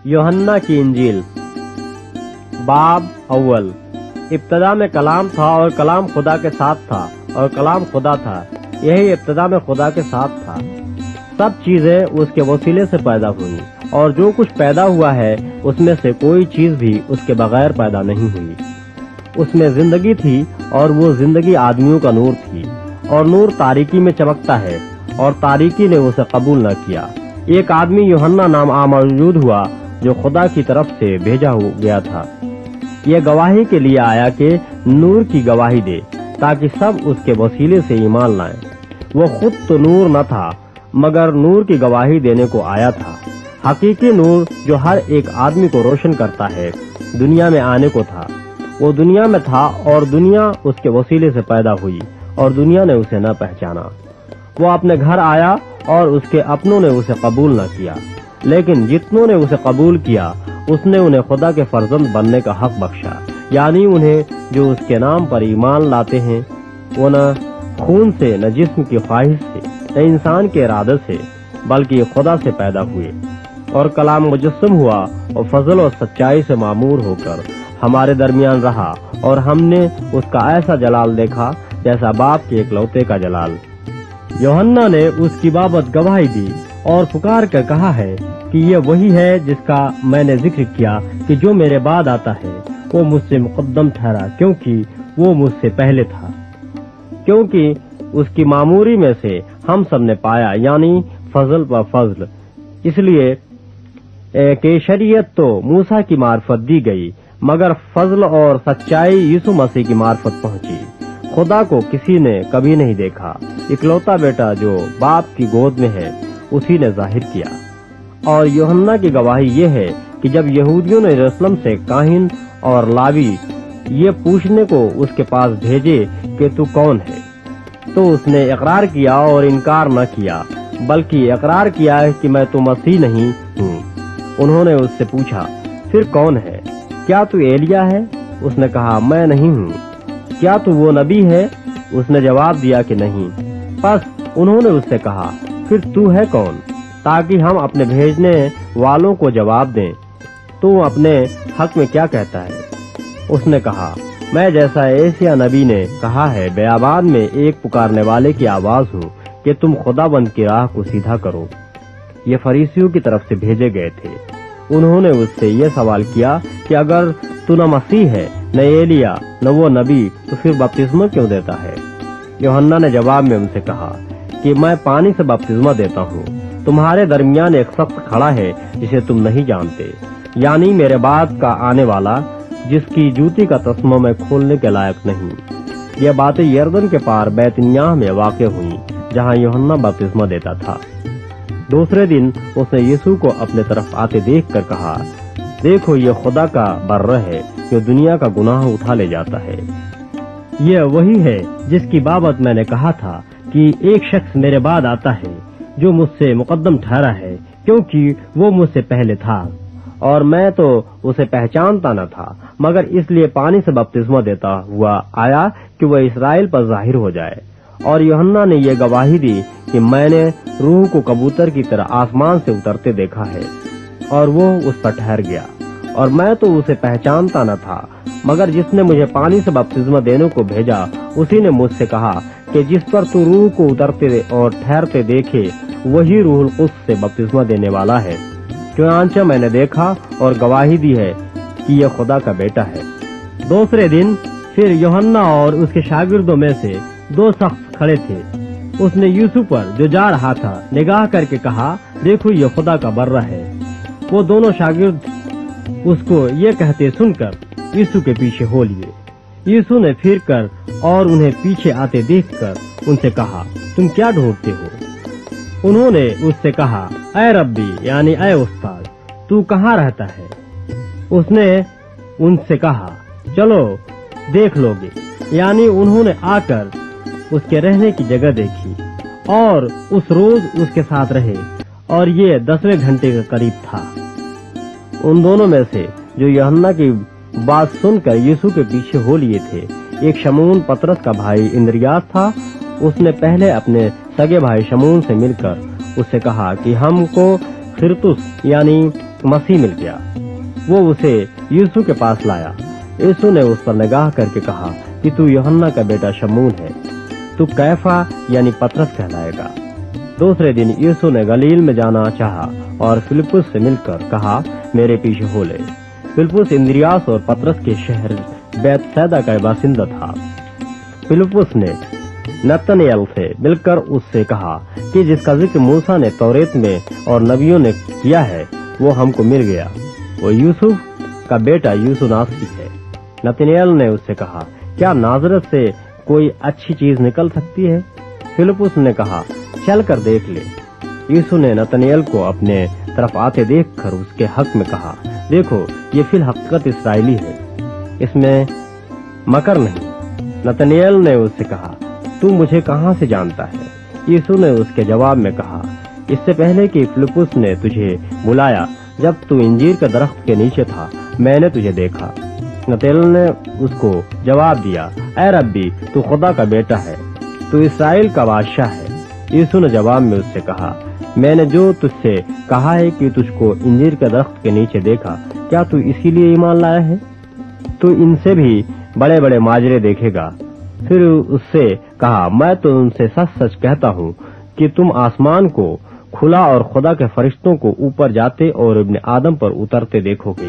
यूहन्ना की इंजील बाब अव्वल। इब्तदा में कलाम था और कलाम खुदा के साथ था और कलाम खुदा था। यही इब्तदा में खुदा के साथ था। सब चीजें उसके वसीले से पैदा हुई और जो कुछ पैदा हुआ है उसमें से कोई चीज भी उसके बगैर पैदा नहीं हुई। उसमें जिंदगी थी और वो जिंदगी आदमियों का नूर थी और नूर तारीकी में चमकता है और तारीकी ने उसे कबूल न किया। एक आदमी यूहन्ना नाम मौजूद हुआ जो खुदा की तरफ से भेजा गया था। ये गवाही के लिए आया कि नूर की गवाही दे ताकि सब उसके वसीले से ईमान लाएं। वो खुद तो नूर न था मगर नूर की गवाही देने को आया था। हकीकी नूर जो हर एक आदमी को रोशन करता है दुनिया में आने को था। वो दुनिया में था और दुनिया उसके वसीले से पैदा हुई और दुनिया ने उसे न पहचाना। वो अपने घर आया और उसके अपनों ने उसे कबूल न किया, लेकिन जितनों ने उसे कबूल किया उसने उन्हें खुदा के फर्जंद बनने का हक बख्शा, यानी उन्हें जो उसके नाम पर ईमान लाते हैं। वो न खून से, न जिस्म की ख्वाहिश से, न इंसान के इरादे से, बल्कि खुदा से पैदा हुए। और कलाम मुजस्सम हुआ और फजल और सच्चाई से मामूर होकर हमारे दरमियान रहा और हमने उसका ऐसा जलाल देखा जैसा बाप के इकलौते का जलाल। यूहन्ना ने उसकी बाबत गवाही दी और पुकार कर कहा है कि ये वही है जिसका मैंने जिक्र किया कि जो मेरे बाद आता है वो मुझसे मुकद्दम ठहरा, क्योंकि वो मुझसे पहले था। क्योंकि उसकी मामूरी में से हम सब ने पाया, यानी फजल व फजल। इसलिए कि शरीयत तो मूसा की मार्फत दी गई मगर फजल और सच्चाई यीशु मसीह की मार्फत पहुंची। खुदा को किसी ने कभी नहीं देखा। इकलौता बेटा जो बाप की गोद में है उसी ने जाहिर किया। और यूहन्ना की गवाही ये है कि जब यहूदियों ने यरूशलेम से काहिन और लावी ये पूछने को उसके पास भेजे कि तू कौन है, तो उसने इकरार किया और इनकार न किया, बल्कि इकरार किया कि मैं तो मसीह नहीं हूँ। उन्होंने उससे पूछा, फिर कौन है? क्या तू एलिया है? उसने कहा, मैं नहीं हूँ। क्या तू वो नबी है? उसने जवाब दिया कि नहीं। बस उन्होंने उससे कहा, फिर तू है कौन, ताकि हम अपने भेजने वालों को जवाब दें। तू अपने हक में क्या कहता है? उसने कहा, मैं जैसा एशिया नबी ने कहा है, बेयाबान में एक पुकारने वाले की आवाज हूँ कि तुम खुदाबंद की राह को सीधा करो। ये फरीसियों की तरफ से भेजे गए थे। उन्होंने उससे ये सवाल किया कि अगर तू न मसीह है, न एलिया, न वो नबी, तो फिर बपतिस्मा क्यों देता है? यूहन्ना ने जवाब में उनसे कहा कि मैं पानी से बपतिस्मा देता हूँ। तुम्हारे दरमियान एक शख्स खड़ा है जिसे तुम नहीं जानते, यानी मेरे बाद का आने वाला, जिसकी जूती का तस्मा मैं खोलने के लायक नहीं। ये बातें यरदन के पार बैतनियाह में वाक़ हुई जहाँ यूहन्ना बपतिस्मा देता था। दूसरे दिन उसने यीशु को अपने तरफ आते देखकर कहा, देखो ये खुदा का बर्र है जो दुनिया का गुनाह उठा ले जाता है। यह वही है जिसकी बाबत मैंने कहा था कि एक शख्स मेरे बाद आता है जो मुझसे मुकद्दम ठहरा है, क्योंकि वो मुझसे पहले था और मैं तो उसे पहचानता न था, मगर इसलिए पानी से बपतिस्मा देता हुआ आया कि वह इस्राएल पर जाहिर हो जाए। और यूहन्ना ने यह गवाही दी कि मैंने रूह को कबूतर की तरह आसमान से उतरते देखा है और वो उस पर ठहर गया। और मैं तो उसे पहचानता न था, मगर जिसने मुझे पानी से बपतिस्मा देने को भेजा उसी ने मुझसे कहा कि जिस पर तू रूह को उतरते और ठहरते देखे वही रूहुल कुद्स से बपतिस्मा देने वाला है। चुनांचे मैंने देखा और गवाही दी है कि यह खुदा का बेटा है। दूसरे दिन फिर यूहन्ना और उसके शागिर्दों में से दो शख्स खड़े थे। उसने यीशु पर जो जा रहा था निगाह करके कहा, देखो ये खुदा का बर्रा है। वो दोनों शागिर्द उसको ये कहते सुनकर यीशु के पीछे हो लिए। यीशु ने फिर कर और उन्हें पीछे आते देखकर उनसे कहा, तुम क्या ढूंढते हो? उन्होंने उससे कहा, ऐ रब्बी, यानी ऐ उस्ताद, तू कहाँ रहता है? उसने उनसे कहा, चलो देख लोगे। यानी उन्होंने आकर उसके रहने की जगह देखी और उस रोज उसके साथ रहे, और ये 10वें घंटे के करीब था। उन दोनों में से जो यूहन्ना की बात सुनकर यीशु के पीछे हो लिए थे, एक शमून पतरस का भाई इंद्रियास था। उसने पहले अपने सगे भाई शमून से मिलकर उससे कहा कि हमको खिरतुस यानी एक मसीह मिल गया। वो उसे यीशु के पास लाया। यीशु ने उस पर निगाह करके कहा कि तू यूहन्ना का बेटा शमून है, तू कैफा यानी पतरस कहलाएगा। दूसरे दिन यीशु ने गलील में जाना चाहा और फिलिप्पुस से मिलकर कहा, मेरे पीछे हो ले। फिलिप्पुस इंद्रियास और पतरस के शहर बैतसैदा का बासिंदा था। फिलिप्पुस ने नतनएल से मिलकर उससे कहा कि जिसका जिक्र मूसा ने तौरेत में और नबियों ने किया है वो हमको मिल गया, वो यूसुफ का बेटा यूसुफ नासरी है। नतनएल ने उससे कहा, क्या नाजरत से कोई अच्छी चीज निकल सकती है? फिलिप्पुस ने कहा, चल कर देख ले। यीशु ने नतनएल को अपने तरफ आते देखकर उसके हक में कहा, देखो ये फिल हकीकत इस्राएली है, इसमें मकर नहीं। नतनएल ने उससे कहा, तू मुझे कहाँ से जानता है? यीशु ने उसके जवाब में कहा, इससे पहले कि फिलिप्पुस ने तुझे बुलाया, जब तू इंजीर के दरख्त के नीचे था, मैंने तुझे देखा। नतनएल ने उसको जवाब दिया, ऐ रब्बी, तू खुदा का बेटा है, तू इस्राएल का बादशाह है। यीशु ने जवाब में उससे कहा, मैंने जो तुझसे कहा है कि तुझको इंजीर के दरख्त के नीचे देखा, क्या तू इसीलिए ईमान लाया है? तू इनसे भी बड़े बड़े माजरे देखेगा। फिर उससे कहा, मैं तो उनसे सच सच कहता हूँ कि तुम आसमान को खुला और खुदा के फरिश्तों को ऊपर जाते और इब्ने आदम पर उतरते देखोगे।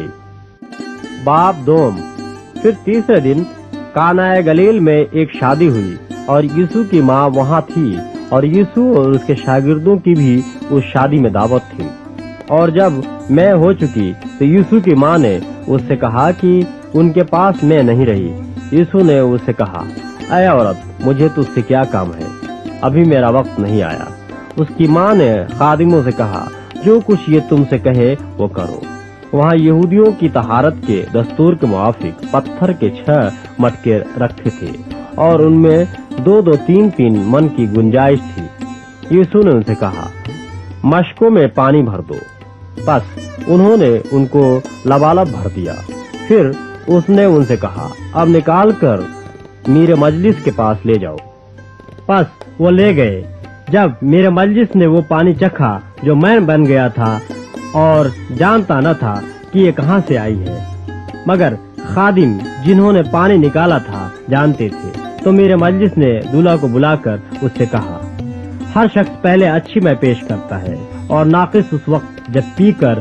बाब दोम। फिर तीसरे दिन कानाए गलील में एक शादी हुई और यीशु की माँ वहाँ थी और यीशु और उसके शागिर्दों की भी उस शादी में दावत थी। और जब मैं हो चुकी तो यीशु की माँ ने उससे कहा कि उनके पास मैं नहीं रही। यीशु ने उससे कहा, ऐ औरत, मुझे तुझसे क्या काम है? अभी मेरा वक्त नहीं आया। उसकी माँ ने खादिमों से कहा, जो कुछ ये तुमसे कहे वो करो। वहाँ यहूदियों की तहारत के दस्तूर के मुआफिक पत्थर के 6 मटके रखे थे और उनमें 2-2, 3-3 मन की गुंजाइश थी। यीशु ने उनसे कहा, मशकों में पानी भर दो। बस उन्होंने उनको लबालब भर दिया। फिर उसने उनसे कहा, अब निकाल कर मेरे मजलिस के पास ले जाओ। बस वो ले गए। जब मेरे मजलिस ने वो पानी चखा जो मैं बन गया था और जानता न था कि ये कहाँ से आई है, मगर खादिम जिन्होंने पानी निकाला था जानते थे, तो मेरे मजलिस ने दूल्हा को बुलाकर उससे कहा, हर शख्स पहले अच्छी मैं पेश करता है और नाकिस उस वक्त जब पीकर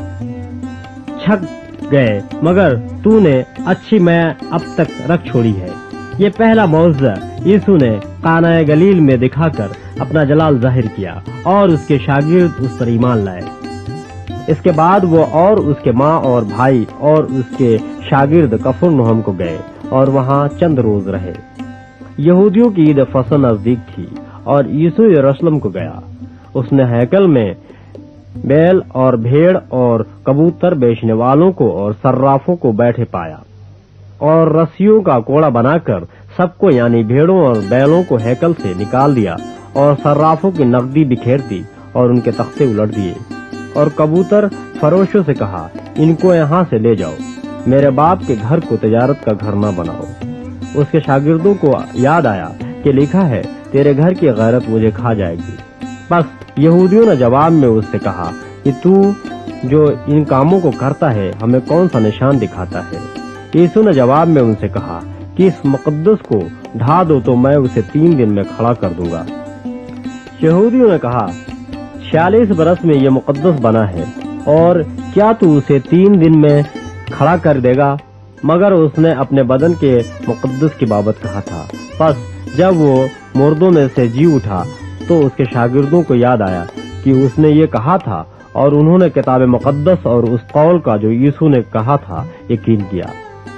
छक गए, मगर तूने अच्छी मैं अब तक रख छोड़ी है। ये पहला मौजज़ा यीशु ने कानाए गलील में दिखाकर अपना जलाल जाहिर किया और उसके शागिर्द उस पर ईमान लाए। इसके बाद वो और उसके माँ और भाई और उसके शागिर्द कफरनहूम को गए और वहाँ चंद रोज रहे। यहूदियों की ईद फसल नजदीक थी और यीशु यरूशलेम को गया। उसने हैकल में बैल और भेड़ और कबूतर बेचने वालों को और सर्राफों को बैठे पाया और रस्सियों का कोड़ा बनाकर सबको यानी भेड़ों और बैलों को हैकल से निकाल दिया और सर्राफों की नकदी बिखेर दी और उनके तख्ते उलट दिए और कबूतर फरोशों से कहा, इनको यहाँ से ले जाओ, मेरे बाप के घर को तिजारत का घर न बनाओ। उसके शागिर्दों को याद आया कि लिखा है, तेरे घर की गैरत मुझे खा जाएगी। बस यहूदियों ने जवाब में उससे कहा कि तू जो इन कामों को करता है हमें कौन सा निशान दिखाता है? यीशु ने जवाब में उनसे कहा कि इस मुकद्दस को ढा दो तो मैं उसे 3 दिन में खड़ा कर दूंगा। यहूदियों ने कहा, 46 बरस में यह मुकद्दस बना है और क्या तू उसे 3 दिन में खड़ा कर देगा? मगर उसने अपने बदन के मुकद्दस की बाबत कहा था। बस जब वो मुर्दों में से जी उठा तो उसके शागिर्दों को याद आया कि उसने ये कहा था और उन्होंने किताब मुकद्दस और उस कौल का जो यीशु ने कहा था यकीन किया।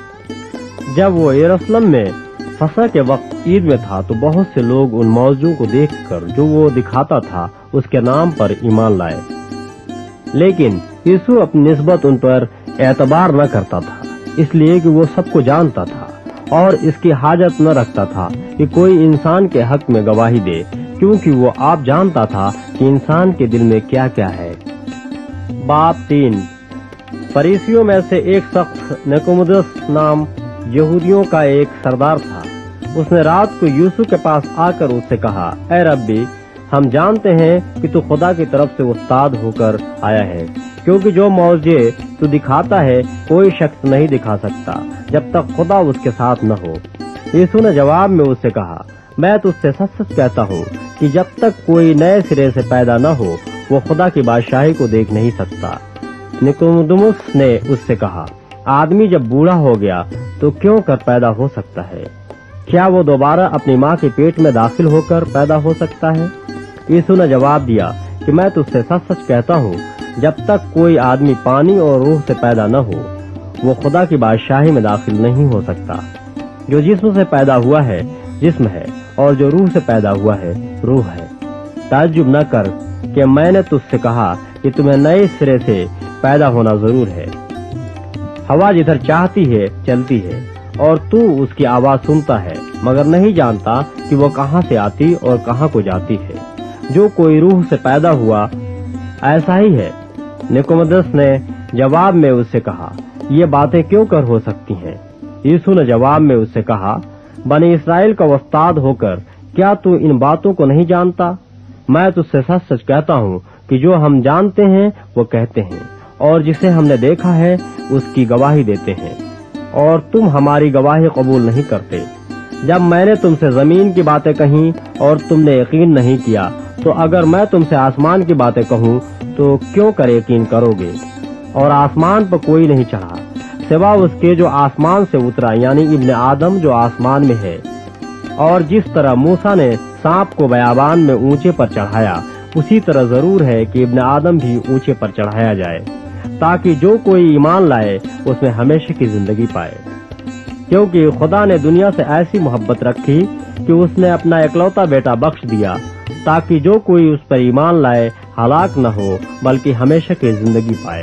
जब वो यरूशलेम में फसह के वक्त ईद में था तो बहुत से लोग उन मौजूदों को देखकर जो वो दिखाता था उसके नाम पर ईमान लाए, लेकिन यीशु अपनी निस्बत उन पर एतबार न करता था, इसलिए कि वो सबको जानता था और इसकी हाजत न रखता था कि कोई इंसान के हक में गवाही दे, क्योंकि वो आप जानता था कि इंसान के दिल में क्या क्या है। बाब 3। फरीसियों में से एक शख्स निकोदेमुस नाम यहूदियों का एक सरदार था। उसने रात को यीशु के पास आकर उससे कहा, ऐ रब्बी, ہم جانتے ہیں کہ تو خدا کی طرف سے استاد ہو کر آیا ہے، کیونکہ جو معجزے تو دکھاتا ہے کوئی شخص نہیں دکھا سکتا جب تک خدا اس کے ساتھ نہ ہو۔ یسوع نے جواب میں اس سے کہا، میں تجھ سے سچ سچ کہتا ہوں کہ جب تک کوئی نئے سرے سے پیدا نہ ہو وہ خدا کی بادشاہی کو دیکھ نہیں سکتا۔ نکودیموس نے اس سے کہا، آدمی جب بوڑھا ہو گیا تو کیوں کر پیدا ہو سکتا ہے؟ کیا وہ دوبارہ اپنی ماں کے پیٹ میں داخل ہو کر پیدا ہو سکتا ہے؟ یسوع نے جواب دیا کہ میں تجھ سے سچ سچ کہتا ہوں، جب تک کوئی آدمی پانی اور روح سے پیدا نہ ہو وہ خدا کی بادشاہی میں داخل نہیں ہو سکتا۔ جو جسم سے پیدا ہوا ہے جسم ہے، اور جو روح سے پیدا ہوا ہے روح ہے۔ تعجب نہ کر کہ میں نے تجھ سے کہا کہ تمہیں نئے سرے سے پیدا ہونا ضرور ہے۔ ہوا جدھر چاہتی ہے چلتی ہے، اور تو اس کی آواز سنتا ہے مگر نہیں جانتا کہ وہ کہاں سے آتی اور کہاں کو جاتی ہے۔ جو کوئی روح سے پیدا ہوا ایسا ہی ہے۔ نکودیموس نے جواب میں اس سے کہا، یہ باتیں کیوں کر ہو سکتی ہیں؟ یسوع نے جواب میں اس سے کہا، بنی اسرائیل کا استاد ہو کر کیا تو ان باتوں کو نہیں جانتا؟ میں تجھ سے سچ سچ کہتا ہوں کہ جو ہم جانتے ہیں وہ کہتے ہیں، اور جسے ہم نے دیکھا ہے اس کی گواہی دیتے ہیں، اور تم ہماری گواہی قبول نہیں کرتے۔ جب میں نے تم سے زمین کی باتیں کہیں اور تم نے یقین نہیں کیا، تو اگر میں تم سے آسمان کی باتیں کہوں تو کیوں کر یقین کرو گے؟ اور آسمان پر کوئی نہیں چڑھا سوا اس کے جو آسمان سے اترا، یعنی ابن آدم جو آسمان میں ہے۔ اور جس طرح موسیٰ نے سانپ کو بیابان میں اونچے پر چڑھایا، اسی طرح ضرور ہے کہ ابن آدم بھی اونچے پر چڑھایا جائے، تاکہ جو کوئی ایمان لائے اس میں ہمیشہ کی زندگی پائے۔ کیونکہ خدا نے دنیا سے ایسی محبت رکھی کہ اس نے اپنا اکلوتا بیٹا بخش دیا، تاکہ جو کوئی اس پر ایمان لائے ہلاک نہ ہو بلکہ ہمیشہ کی زندگی پائے۔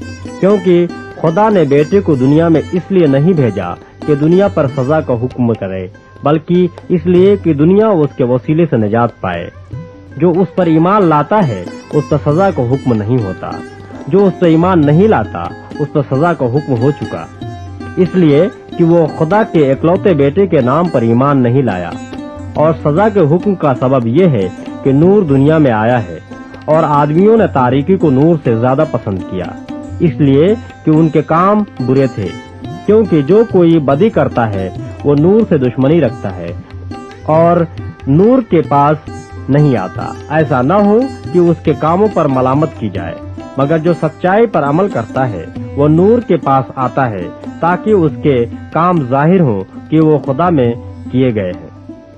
کیونکہ خدا نے بیٹے کو دنیا میں اس لیے نہیں بھیجا کہ دنیا پر سزا کا حکم کرے، بلکہ اس لیے کہ دنیا اس کے وسیلے سے نجات پائے۔ جو اس پر ایمان لاتا ہے اس پر سزا کا حکم نہیں ہوتا، جو اس پر ایمان نہیں لاتا اس پر سزا کا حکم ہو چکا، اس لیے کہ وہ خدا کے اکلوتے بیٹے کے نام پر ایمان نہیں لایا۔ اور سزا کے حکم کا سبب یہ ہے کہ نور دنیا میں آیا ہے، اور آدمیوں نے تاریکی کو نور سے زیادہ پسند کیا، اس لیے کہ ان کے کام برے تھے۔ کیونکہ جو کوئی بدی کرتا ہے وہ نور سے دشمنی رکھتا ہے اور نور کے پاس نہیں آتا، ایسا نہ ہو کہ اس کے کاموں پر ملامت کی جائے۔ مگر جو سچائی پر عمل کرتا ہے وہ نور کے پاس آتا ہے، تاکہ اس کے کام ظاہر ہوں کہ وہ خدا میں کیے گئے ہیں۔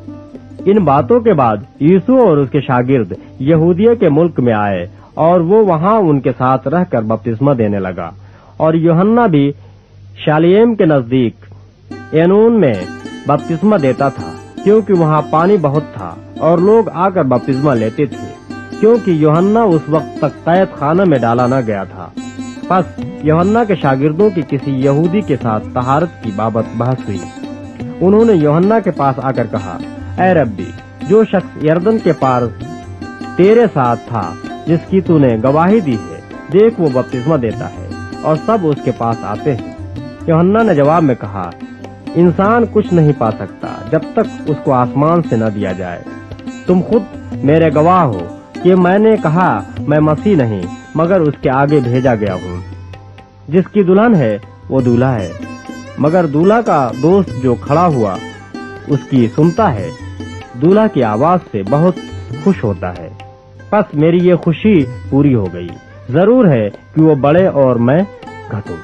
ان باتوں کے بعد یسوع اور اس کے شاگرد یہودیہ کے ملک میں آئے، اور وہ وہاں ان کے ساتھ رہ کر بپتسمہ دینے لگا۔ اور یوحنا بھی شالیم کے نزدیک اینون میں بپتسمہ دیتا تھا، کیونکہ وہاں پانی بہت تھا اور لوگ آ کر بپتسمہ لیتے تھے، کیونکہ یوحنا اس وقت تک قید خانہ میں ڈالا نہ گیا تھا۔ پس یوحنا کے شاگردوں کی کسی یہودی کے ساتھ طہارت کی بابت بحث ہوئی۔ انہوں نے یوحنا کے پاس آ کر کہا، اے ربی، جو شخص یردن کے پار تیرے ساتھ تھا جس کی تو نے گواہی دی ہے، دیکھ وہ بپتسمہ دیتا ہے اور سب اس کے پاس آتے ہیں۔ یوحنا نے جواب میں کہا، انسان کچھ نہیں پا سکتا جب تک اس کو آسمان سے نہ دیا جائے۔ تم خود میرے گواہ ہو کہ میں نے کہا میں مسیح نہیں مگر اس کے آگے بھیجا گیا ہوں۔ جس کی دلہن ہے وہ دولہا ہے، مگر دولہا کا دوست جو کھڑا ہوا اس کی سنتا ہے، دولہا کی آواز سے بہت خوش ہوتا ہے۔ پس میری یہ خوشی پوری ہو گئی۔ ضرور ہے کہ وہ بڑھے اور میں گھٹوں۔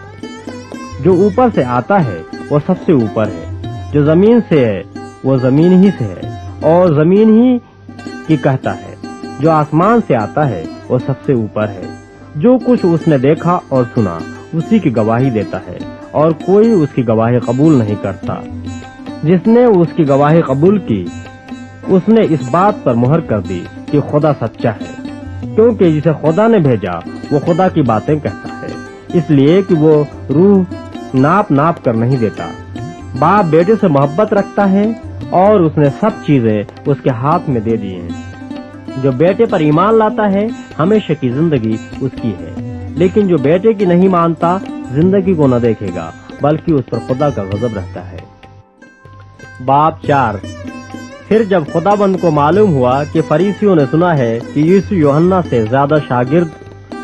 جو اوپر سے آتا ہے وہ سب سے اوپر ہے، جو زمین سے ہے وہ زمین ہی سے ہے اور زمین ہی کی کہتا ہے۔ جو آسمان سے آتا ہے وہ سب سے اوپر ہے۔ جو کچھ اس نے دیکھا اور سنا اسی کی گواہی دیتا ہے، اور کوئی اس کی گواہی قبول نہیں کرتا۔ جس نے اس کی گواہی قبول کی اس نے اس بات پر مہر کر دی کہ خدا سچا ہے، کیونکہ جسے خدا نے بھیجا وہ خدا کی باتیں کہتا ہے، اس لیے کہ وہ روح ناپ کر نہیں دیتا۔ باپ بیٹے سے محبت رکھتا ہے اور اس نے سب چیزیں اس کے ہاتھ میں دے دی ہیں۔ جو بیٹے پر ایمان لاتا ہے ہمیشہ کی زندگی اس کی ہے، لیکن جو بیٹے کی نہیں مانتا زندگی کو نہ دیکھے گا بلکہ اس پر خدا کا غضب رہتا ہے۔ باب 4۔ پھر جب خداوند کو معلوم ہوا کہ فریسیوں نے سنا ہے کہ یسوع یوحنا سے زیادہ شاگرد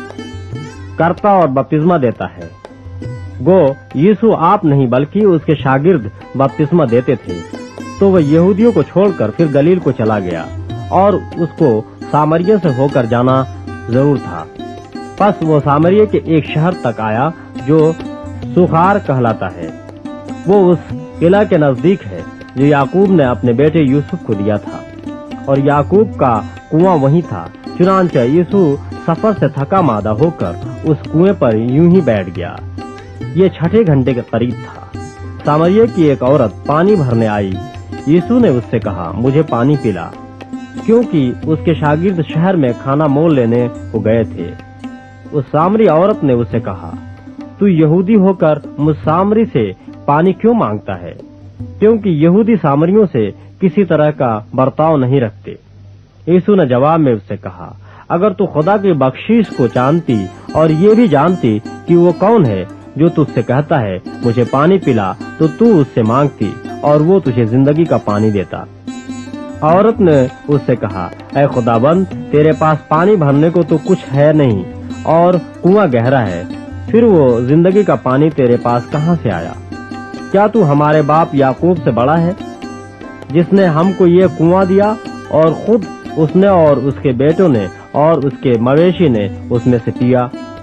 کرتا اور بپتسمہ دیتا ہے، گو یسوع آپ نہیں بلکہ اس کے شاگرد بپتسمہ دیتے تھے، تو وہ یہودیوں کو چھوڑ کر پھر گلیل کو چلا گیا، اور اس کو سامریہ سے ہو کر جانا ضرور تھا۔ پس وہ سامریہ کے ایک شہر تک آیا جو سوخار کہلاتا ہے، وہ اس قلعہ کے نزدیک ہے جو یعقوب نے اپنے بیٹے یوسف کو دیا تھا، اور یعقوب کا کنواں وہیں تھا۔ چنانچہ یسوع سفر سے تھکا مادہ ہو کر اس کنویں پر یوں ہی بیٹھ گیا۔ یہ 6 گھنٹے کے قریب تھا۔ سامریہ کی ایک عورت پانی بھرنے آئی۔ یسوع نے اس سے کہا، مجھے پانی پلا، کیونکہ اس کے شاگرد شہر میں کھانا مول لینے کو گئے تھے۔ اس سامری عورت نے اس سے کہا، تو یہودی ہو کر مجھ سامری سے پانی کیوں مانگتا ہے؟ کیونکہ یہودی سامریوں سے کسی طرح کا برتاؤ نہیں رکھتے۔ یسوع نے جواب میں اس سے کہا، اگر تو خدا کی بخشش کو جانتی اور یہ بھی جانتی کہ وہ کون ہے جو تجھ سے کہتا ہے مجھے پانی پلا، تو اس سے مانگتی اور وہ تجھے زندگی کا پانی دیتا۔ عورت نے اس سے کہا، اے خداوند، تیرے پاس پانی بھرنے کو تو کچھ ہے نہیں اور کنواں گہرا ہے، پھر وہ زندگی کا پانی تیرے پاس کہاں سے آیا؟ کیا تو ہمارے باپ یعقوب سے بڑا ہے، جس نے ہم کو یہ کنواں دیا اور خود اس نے اور اس کے بیٹوں نے اور اس کے مویشی نے اس میں سے پیا؟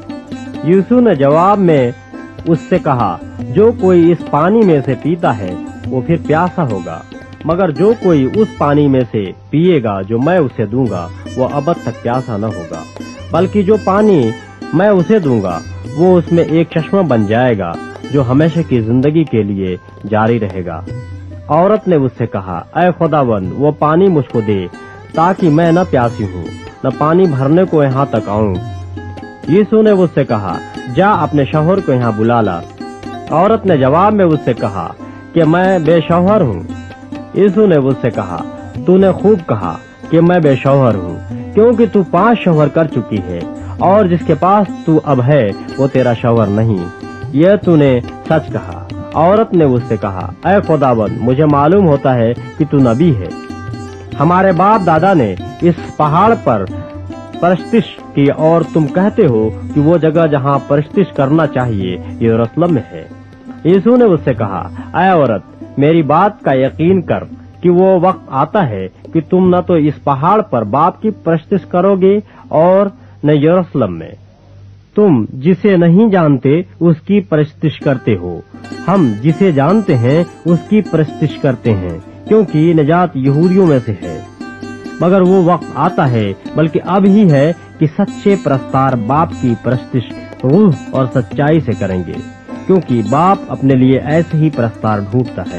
یسوع نے جواب میں اس سے کہا، جو کوئی اس پانی میں سے پیتا ہے وہ پھر پیاسا ہوگا، مگر جو کوئی اس پانی میں سے پیے گا جو میں اسے دوں گا وہ ابد تک پیاسا نہ ہوگا، بلکہ جو پانی میں اسے دوں گا وہ اس میں ایک چشمہ بن جائے گا جو ہمیشہ کی زندگی کے لیے جاری رہے گا۔ عورت نے اس سے کہا، اے خداوند، وہ پانی مجھ کو دے تاکہ میں نہ پیاسی ہوں نہ پانی بھرنے کو یہاں تک آؤں۔ یسوع نے اس سے کہا، جا اپنے شوہر کو یہاں بلا لا۔ عورت نے جواب میں اس سے کہا کہ میں بے شوہر ہوں۔ یسوع نے اس سے کہا، تو نے خوب کہا کہ میں بے شوہر ہوں، کیونکہ تو 5 شوہر کر چکی ہے، اور جس کے پاس تو اب ہے وہ تیرا شوہر نہیں، یہ تو نے سچ کہا۔ عورت نے اس سے کہا، اے خداوند، مجھے معلوم ہوتا ہے کہ تو نبی ہے۔ ہمارے باپ دادا نے اس پہاڑ پر پرستش کی اور تم کہتے ہو کہ وہ جگہ جہاں پرستش کرنا چاہیے یروشلم میں ہے۔ یسوع نے اس سے کہا، اے عورت، میری بات کا یقین کر کہ وہ وقت آتا ہے کہ تم نہ تو اس پہاڑ پر باپ کی پرستش کرو گے اور نہ یروشلم میں۔ تم جسے نہیں جانتے اس کی پرستش کرتے ہو، ہم جسے جانتے ہیں اس کی پرستش کرتے ہیں، کیونکہ نجات یہودیوں میں سے ہے۔ مگر وہ وقت آتا ہے، بلکہ اب ہی ہے، کہ سچے پرستار باپ کی پرستش روح اور سچائی سے کریں گے، کیونکہ باپ اپنے لیے ایسے ہی پرستار ڈھونڈتا ہے۔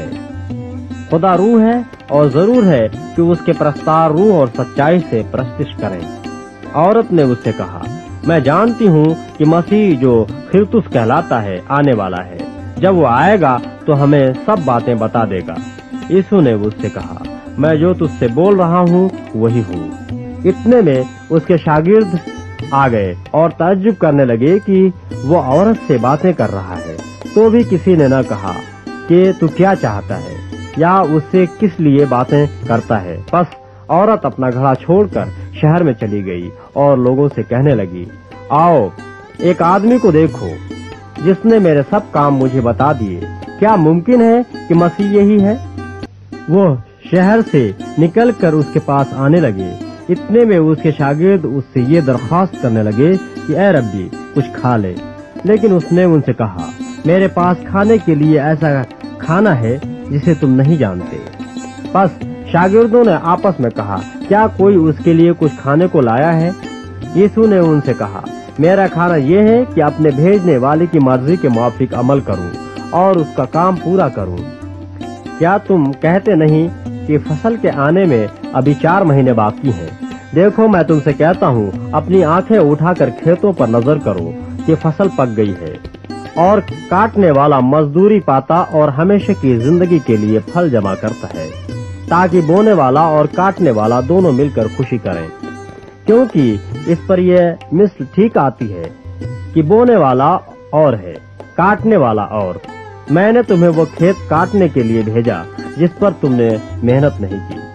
خدا روح ہے اور ضرور ہے کہ اس کے پرستار روح اور سچائی سے پرستش کریں۔ عورت نے اس سے کہا، میں جانتی ہوں کہ مسیح جو خرطوس کہلاتا ہے آنے والا ہے، جب وہ آئے گا تو ہمیں سب باتیں بتا دے گا۔ یسوع نے اس سے کہا، میں جو تجھ سے بول رہا ہوں وہی ہوں۔ اتنے میں اس کے شاگرد آ گئے اور تعجب کرنے لگے کہ وہ عورت سے باتیں کر رہا ہے، تو بھی کسی نے نہ کہا کہ تو کیا چاہتا ہے یا اس سے کس لیے باتیں کرتا ہے۔ پس عورت اپنا گھڑا چھوڑ کر شہر میں چلی گئی اور لوگوں سے کہنے لگی، آؤ ایک آدمی کو دیکھو جس نے میرے سب کام مجھے بتا دیے، کیا ممکن ہے کہ مسیح یہی ہے؟ وہ شہر سے نکل کر اس کے پاس آنے لگے۔ اتنے میں اس کے شاگرد اس سے یہ درخواست کرنے لگے کہ اے ربی، کچھ کھا لے۔ لیکن اس نے ان سے کہا، میرے پاس کھانے کے لیے ایسا کھانا ہے جسے تم نہیں جانتے۔ بس شاگردوں نے آپس میں کہا، کیا کوئی اس کے لیے کچھ کھانے کو لایا ہے؟ یسوع نے ان سے کہا، میرا کھانا یہ ہے کہ اپنے بھیجنے والے کی مرضی کے موافق عمل کروں اور اس کا کام پورا کروں۔ کیا تم کہتے نہیں کہ فصل کے آنے میں ابھی 4 مہینے باقی ہیں؟ دیکھو میں تم سے کہتا ہوں، اپنی آنکھیں اٹھا کر کھیتوں پر نظر کرو کہ فصل پک گئی ہے، اور کاٹنے والا مزدوری پاتا اور ہمیشہ کی زندگی کے لیے پھل جمع کرتا ہے، تاکہ بونے والا اور کاٹنے والا دونوں مل کر خوشی کریں۔ کیونکہ اس پر یہ مثل ٹھیک آتی ہے کہ بونے والا اور ہے، کاٹنے والا اور۔ میں نے تمہیں وہ کھیت کاٹنے کے لیے بھیجا جس پر تم نے محنت نہیں کی۔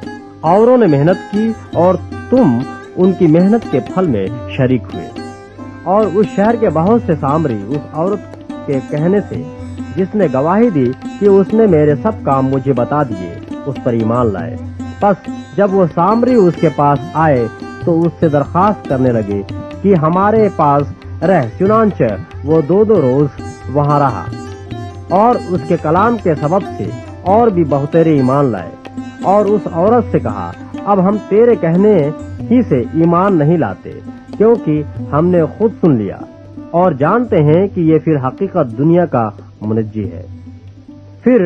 औरों ने मेहनत की और तुम उनकी मेहनत के फल में शरीक हुए। और उस शहर के बहुत से सामरी उस औरत के कहने से, जिसने गवाही दी कि उसने मेरे सब काम मुझे बता दिए, उस पर ईमान लाए। बस जब वो सामरी उसके पास आए तो उससे दरखास्त करने लगे कि हमारे पास रह। चुनांचे वो 2-2 रोज वहां रहा और उसके कलाम के सबब से और भी बहुतेरे ईमान लाए। और उस औरत से कहा, अब हम तेरे कहने ही से ईमान नहीं लाते, क्योंकि हमने खुद सुन लिया और जानते हैं कि ये फिर हकीकत दुनिया का मुनज्जी है। फिर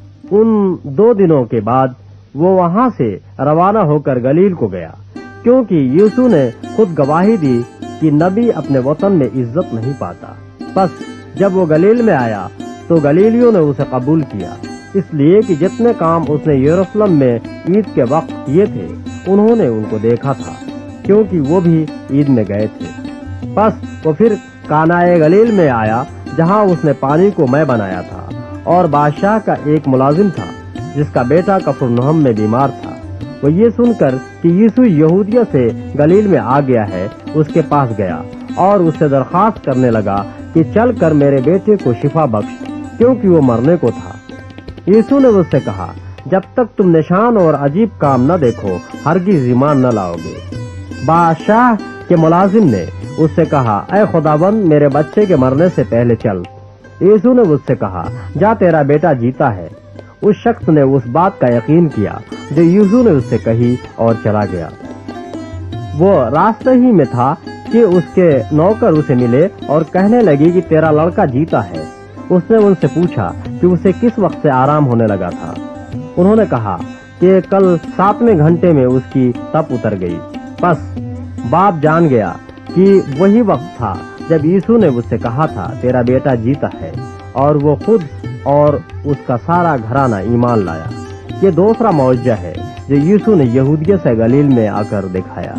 उन 2 दिनों के बाद वो वहां से रवाना होकर गलील को गया, क्योंकि यीशु ने खुद गवाही दी कि नबी अपने वतन में इज्जत नहीं पाता। बस जब वो गलील में आया तो गलीलियों ने उसे कबूल किया, इसलिए कि जितने काम उसने यरूशलेम में ईद के वक्त किए थे उन्होंने उनको देखा था, क्योंकि वो भी ईद में गए थे। बस वो फिर कानाए गलील में आया, जहां उसने पानी को मैं बनाया था। और बादशाह का एक मुलाजिम था जिसका बेटा कफरनहूम में बीमार था। वो ये सुनकर कि यीशु यहूदिया से गलील में आ गया है, उसके पास गया और उससे दरखास्त करने लगा कि चल कर मेरे बेटे को शिफा बख्श, क्योंकि वो मरने को था। यीशु ने उससे कहा, जब तक तुम निशान और अजीब काम न देखो हरगिज़ ईमान न लाओगे। बादशाह के मुलाजिम ने उससे कहा, ऐ खुदाबंद, मेरे बच्चे के मरने से पहले चल। यीशु ने उससे कहा, जा, तेरा बेटा जीता है। उस शख्स ने उस बात का यकीन किया जो यीशु ने उससे कही और चला गया। वो रास्ते ही में था कि उसके नौकर उसे मिले और कहने लगे कि तेरा लड़का जीता है। उसने उनसे पूछा कि उसे किस वक्त से आराम होने लगा था। उन्होंने कहा कि कल 7वें घंटे में उसकी तप उतर गई। बस बाप जान गया कि वही वक्त था जब यीशु ने उससे कहा था, तेरा बेटा जीता है, और वो खुद और उसका सारा घराना ईमान लाया। ये दूसरा मौजज़ा है जो यीशु ने यहूदिया से गलील में आकर दिखाया।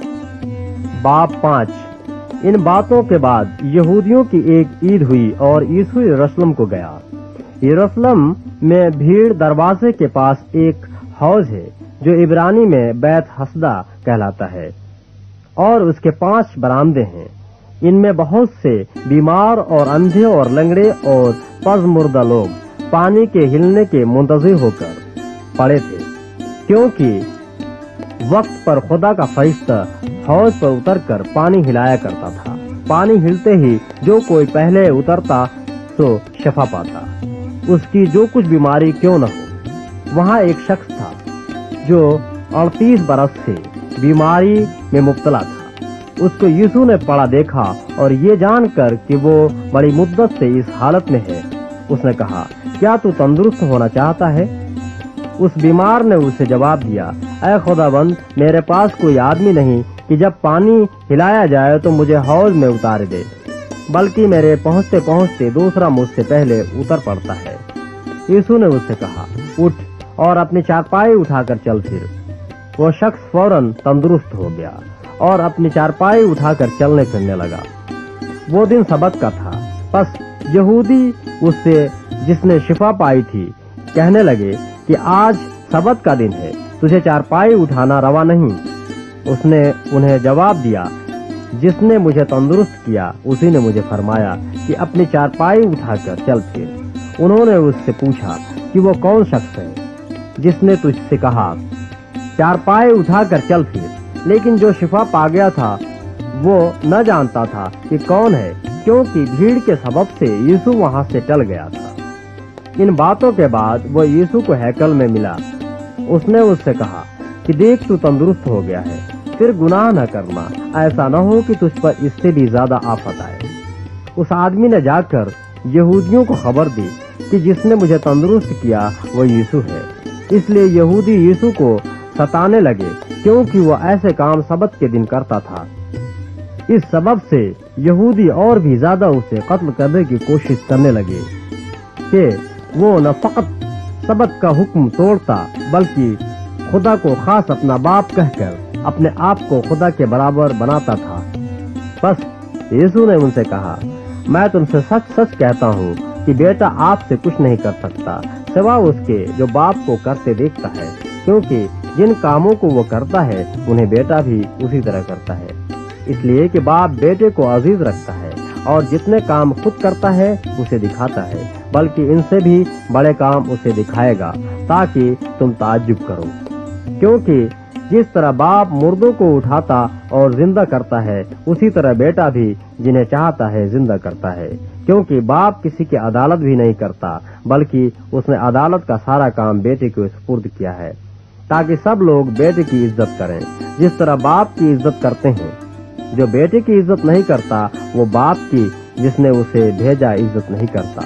बाब 5। इन बातों के बाद यहूदियों की एक ईद हुई और यीशु यरूशलेम को गया। यरूशलेम में भीड़ दरवाजे के पास एक हौज है जो इब्रानी में बैत हसदा कहलाता है, और उसके 5 बरामदे हैं। इनमें बहुत से बीमार और अंधे और लंगड़े और पज़मुर्दा लोग पानी के हिलने के मुंतज़िर होकर पड़े थे, क्योंकि वक्त पर खुदा का फरिश्ता हौज पर उतरकर पानी हिलाया करता था। पानी हिलते ही जो कोई पहले उतरता तो शफा पाता, उसकी जो कुछ बीमारी क्यों न हो। वहाँ एक शख्स था जो 38 बरस से बीमारी में मुब्तला था। उसको यीशु ने पड़ा देखा और ये जानकर कि वो बड़ी मुद्दत से इस हालत में है, उसने कहा, क्या तू तंदुरुस्त होना चाहता है? उस बीमार ने उसे जवाब दिया, ऐ खुदाबंद, मेरे पास कोई आदमी नहीं कि जब पानी हिलाया जाए तो मुझे हौज में उतार दे, बल्कि मेरे पहुँचते पहुँचते दूसरा मुझसे पहले उतर पड़ता है। यीशु ने उससे कहा, उठ और अपनी चारपाई उठाकर चल फिर। वो शख्स फौरन तंदुरुस्त हो गया और अपनी चारपाई उठाकर चलने फिरने लगा। वो दिन सबत का था। बस यहूदी उससे, जिसने शिफा पाई थी, कहने लगे कि आज सबत का दिन है, तुझे चारपाई उठाना रवा नहीं। उसने उन्हें जवाब दिया, जिसने मुझे तंदुरुस्त किया उसी ने मुझे फरमाया कि अपनी चारपाई उठाकर चल फिर। उन्होंने उससे पूछा कि वो कौन शख्स है जिसने तुझसे कहा, चारपाई उठाकर चल फिर? लेकिन जो शिफा पा गया था वो न जानता था कि कौन है, क्योंकि भीड़ के सबब से यीशु वहां से टल गया था। इन बातों के बाद वो यीशु को हैकल में मिला। उसने उससे कहा कि देख, तू तंदुरुस्त हो गया है, फिर गुनाह न करना, ऐसा न हो कि तुझ पर इससे भी ज्यादा आफत आए। उस आदमी ने जाकर यहूदियों को खबर दी कि जिसने मुझे तंदुरुस्त किया वो यीशु है। इसलिए यहूदी यीशु को सताने लगे, क्योंकि वो ऐसे काम सबत के दिन करता था। इस सबब से यहूदी और भी ज्यादा उसे कत्ल करने की कोशिश करने लगे कि वो न फकत सबत का हुक्म तोड़ता, बल्कि खुदा को खास अपना बाप कहकर अपने आप को खुदा के बराबर बनाता था। बस यीशु ने उनसे कहा, मैं तुमसे सच सच कहता हूँ कि बेटा आपसे कुछ नहीं कर सकता सिवा उसके जो बाप को करते देखता है, क्योंकि جن کاموں کو وہ کرتا ہے انہیں بیٹا بھی اسی طرح کرتا ہے، اس لیے کہ باپ بیٹے کو عزیز رکھتا ہے اور جتنے کام خود کرتا ہے اسے دکھاتا ہے، بلکہ ان سے بھی بڑے کام اسے دکھائے گا تاکہ تم تعجب کرو۔ کیونکہ جس طرح باپ مردوں کو اٹھاتا اور زندہ کرتا ہے اسی طرح بیٹا بھی جنہیں چاہتا ہے زندہ کرتا ہے، کیونکہ باپ کسی کی عدالت بھی نہیں کرتا بلکہ اس نے عدالت کا سارا کام بیٹے کو سپرد کیا ہے، تاکہ سب لوگ بیٹے کی عزت کریں جس طرح باپ کی عزت کرتے ہیں۔ جو بیٹے کی عزت نہیں کرتا وہ باپ کی جس نے اسے بھیجا عزت نہیں کرتا۔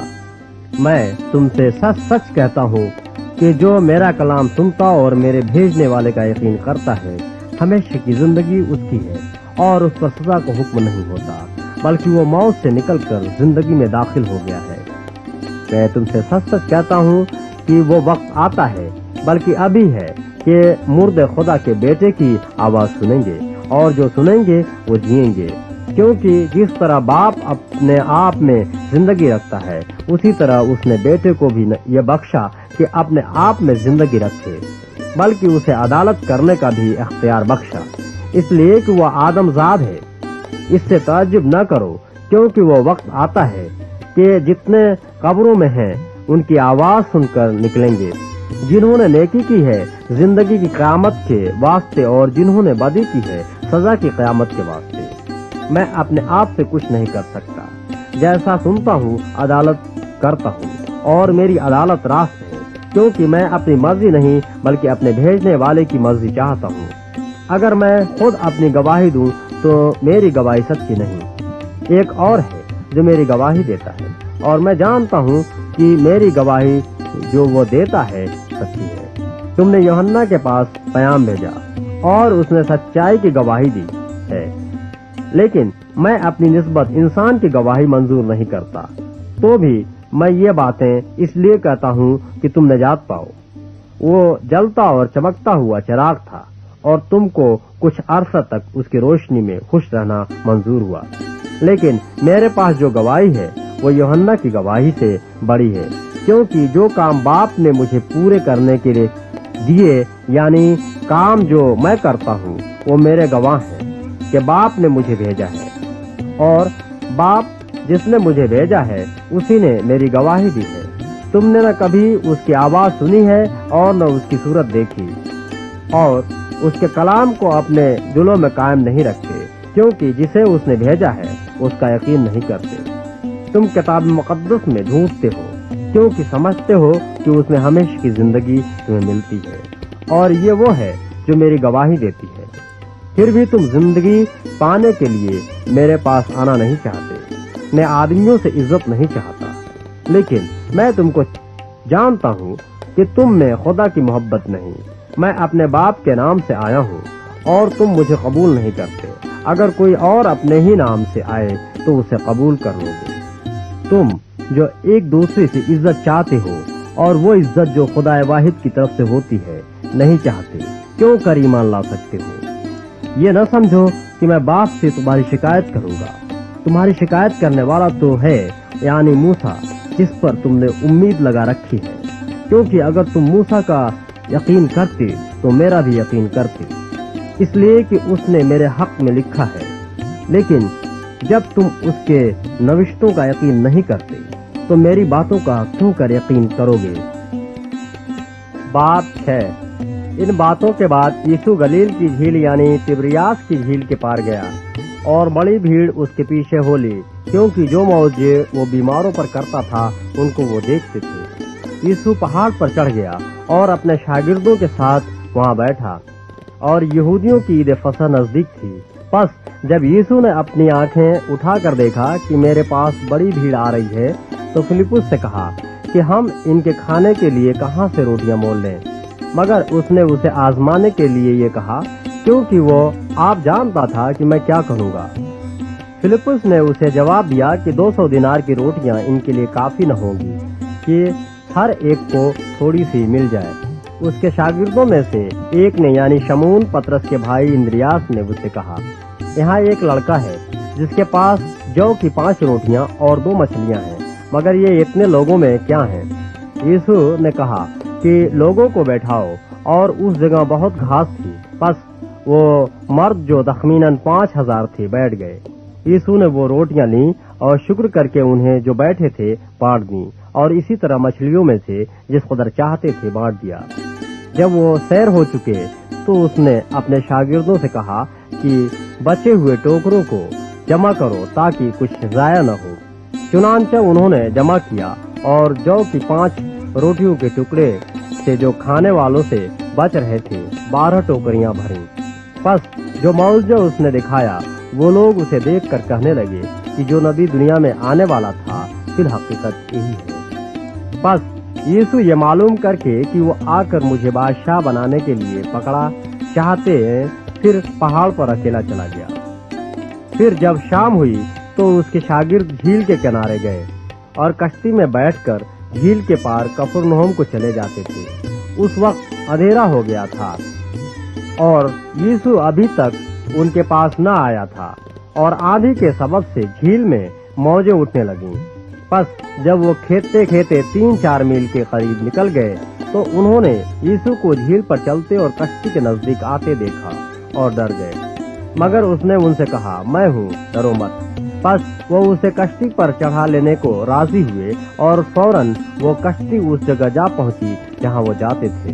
میں تم سے سچ سچ کہتا ہوں کہ جو میرا کلام سنتا اور میرے بھیجنے والے کا یقین کرتا ہے ہمیشہ کی زندگی اس کی ہے اور اس پر سزا کا حکم نہیں ہوتا بلکہ وہ موت سے نکل کر زندگی میں داخل ہو گیا ہے۔ میں تم سے سچ سچ کہتا ہوں کہ وہ وقت آتا ہے بلکہ ابھی ہے کہ مردے خدا کے بیٹے کی آواز سنیں گے اور جو سنیں گے وہ جئیں گے، کیونکہ جس طرح باپ اپنے آپ میں زندگی رکھتا ہے اسی طرح اس نے بیٹے کو بھی یہ بخشا کہ اپنے آپ میں زندگی رکھے، بلکہ اسے عدالت کرنے کا بھی اختیار بخشا، اس لیے کہ وہ آدم زاد ہے۔ اس سے تعجب نہ کرو، کیونکہ وہ وقت آتا ہے کہ جتنے قبروں میں ہیں ان کی آواز سن کر نکلیں گے، جنہوں نے نیکی کی ہے زندگی کی قیامت کے واسطے اور جنہوں نے بدی کی ہے سزا کی قیامت کے واسطے۔ میں اپنے آپ سے کچھ نہیں کر سکتا، جیسا سنتا ہوں عدالت کرتا ہوں اور میری عدالت راست ہے، کیونکہ میں اپنی مرضی نہیں بلکہ اپنے بھیجنے والے کی مرضی چاہتا ہوں۔ اگر میں خود اپنی گواہی دوں تو میری گواہی سچی نہیں، ایک اور ہے جو میری گواہی دیتا ہے اور میں جانتا ہوں کہ میری گواہی جو وہ دیتا ہے سچی ہے۔ تم نے یوحنا کے پاس پیام بھیجا اور اس نے سچائی کی گواہی دی ہے، لیکن میں اپنی نسبت انسان کی گواہی منظور نہیں کرتا، تو بھی میں یہ باتیں اس لیے کہتا ہوں کہ تم نجات پاؤ۔ وہ جلتا اور چمکتا ہوا چراغ تھا اور تم کو کچھ عرصہ تک اس کی روشنی میں خوش رہنا منظور ہوا، لیکن میرے پاس جو گواہی ہے وہ یوحنا کی گواہی سے بڑی ہے، کیونکہ جو کام باپ نے مجھے پورے کرنے کے لیے دیے، یعنی کام جو میں کرتا ہوں، وہ میرے گواہ ہیں کہ باپ نے مجھے بھیجا ہے، اور باپ جس نے مجھے بھیجا ہے اسی نے میری گواہی دی ہے۔ تم نے نہ کبھی اس کی آواز سنی ہے اور نہ اس کی صورت دیکھی، اور اس کے کلام کو اپنے دلوں میں قائم نہیں رکھتے، کیونکہ جسے اس نے بھیجا ہے اس کا یقین نہیں کرتے۔ تم کتاب مقدس میں ڈھونڈتے ہو کیونکہ سمجھتے ہو کہ اس میں ہمیشہ کی زندگی تمہیں ملتی ہے، اور یہ وہ ہے جو میری گواہی دیتی ہے۔ پھر بھی تم زندگی پانے کے لیے میرے پاس آنا نہیں چاہتے۔ میں آدمیوں سے عزت نہیں چاہتا، لیکن میں تم کو جانتا ہوں کہ تم میں خدا کی محبت نہیں۔ میں اپنے باپ کے نام سے آیا ہوں اور تم مجھے قبول نہیں کرتے۔ اگر کوئی اور اپنے ہی نام سے آئے تو اسے قبول کر لو گے۔ تم جو ایک دوسرے سے عزت چاہتے ہو اور وہ عزت جو خدا واحد کی طرف سے ہوتی ہے نہیں چاہتے، کیوں کر ایمان لا سکتے ہو؟ یہ نہ سمجھو کہ میں باپ سے تمہاری شکایت کروں گا۔ تمہاری شکایت کرنے والا تو ہے، یعنی موسیٰ، جس پر تم نے امید لگا رکھی ہے، کیونکہ اگر تم موسیٰ کا یقین کرتے تو میرا بھی یقین کرتے، اس لیے کہ اس نے میرے حق میں لکھا ہے۔ لیکن جب تم اس کے نوشتوں کا یقین نہیں کرتے تو میری باتوں کا کیوں کر یقین کرو گے؟ بات 6۔ ان باتوں کے بعد یسوع گلیل کی جھیل یعنی تبریاس کی جھیل کے پار گیا، اور بڑی بھیڑ اس کے پیچھے ہو لی، کیونکہ جو معجزے وہ بیماروں پر کرتا تھا ان کو وہ دیکھتے تھے۔ یسوع پہاڑ پر چڑھ گیا اور اپنے شاگردوں کے ساتھ وہاں بیٹھا، اور یہودیوں کی عید فصح نزدیک تھی۔ پس جب یسوع نے اپنی آنکھیں اٹھا کر دیکھا کہ میرے پاس بڑی بھیڑ آ رہی ہے تو فلپس سے کہا کہ ہم ان کے کھانے کے لیے کہاں سے روٹیاں مول لیں؟ مگر اس نے اسے آزمانے کے لیے یہ کہا، کیونکہ وہ آپ جانتا تھا کہ میں کیا کروں گا۔ فلپس نے اسے جواب دیا کہ 200 دینار کی روٹیاں ان کے لیے کافی نہ ہوں گی کہ ہر ایک کو تھوڑی سی مل جائے۔ اس کے شاگردوں میں سے ایک نے یعنی شمعون پطرس کے بھائی اندریاس نے اس سے کہا، یہاں ایک لڑکا ہے جس کے پاس جو کی 5 روٹیاں اور 2 مچھلیاں ہیں، مگر یہ اتنے لوگوں میں کیا ہیں؟ یسوع نے کہا کہ لوگوں کو بیٹھاؤ، اور اس جگہ بہت گھاس تھی۔ بس وہ مرد جو تخمیناً 5000 تھے بیٹھ گئے۔ یسوع نے وہ روٹیاں لیں اور شکر کر کے انہیں جو بیٹھے تھے بانٹ دیں، اور اسی طرح مچھلیوں میں سے جس قدر چاہتے تھے بانٹ دیا۔ جب وہ سیر ہو چکے تو اس نے اپنے شاگردوں سے کہا کہ بچے ہوئے ٹوکروں کو جمع کرو تاکہ کچھ ضائع نہ ہو۔ چنانچہ انہوں نے جمع کیا اور جو کہ 5 روٹیوں کے ٹکڑے سے جو کھانے والوں سے بچ رہے تھے 12 ٹوکریاں بھریں۔ پس جو معجزہ اس نے دکھایا وہ لوگ اسے دیکھ کر کہنے لگے کہ جو نبی دنیا میں آنے والا تھا فی الحقیقت یہی ہے۔ پس یسوع یہ معلوم کر کے کہ وہ آ کر مجھے بادشاہ بنانے کے لیے پکڑا چاہتے ہیں، پھر پہاڑ پر اکیلا چلا گیا۔ پھر جب شام ہوئی تو اس کے شاگرد جھیل کے کنارے گئے اور کشتی میں بیٹھ کر جھیل کے پار کفرنہوم کو چلے جاتے تھے۔ اس وقت اندھیرا ہو گیا تھا اور یسوع ابھی تک ان کے پاس نہ آیا تھا، اور آندھی کے سبب سے جھیل میں موجیں اٹھنے لگیں۔ پس جب وہ کھیتے کھیتے 3-4 میل کے قریب نکل گئے تو انہوں نے یسوع کو جھیل پر چلتے اور کشتی کے نزدیک آتے دیکھا اور ڈر گئے، مگر اس نے ان سے کہا، میں ہوں، ڈرو مت۔ پس وہ اسے کشتی پر چڑھا لینے کو راضی ہوئے اور فوراً وہ کشتی اس جگہ جا پہنچی جہاں وہ جاتے تھے۔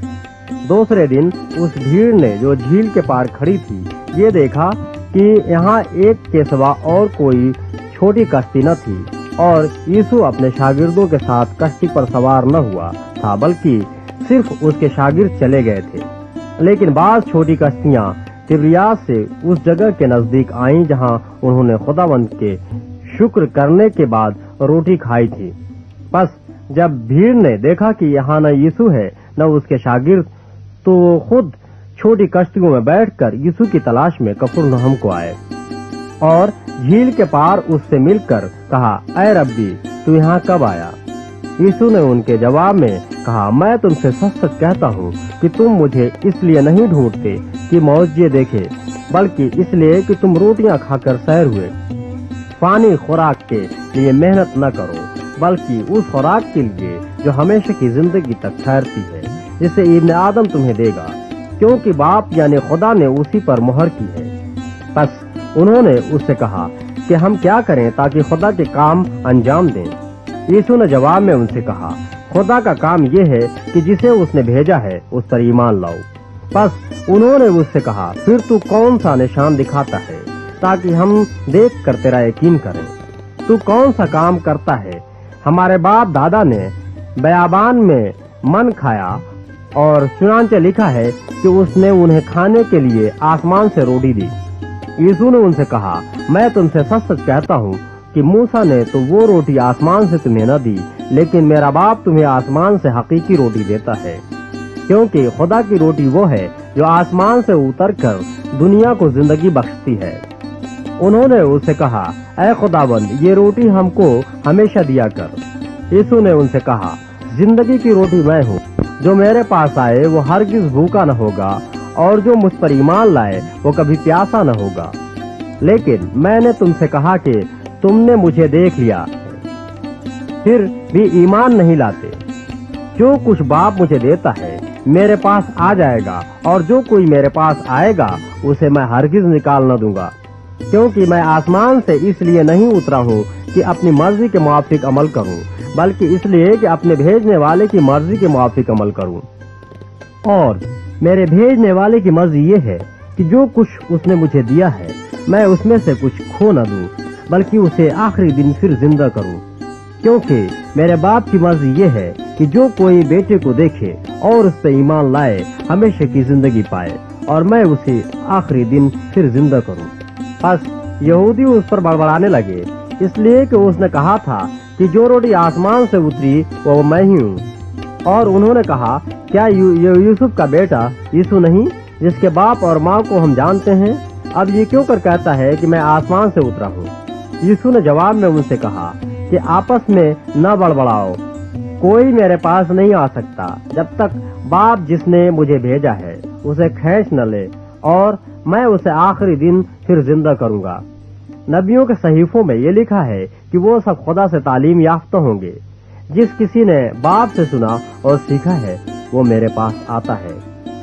دوسرے دن اس بھیڑ نے جو جھیل کے پار کھڑی تھی یہ دیکھا کہ یہاں ایک کے سوا اور کوئی چھوٹی کشتی نہ تھی، اور یسوع اپنے شاگردوں کے ساتھ کشتی پر سوار نہ ہوا تھا، بلکہ صرف اس کے شاگرد چلے گئے تھے۔ لیکن بعض چھوٹی کشتیاں تبریاس سے اس جگہ کے نزدیک آئیں جہاں انہوں نے خداوند کے شکر کرنے کے بعد روٹی کھائی تھی۔ پس جب بھیڑ نے دیکھا کہ یہاں نہ یسوع ہے نہ اس کے شاگرد، تو وہ خود چھوٹی کشتیوں میں بیٹھ کر یسوع کی تلاش میں کفرنہوم کو آئے، اور جھیل کے پار اس سے مل کر کہا، اے ربی، تو یہاں کب آیا؟ یسوع نے ان کے جواب میں کہا، میں تم سے سچ سچ کہتا ہوں کہ تم مجھے اس لیے نہیں ڈھونڈتے کہ معجزے دیکھے، بلکہ اس لیے کہ تم روٹیاں کھا کر سیر ہوئے۔ فانی خوراک کے لیے محنت نہ کرو، بلکہ اس خوراک کے لیے جو ہمیشہ کی زندگی تک ٹھہرتی ہے، جسے ابن آدم تمہیں دے گا، کیونکہ باپ یعنی خدا نے اسی پر مہر کی ہے۔ پس انہوں نے اس سے کہا کہ ہم کیا کریں تاکہ خدا کے کام انجام دیں؟ یسوع نے جواب میں ان سے کہا، خدا کا کام یہ ہے کہ جسے اس نے بھیجا ہے اس پر ایمان لاؤ۔ پس انہوں نے اس سے کہا، پھر تو کون سا نشان دکھاتا ہے تاکہ ہم دیکھ کر تیرا یقین کریں؟ تو کون سا کام کرتا ہے؟ ہمارے باپ دادا نے بیابان میں من کھایا، اور چنانچہ لکھا ہے کہ اس نے انہیں کھانے کے لیے آسمان سے روٹی دی۔ یسوع نے ان سے کہا، میں تم سے سچ سچ کہتا ہوں کہ موسیٰ نے تو وہ روٹی آسمان سے تمہیں نہ دی، لیکن میرا باپ تمہیں آسمان سے حقیقی روٹی دیتا ہے، کیونکہ خدا کی روٹی وہ ہے جو آسمان سے اتر کر دنیا کو زندگی بخشتی ہے۔ انہوں نے اس سے کہا، اے خداوند، یہ روٹی ہم کو ہمیشہ دیا کر۔ یسوع نے ان سے کہا، زندگی کی روٹی میں ہوں، جو میرے پاس آئے وہ ہرگز بھوکا نہ ہوگا، اور جو مجھ پر ایمان لائے وہ کبھی پیاسا نہ ہوگا۔ لیکن میں نے تم سے کہا کہ تم نے مجھے دیکھ لیا پھر بھی ایمان نہیں لاتے۔ جو کچھ باپ مجھے دیتا ہے میرے پاس آ جائے گا، اور جو کوئی میرے پاس آئے گا اسے میں ہرگز نکال نہ دوں گا، کیونکہ میں آسمان سے اس لیے نہیں اترا ہوں کہ اپنی مرضی کے موافق عمل کروں، بلکہ اس لیے کہ اپنے بھیجنے والے کی مرضی کے موافق عمل کروں۔ اور میرے بھیجنے والے کی مرضی یہ ہے کہ جو کچھ اس نے مجھے دیا ہے میں اس میں سے کچھ کھو نہ دوں، بلکہ اسے آخری دن پھر زندہ کروں، کیونکہ میرے باپ کی مرضی یہ ہے کہ جو کوئی بیٹے کو دیکھے اور اس پہ ایمان لائے ہمیشہ کی زندگی پائے، اور میں اسے آخری دن پھر زندہ کروں۔ پس یہودی اس پر بڑبڑانے لگے، اس لیے کہ اس نے کہا تھا کہ جو روٹی آسمان سے اتری وہ میں ہی ہوں۔ اور انہوں نے کہا، کیا یہ یوسف کا بیٹا یسوع نہیں، جس کے باپ اور ماں کو ہم جانتے ہیں؟ اب یہ کیوں کر کہتا ہے کہ میں آسمان سے اترا ہوں؟ یسوع نے جواب میں ان سے کہا کہ آپس میں نہ بڑبڑاؤ، کوئی میرے پاس نہیں آ سکتا جب تک باپ جس نے مجھے بھیجا ہے اسے کھینچ نہ لے، اور میں اسے آخری دن پھر زندہ کروں گا۔ نبیوں کے صحیفوں میں یہ لکھا ہے کہ وہ سب خدا سے تعلیم یافتہ ہوں گے۔ جس کسی نے باپ سے سنا اور سیکھا ہے وہ میرے پاس آتا ہے۔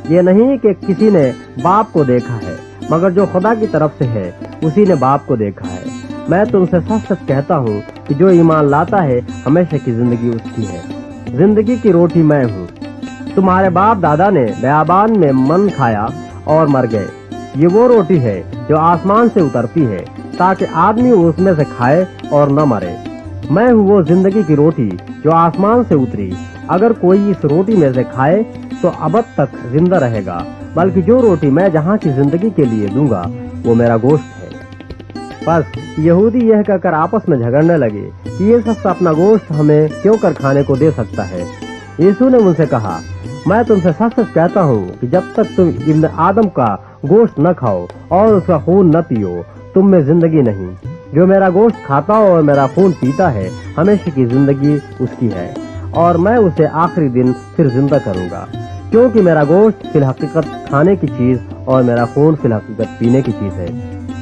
یہ نہیں کہ کسی نے باپ کو دیکھا ہے، مگر جو خدا کی طرف سے ہے اسی نے باپ کو دیکھا ہے۔ میں تم سے سچ سچ کہتا ہوں کہ جو ایمان لاتا ہے ہمیشہ کی زندگی اس کی ہے۔ زندگی کی روٹی میں ہوں۔ تمہارے باپ دادا نے بیابان میں من کھایا اور مر گئے۔ یہ وہ روٹی ہے جو آسمان سے اترتی ہے تاکہ آدمی اس میں سے کھائے اور نہ مرے۔ میں ہوں وہ زندگی کی روٹی جو آسمان سے اتری۔ اگر کوئی اس روٹی میں سے کھائے تو ابد تک زندہ رہے گا، بلکہ جو روٹی میں جہاں کی زندگی کے لیے دوں گا وہ میرا گوشت ہے۔ بس یہودی یہ کہہ کر آپس میں جھگڑنے لگے کہ یہ شخص اپنا گوشت ہمیں کیوں کر کھانے کو دے سکتا ہے۔ یسوع نے ان سے کہا، میں تم سے سچ سچ کہتا ہوں کہ جب تک تم ابن آدم کا گوشت نہ کھاؤ اور اس کا خون نہ پیو تم میں زندگی نہیں۔ جو میرا گوشت کھاتا اور میرا خون پیتا ہے ہمیشہ کی زندگی اس کی ہے، اور میں اسے آخری دن پھر زندہ کروں گا، کیونکہ میرا گوشت فی الحقیقت کھانے کی چیز اور میرا خون فی الحقیقت پینے کی چیز ہے۔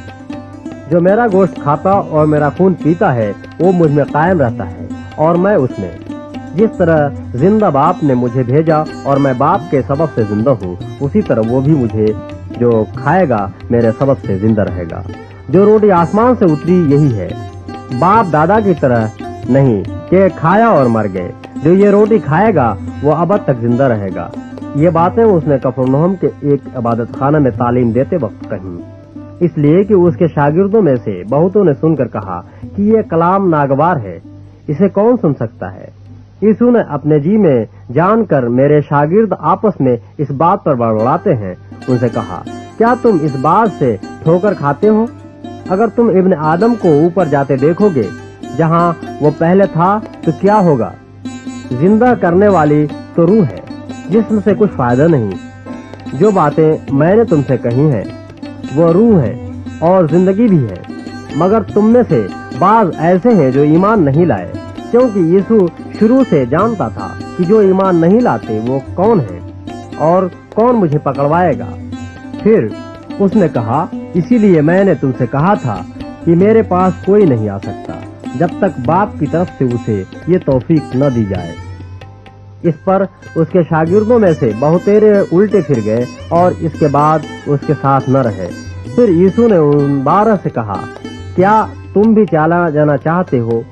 جو میرا گوشت کھاتا اور میرا خون پیتا ہے وہ مجھ میں قائم رہتا ہے اور میں اس میں۔ جس طرح زندہ باپ نے مجھے بھیجا اور میں باپ کے سبب سے زندہ ہوں، اسی طرح وہ بھی مجھے جو کھائے گا میرے سبب سے زندہ رہے گا۔ جو روٹی آسمان سے اتری یہی ہے، باپ دادا کی طرح نہیں کہ کھایا اور مر گئے۔ جو یہ روٹی کھائے گا وہ ابد تک زندہ رہے گا۔ یہ باتیں اس نے کفرنہم کے ایک عبادت خانہ میں تعلیم دیتے وقت کہیں، اس لیے کہ اس کے شاگردوں میں سے بہتوں نے سن کر کہا کہ یہ کلام ناگوار ہے، اسے کون سن سکتا ہے؟ یسوع نے اپنے جی میں جان کر میرے شاگرد آپس میں اس بات پر بڑبڑاتے ہیں، ان سے کہا، کیا تم اس بات سے ٹھوکر کھاتے ہو؟ اگر تم ابن آدم کو اوپر جاتے دیکھو گے جہاں وہ پہلے تھا تو کیا ہوگا؟ زندہ کرنے والی تو روح ہے، جسم سے کچھ فائدہ نہیں۔ جو باتیں میں نے تم سے کہی ہیں وہ روح ہے اور زندگی بھی ہے، مگر تم میں سے بعض ایسے ہیں جو ایمان نہیں لائے۔ کیونکہ یسوع شروع سے جانتا تھا کہ جو ایمان نہیں لاتے وہ کون ہیں اور کون مجھے پکڑوائے گا۔ پھر اس نے کہا، اسی لیے میں نے تم سے کہا تھا کہ میرے پاس کوئی نہیں آ سکتا جب تک باپ کی طرف سے اسے یہ توفیق نہ دی جائے۔ اس پر اس کے شاگردوں میں سے بہتیرے الٹے پھر گئے اور اس کے بعد اس کے ساتھ نہ رہے۔ پھر یسوع نے ان 12 سے کہا، کیا تم بھی چلا جانا چاہتے ہو؟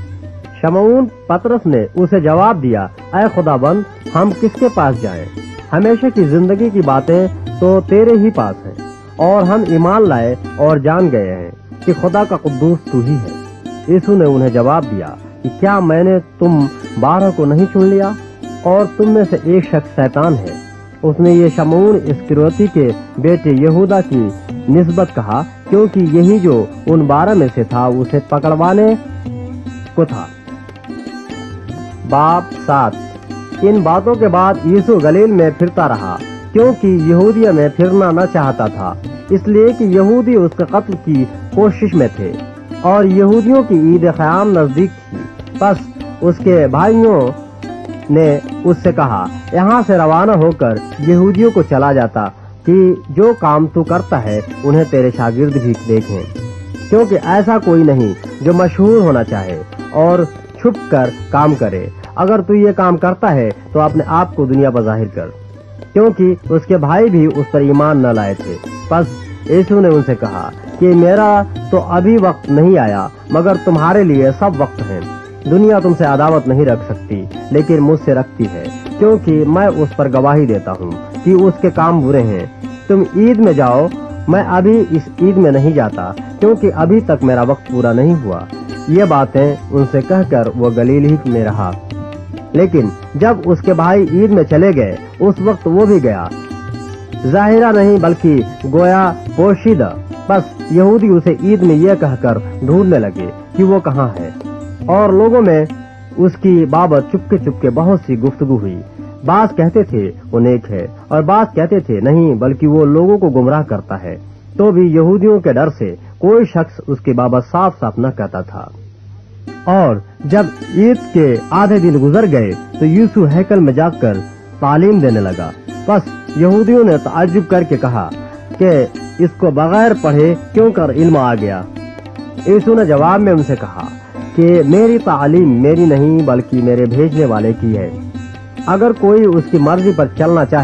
شمعون پطرس نے اسے جواب دیا، اے خداوند، ہم کس کے پاس جائیں؟ ہمیشہ کی زندگی کی باتیں تو تیرے ہی پاس ہیں، اور ہم ایمان لائے اور جان گئے ہیں کہ خدا کا قدوس تو ہی ہے۔ یسوع نے انہیں جواب دیا کہ کیا میں نے تم 12 کو نہیں چن لیا؟ اور تم میں سے ایک شخص شیطان ہے۔ اس نے یہ شمعون اسکریوتی کے بیٹے یہودا کی نسبت کہا، کیونکہ یہی جو ان 12 میں سے تھا اسے پکڑوانے کو تھا۔ باب 7۔ ان باتوں کے بعد یسوع گلیل میں پھرتا رہا، کیونکہ یہودیہ میں پھرنا نہ چاہتا تھا، اس لیے کہ یہودی اس کے قتل کی کوشش میں تھے اور یہودیوں کی عید خیام نزدیک تھی۔ پس اس کے بھائیوں نے اس سے کہا، یہاں سے روانہ ہو کر یہودیوں کو چلا جاتا کہ جو کام تو کرتا ہے انہیں تیرے شاگرد بھی دیکھیں، کیونکہ ایسا کوئی نہیں جو مشہور ہونا چاہے اور چھپ کر کام کرے۔ اگر تو یہ کام کرتا ہے تو اپنے آپ کو دنیا بظاہر کر، کیونکہ اس کے بھائی بھی اس پر ایمان نہ لائے تھے۔ پس یسوع نے ان سے کہا کہ میرا تو ابھی وقت نہیں آیا، مگر تمہارے لیے سب وقت ہے۔ دنیا تم سے عداوت نہیں رکھ سکتی، لیکن مجھ سے رکھتی ہے، کیونکہ میں اس پر گواہی دیتا ہوں کہ اس کے کام برے ہیں۔ تم عید میں جاؤ، میں ابھی اس عید میں نہیں جاتا، کیونکہ ابھی تک میرا وقت پورا نہیں ہوا۔ یہ باتیں ان سے کہہ کر وہ گلیل ہی میں رہا۔ لیکن جب اس کے بھائی عید میں چلے گئے اس وقت وہ بھی گیا، ظاہرہ نہیں بلکہ گویا پوشیدہ۔ بس یہودی اسے عید میں یہ کہہ کر ڈھونڈنے لگے کہ وہ کہاں ہے، اور لوگوں میں اس کی بابت چپکے چپکے بہت سی گفتگو ہوئی۔ بعض کہتے تھے وہ نیک ہے اور بعض کہتے تھے نہیں، بلکہ وہ لوگوں کو گمراہ کرتا ہے۔ تو بھی یہودیوں کے ڈر سے کوئی شخص اس کی بابت صاف صاف نہ کہتا تھا۔ اور جب عید کے آدھے دن گزر گئے تو یسوع ہیکل میں جا کر تعلیم دینے لگا۔ بس یہودیوں نے تعجب کر کے کہا کہ اس کو بغیر پڑھے کیوں کر علم آ گیا؟ یسوع نے جواب میں ان سے کہا کہ میری تعلیم میری نہیں بلکہ میرے بھیجنے والے کی ہے۔ اگر کوئی اس کی مرضی پر چلنا چاہے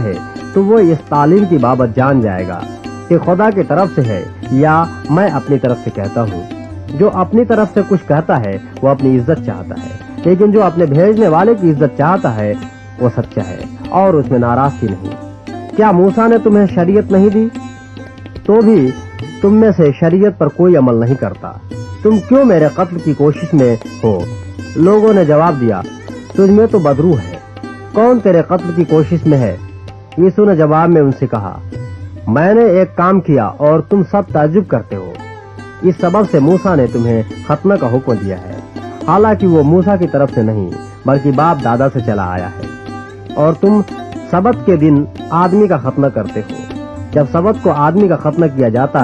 تو وہ اس تعلیم کی بابت جان جائے گا کہ خدا کی طرف سے ہے یا میں اپنی طرف سے کہتا ہوں۔ جو اپنی طرف سے کچھ کہتا ہے وہ اپنی عزت چاہتا ہے، لیکن جو اپنے بھیجنے والے کی عزت چاہتا ہے وہ سچا ہے اور اس میں ناراضگی نہیں۔ کیا موسیٰ نے تمہیں شریعت نہیں دی؟ تو بھی تم میں سے شریعت پر کوئی عمل نہیں کرتا، تم کیوں میرے قتل کی کوشش میں ہو؟ لوگوں نے جواب دیا، تجھ میں تو بدرو ہے، کون تیرے قتل کی کوشش میں ہے؟ یسوع نے جواب میں ان سے کہا، میں نے ایک کام کیا اور تم سب تعجب کرتے ہو۔ اس سبب سے موسیٰ نے تمہیں ختنہ کا حکم دیا ہے، حالانکہ وہ موسیٰ کی طرف سے نہیں بلکہ باپ دادا سے چلا آیا ہے، اور تم سبت کے دن آدمی کا ختنہ کرتے ہو۔ جب سبت کو آدمی کا ختنہ کیا جاتا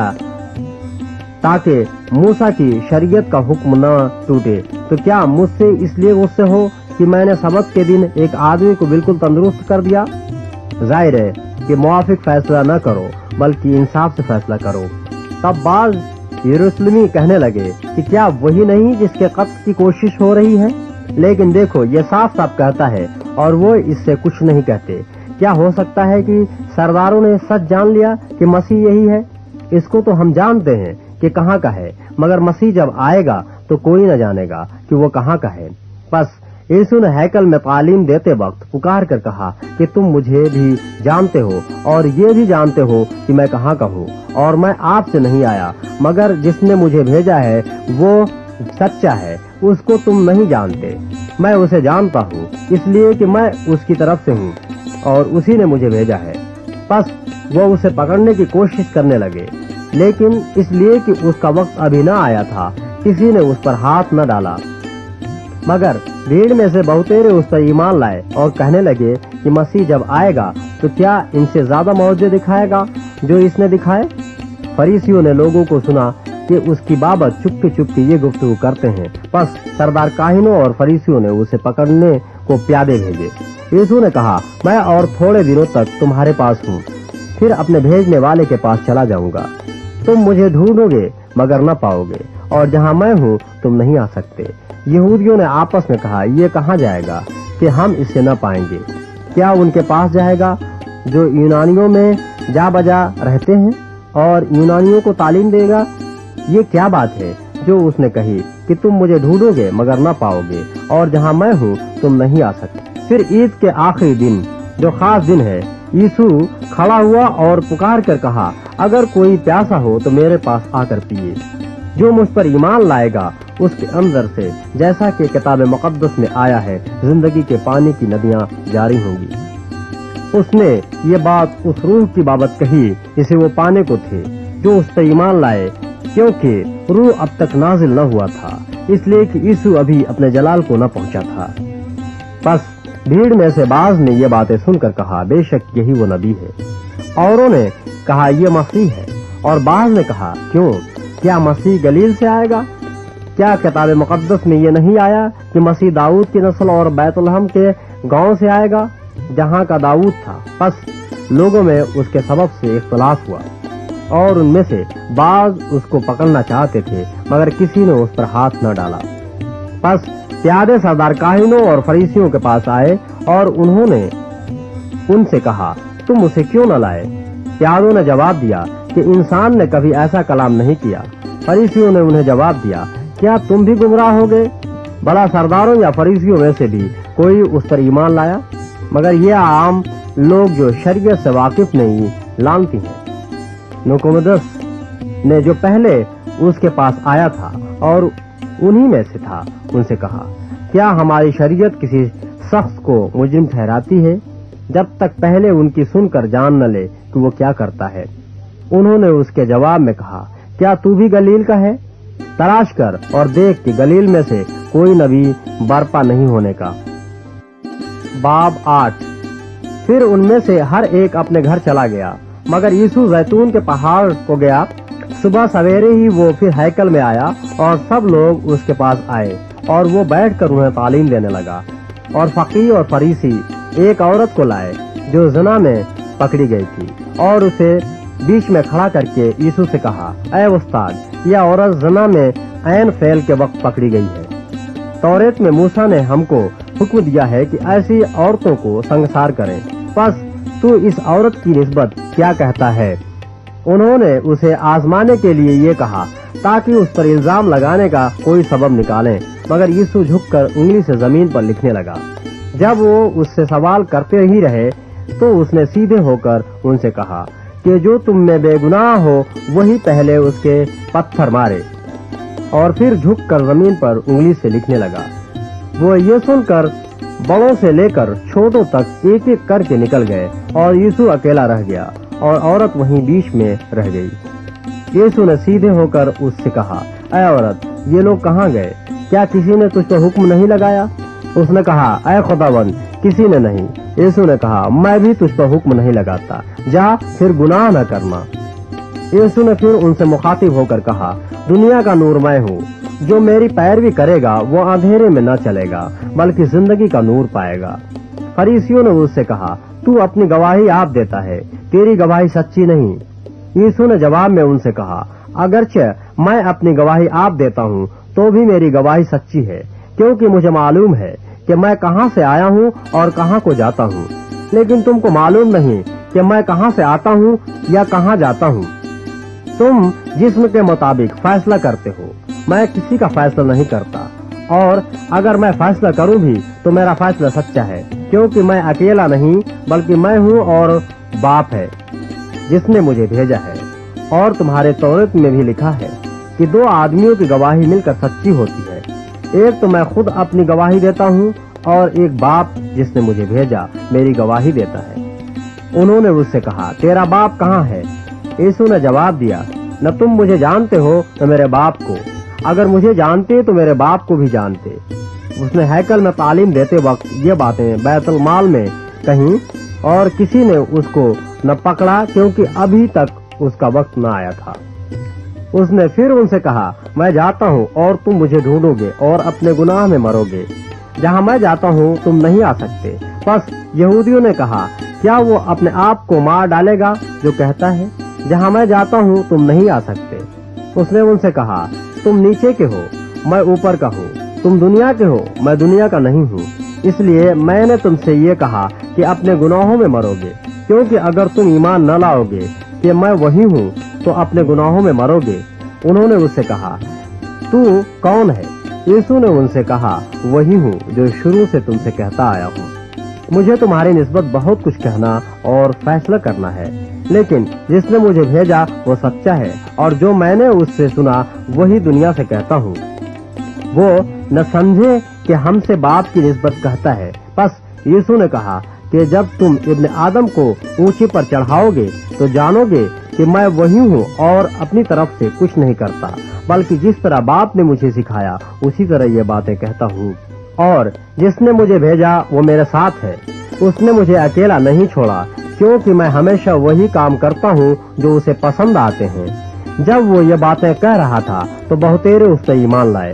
تاکہ موسیٰ کی شریعت کا حکم نہ ٹوٹے، تو کیا مجھ سے اس لیے غصے ہو کہ میں نے سبت کے دن ایک آدمی کو بالکل تندرست کر دیا؟ ظاہر ہے کہ موافق فیصلہ نہ کرو بلکہ انصاف سے فیصلہ کرو۔ تب بعض یروشلمی کہنے لگے کہ کیا وہی نہیں جس کے قتل کی کوشش ہو رہی ہے؟ لیکن دیکھو، یہ صاف صاف کہتا ہے اور وہ اس سے کچھ نہیں کہتے۔ کیا ہو سکتا ہے کہ سرداروں نے سچ جان لیا کہ مسیح یہی ہے؟ اس کو تو ہم جانتے ہیں کہ کہاں کا ہے، مگر مسیح جب آئے گا تو کوئی نہ جانے گا کہ وہ کہاں کا ہے۔ بس یسوع نے ہیکل میں تعلیم دیتے وقت پکار کر کہا کہ تم مجھے بھی جانتے ہو اور یہ بھی جانتے ہو کہ میں کہاں کا ہوں، اور میں آپ سے نہیں آیا، مگر جس نے مجھے بھیجا ہے وہ سچا ہے، اس کو تم نہیں جانتے، میں اسے جانتا ہوں، اس لیے کہ میں اس کی طرف سے ہوں اور اسی نے مجھے بھیجا ہے۔ پس وہ اسے پکڑنے کی کوشش کرنے لگے، لیکن اس لیے کہ اس کا وقت ابھی نہ آیا تھا کسی نے اس پر ہاتھ نہ ڈالا۔ مگر بھیڑ میں سے بہتیرے اس پر ایمان لائے اور کہنے لگے کہ مسیح جب آئے گا تو کیا ان سے زیادہ معجزے دکھائے گا جو اس نے دکھائے؟ فریسیوں نے لوگوں کو سنا کہ اس کی بابت چپکے چپکے یہ گفتگو کرتے ہیں، پس سردار کاہنوں اور فریسیوں نے اسے پکڑنے کو پیادے بھیجے۔ یسوع نے کہا، میں اور تھوڑے دنوں تک تمہارے پاس ہوں، پھر اپنے بھیجنے والے کے پاس چلا جاؤں گا۔ تم مجھے ڈھونڈو گے مگر نہ پاؤ گے، اور جہاں میں ہوں تم نہیں آ سکتے۔ یہودیوں نے آپس میں کہا، یہ کہاں جائے گا کہ ہم اسے نہ پائیں گے؟ کیا ان کے پاس جائے گا جو یونانیوں میں جا بجا رہتے ہیں اور یونانیوں کو تعلیم دے گا؟ یہ کیا بات ہے جو اس نے کہی کہ تم مجھے ڈھونڈو گے مگر نہ پاؤ گے، اور جہاں میں ہوں تم نہیں آ سکتے۔ پھر عید کے آخری دن جو خاص دن ہے، یسوع کھڑا ہوا اور پکار کر کہا، اگر کوئی پیاسا ہو تو میرے پاس آ کر پیے، جو مجھ پر ایمان لائے گا اس کے اندر سے، جیسا کہ کتاب مقدس میں آیا ہے، زندگی کے پانی کی ندیاں جاری ہوں گی۔ اس نے یہ بات اس روح کی بابت کہی جسے وہ پانے کو تھے، جو اس پر ایمان لائے، کیونکہ روح اب تک نازل نہ ہوا تھا، اس لیے کہ یسوع ابھی اپنے جلال کو نہ پہنچا تھا۔ بس بھیڑ میں سے بعض نے یہ باتیں سن کر کہا، بے شک یہی وہ نبی ہے۔ اوروں نے کہا، یہ مسیح ہے، اور بعض نے کہا، کیوں، کیا مسیح گلیل سے آئے گا؟ کیا کتاب مقدس میں یہ نہیں آیا کہ مسیح داؤد کی نسل اور بیت لحم کے گاؤں سے آئے گا جہاں کا داؤد تھا؟ پس لوگوں میں اس کے سبب سے اختلاف ہوا، اور ان میں سے بعض اس کو پکڑنا چاہتے تھے، مگر کسی نے اس پر ہاتھ نہ ڈالا۔ پس پیادے سردار کاہنوں اور فریسیوں کے پاس آئے اور انہوں نے ان سے کہا، تم اسے کیوں نہ لائے؟ پیادوں نے جواب دیا کہ انسان نے کبھی ایسا کلام نہیں کیا۔ فریسیوں نے انہیں جواب دیا، کیا تم بھی گمراہ ہو گئے؟ بلا سرداروں یا فریسیوں میں سے بھی کوئی اس پر ایمان لایا؟ مگر یہ عام لوگ جو شریعت سے واقف نہیں لانتی ہیں۔ نکومدس نے جو پہلے اس کے پاس آیا تھا اور انہی میں سے تھا، ان سے کہا، کیا ہماری شریعت کسی شخص کو مجرم ٹھہراتی ہے جب تک پہلے ان کی سن کر جان نہ لے کہ وہ کیا کرتا ہے؟ انہوں نے اس کے جواب میں کہا، کیا تو بھی گلیل کا ہے؟ تلاش کر اور دیکھ کہ گلیل میں سے کوئی نبی برپا نہیں ہونے کا۔ باب 8۔ پھر ان میں سے ہر ایک اپنے گھر چلا گیا، مگر یسوع زیتون کے پہاڑ کو گیا۔ صبح سویرے ہی وہ پھر ہیکل میں آیا اور سب لوگ اس کے پاس آئے، اور وہ بیٹھ کر انہیں تعلیم دینے لگا۔ اور فقیہ اور فریسی ایک عورت کو لائے جو زنا میں پکڑی گئی تھی، اور اسے بیچ میں کھڑا کر کے یسوع سے کہا، اے استاد، یہ عورت زنا میں عین فعل کے وقت پکڑی گئی ہے۔ توریت میں موسیٰ نے ہم کو حکم دیا ہے کہ ایسی عورتوں کو سنگسار کریں، پس تو اس عورت کی نسبت کیا کہتا ہے؟ انہوں نے اسے آزمانے کے لیے یہ کہا تاکہ اس پر الزام لگانے کا کوئی سبب نکالیں، مگر یسوع جھک کر انگلی سے زمین پر لکھنے لگا۔ جب وہ اس سے سوال کرتے ہی رہے تو اس نے سیدھے ہو کر ان سے کہا کہ جو تم میں بے گناہ ہو وہی پہلے اس کے پتھر مارے، اور پھر جھک کر زمین پر انگلی سے لکھنے لگا۔ وہ یہ سن کر بڑوں سے لے کر چھوٹوں تک ایک ایک کر کے نکل گئے، اور یسوع اکیلا رہ گیا اور عورت وہیں بیچ میں رہ گئی۔ یسوع نے سیدھے ہو کر اس سے کہا، اے عورت، یہ لوگ کہاں گئے؟ کیا کسی نے تجھ پر حکم نہیں لگایا؟ اس نے کہا، اے خداوند، کسی نے نہیں۔ یسوع نے کہا، میں بھی تجھ پر حکم نہیں لگاتا، جا پھر گناہ نہ کرنا۔ یسوع نے پھر ان سے مخاطب ہو کر کہا، دنیا کا نور میں ہوں، جو میری پیروی کرے گا وہ اندھیرے میں نہ چلے گا بلکہ زندگی کا نور پائے گا۔ فریسیوں نے اس سے کہا، تو اپنی گواہی آپ دیتا ہے، تیری گواہی سچی نہیں۔ یسوع نے جواب میں ان سے کہا، اگرچہ میں اپنی گواہی آپ دیتا ہوں تو بھی میری گواہی سچی ہے، کیونکہ مجھے معلوم ہے کہ میں کہاں سے آیا ہوں اور کہاں کو جاتا ہوں، لیکن تم کو معلوم نہیں کہ میں کہاں سے آتا ہوں یا کہاں جاتا ہوں۔ تم جسم کے مطابق فیصلہ کرتے ہو، میں کسی کا فیصلہ نہیں کرتا، اور اگر میں فیصلہ کروں بھی تو میرا فیصلہ سچا ہے، کیونکہ میں اکیلا نہیں بلکہ میں ہوں اور باپ ہے جس نے مجھے بھیجا ہے۔ اور تمہارے توریت میں بھی لکھا ہے کہ دو آدمیوں کی گواہی مل کر سچی ہوتی ہے، ایک تو میں خود اپنی گواہی دیتا ہوں اور ایک باپ جس نے مجھے بھیجا میری گواہی دیتا ہے۔ انہوں نے اس سے کہا، تیرا باپ کہاں ہے؟ یسوع نے جواب دیا، نہ تم مجھے جانتے ہو نہ میرے باپ کو، اگر مجھے جانتے تو میرے باپ کو بھی جانتے۔ اس نے ہیکل میں تعلیم دیتے وقت یہ باتیں بیت المال میں کہیں، اور کسی نے اس کو نہ پکڑا کیونکہ ابھی تک اس کا وقت نہ آیا تھا۔ اس نے پھر ان سے کہا، میں جاتا ہوں اور تم مجھے ڈھونڈو گے اور اپنے گناہ میں مرو گے، جہاں میں جاتا ہوں تم نہیں آ سکتے۔ پس یہودیوں نے کہا، کیا وہ اپنے آپ کو مار ڈالے گا جو کہتا ہے، جہاں میں جاتا ہوں تم نہیں آ سکتے؟ اس نے ان سے کہا، تم نیچے کے ہو، میں اوپر کا ہوں، تم دنیا کے ہو، میں دنیا کا نہیں ہوں، اس لیے میں نے تم سے یہ کہا کہ اپنے گناہوں میں مرو گے، کیونکہ اگر تم ایمان نہ لاؤ گے کہ میں وہی ہوں تو اپنے گناہوں میں مرو گے۔ انہوں نے اس سے کہا، تو کون ہے؟ یسوع نے ان سے کہا، وہی ہوں جو شروع سے تم سے کہتا آیا ہوں۔ مجھے تمہاری نسبت بہت کچھ کہنا اور فیصلہ کرنا ہے، لیکن جس نے مجھے بھیجا وہ سچا ہے، اور جو میں نے اس سے سنا وہی دنیا سے کہتا ہوں۔ وہ نہ سمجھے کہ ہم سے باپ کی نسبت کہتا ہے۔ پس یسوع نے کہا کہ جب تم ابن آدم کو اونچے پر چڑھاؤ گے تو جانو گے کہ میں وہی ہوں اور اپنی طرف سے کچھ نہیں کرتا، بلکہ جس طرح باپ نے مجھے سکھایا اسی طرح یہ باتیں کہتا ہوں۔ اور جس نے مجھے بھیجا وہ میرے ساتھ ہے، اس نے مجھے اکیلا نہیں چھوڑا، کیونکہ میں ہمیشہ وہی کام کرتا ہوں جو اسے پسند آتے ہیں۔ جب وہ یہ باتیں کہہ رہا تھا تو بہتیرے اس پر ایمان لائے۔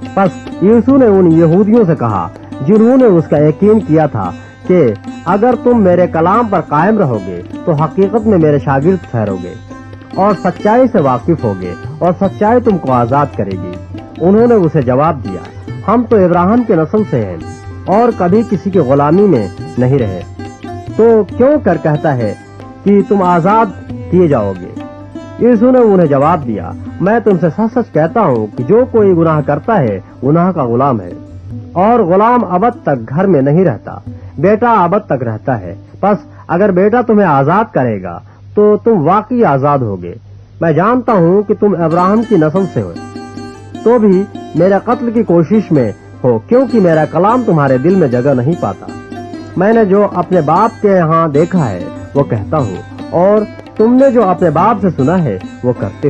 پس یسوع نے ان یہودیوں سے کہا جنہوں نے اس کا یقین کیا تھا کہ اگر تم میرے کلام پر قائم رہو گے تو حقیقت میں میرے شاگرد ٹھہرو گے اور سچائی سے واقف ہوگے، اور سچائی تم کو آزاد کرے گی۔ انہوں نے اسے جواب دیا، ہم تو ابراہیم کے نسل سے ہیں اور کبھی کسی کی غلامی میں نہیں رہے، تو کیوں کر کہتا ہے کہ تم آزاد کیے جاؤ گے؟ یسوع نے انہیں جواب دیا، میں تم سے سچ سچ کہتا ہوں کہ جو کوئی گناہ کرتا ہے گناہ کا غلام ہے، اور غلام ابد تک گھر میں نہیں رہتا، بیٹا ابد تک رہتا ہے۔ پس اگر بیٹا تمہیں آزاد کرے گا تو تم واقعی آزاد ہوگے۔ میں جانتا ہوں کہ تم ابراہیم کی نسل سے ہو، تو بھی میرے قتل کی کوشش میں ہو، کیونکہ میرا کلام تمہارے دل میں جگہ نہیں پاتا۔ میں نے جو اپنے باپ کے یہاں دیکھا ہے وہ کہتا ہوں، اور تم نے جو اپنے باپ سے سنا ہے وہ کرتے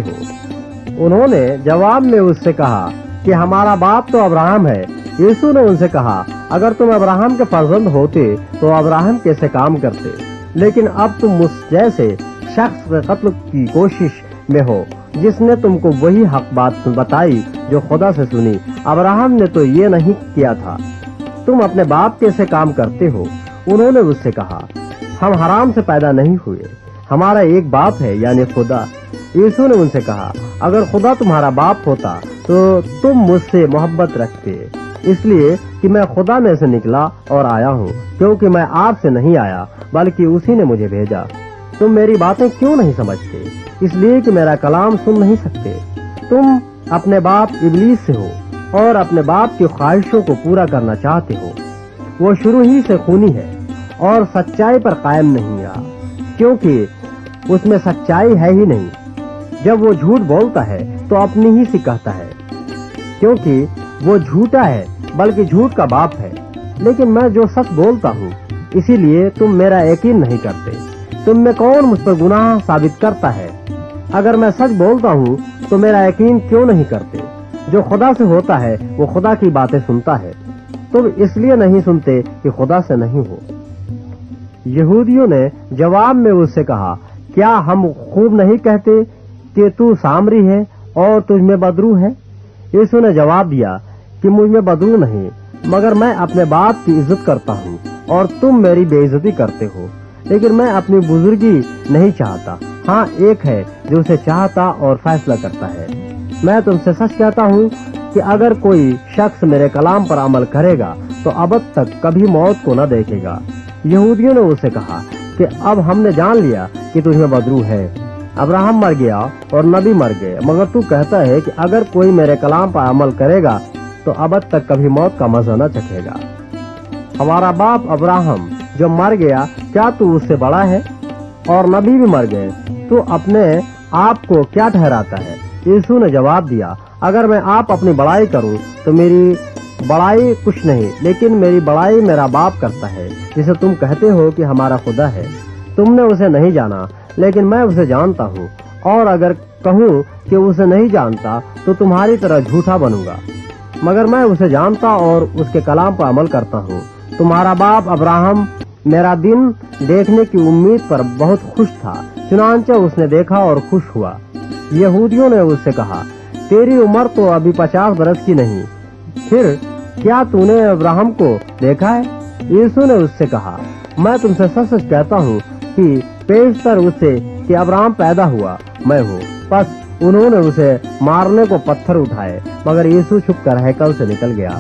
ہو۔ انہوں نے جواب میں اس سے کہا کہ ہمارا باپ تو ابراہیم ہے۔ یسوع نے ان سے کہا، اگر تم ابراہیم کے فرزند ہوتے تو ابراہیم کیسے کام کرتے، لیکن اب تم مجھ جیسے شخص کے قتل کی کوشش میں ہو جس نے تم کو وہی حق بات بتائی جو خدا سے سنی۔ ابراہیم نے تو یہ نہیں کیا تھا، تم اپنے باپ کیسے کام کرتے ہو؟ انہوں نے اس سے کہا، ہم حرام سے پیدا نہیں ہوئے، ہمارا ایک باپ ہے یعنی خدا۔ یسوع نے ان سے کہا، اگر خدا تمہارا باپ ہوتا تو تم مجھ سے محبت رکھتے، इसलिए कि मैं खुदा में से निकला और आया हूँ, क्योंकि मैं आपसे नहीं आया बल्कि उसी ने मुझे भेजा। तुम मेरी बातें क्यों नहीं समझते? इसलिए कि मेरा कलाम सुन नहीं सकते। तुम अपने बाप इबलीस से हो और अपने बाप की ख्वाहिशों को पूरा करना चाहते हो। वो शुरू ही से खूनी है और सच्चाई पर कायम नहीं रहा, क्योंकि उसमें सच्चाई है ही नहीं। जब वो झूठ बोलता है तो अपनी ही सी कहता है, क्योंकि वो झूठा है बल्कि झूठ का बाप है। लेकिन मैं जो सच बोलता हूँ, इसीलिए तुम मेरा यकीन नहीं करते। तुम में कौन मुझ पर गुनाह साबित करता है? अगर मैं सच बोलता हूँ तो मेरा यकीन क्यों नहीं करते? जो खुदा से होता है वो खुदा की बातें सुनता है। तुम इसलिए नहीं सुनते कि खुदा से नहीं हो। यहूदियों ने जवाब में उससे कहा, क्या हम खूब नहीं कहते कि तू सामरी है और तुझ में बदरू है? यीशु ने जवाब दिया कि मुझ में बदरू नहीं, मगर मैं अपने बाप की इज्जत करता हूँ और तुम मेरी बेइज्जती करते हो। लेकिन मैं अपनी बुजुर्गी नहीं चाहता, हाँ एक है जो उसे चाहता और फैसला करता है। मैं तुमसे सच कहता हूँ कि अगर कोई शख्स मेरे कलाम पर अमल करेगा तो अब तक कभी मौत को न देखेगा। यहूदियों ने उसे कहा कि अब हमने जान लिया कि तुझमें बदरू है। अब्राहम मर गया और नबी मर गए, मगर तू कहता है कि अगर कोई मेरे कलाम पर अमल करेगा तो अब तक कभी मौत का मजा न चखेगा। हमारा बाप अब्राहम जो मर गया, क्या तू उससे बड़ा है? और नबी भी मर गए, तू अपने आप को क्या ठहराता है? यीशु ने जवाब दिया, अगर मैं आप अपनी बड़ाई करूं तो मेरी बड़ाई कुछ नहीं, लेकिन मेरी बड़ाई मेरा बाप करता है, जिसे तुम कहते हो कि हमारा खुदा है। तुमने उसे नहीं जाना, लेकिन मैं उसे जानता हूँ, और अगर कहूँ कि उसे नहीं जानता तो तुम्हारी तरह झूठा बनूंगा। मगर मैं उसे जानता और उसके कलाम पर अमल करता हूँ। तुम्हारा बाप अब्राहम मेरा दिन देखने की उम्मीद पर बहुत खुश था, चुनांचे उसने देखा और खुश हुआ। यहूदियों ने उससे कहा, तेरी उम्र तो अभी 50 बरस की नहीं, फिर क्या तूने अब्राहम को देखा है? यीशु ने उससे कहा, मैं तुमसे सच सच कहता हूँ कि पेशतर उससे कि अब्राहम पैदा हुआ मैं हूँ। बस उन्होंने उसे मारने को पत्थर उठाए, मगर यीशु छुप कर हैकल से निकल गया।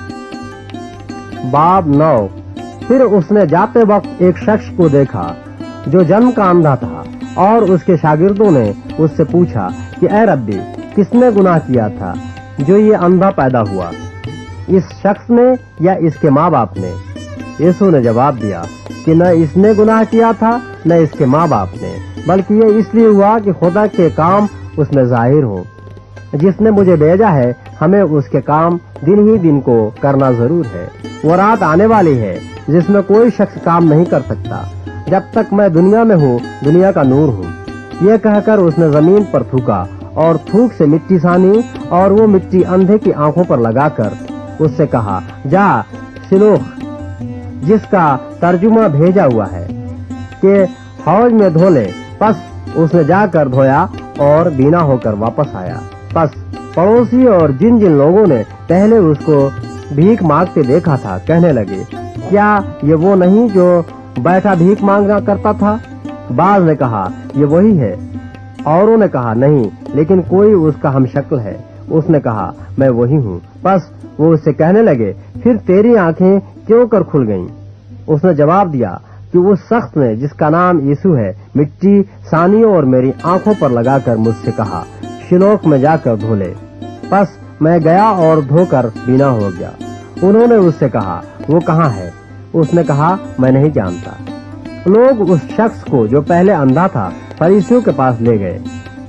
बाब 9। फिर उसने जाते वक्त एक शख्स को देखा जो जन्म का अंधा था, और उसके शागिर्दों ने उससे पूछा कि ऐ रब्बी, किसने गुनाह किया था जो ये अंधा पैदा हुआ, इस शख्स ने या इसके माँ बाप ने? यीशु ने जवाब दिया कि न इसने गुनाह किया था न इसके माँ बाप ने, बल्कि ये इसलिए हुआ कि खुदा के काम उसमें जाहिर हो। जिसने मुझे भेजा है, हमें उसके काम दिन ही दिन को करना जरूर है। वो रात आने वाली है जिसमें कोई शख्स काम नहीं कर सकता। जब तक मैं दुनिया में हूँ, दुनिया का नूर हूँ। ये कहकर उसने जमीन पर थूका और थूक से मिट्टी सानी, और वो मिट्टी अंधे की आंखों पर लगाकर उससे कहा, जा शिलोह, जिसका तर्जुमा भेजा हुआ है, कि हौज में धो ले। बस उसने जाकर धोया और बीना होकर वापस आया। बस पड़ोसी और जिन जिन लोगों ने पहले उसको भीख मांगते देखा था, कहने लगे, क्या ये वो नहीं जो बैठा भीख मांगा करता था? बाज ने कहा, ये वही है। औरों ने कहा, नहीं, लेकिन कोई उसका हमशक्ल है। उसने कहा, मैं वही हूँ। बस वो उससे कहने लगे, फिर तेरी आंखें क्यों कर खुल गईं? उसने जवाब दिया कि उस शख्स ने जिसका नाम यीशु है, मिट्टी सानी और मेरी आंखों पर लगाकर मुझसे कहा, शिलोह में जाकर धो ले। बस मैं गया और धोकर बीना हो गया। उन्होंने उससे कहा, वो कहाँ है? उसने कहा, मैं नहीं जानता। लोग उस शख्स को जो पहले अंधा था फरीसियों के पास ले गए,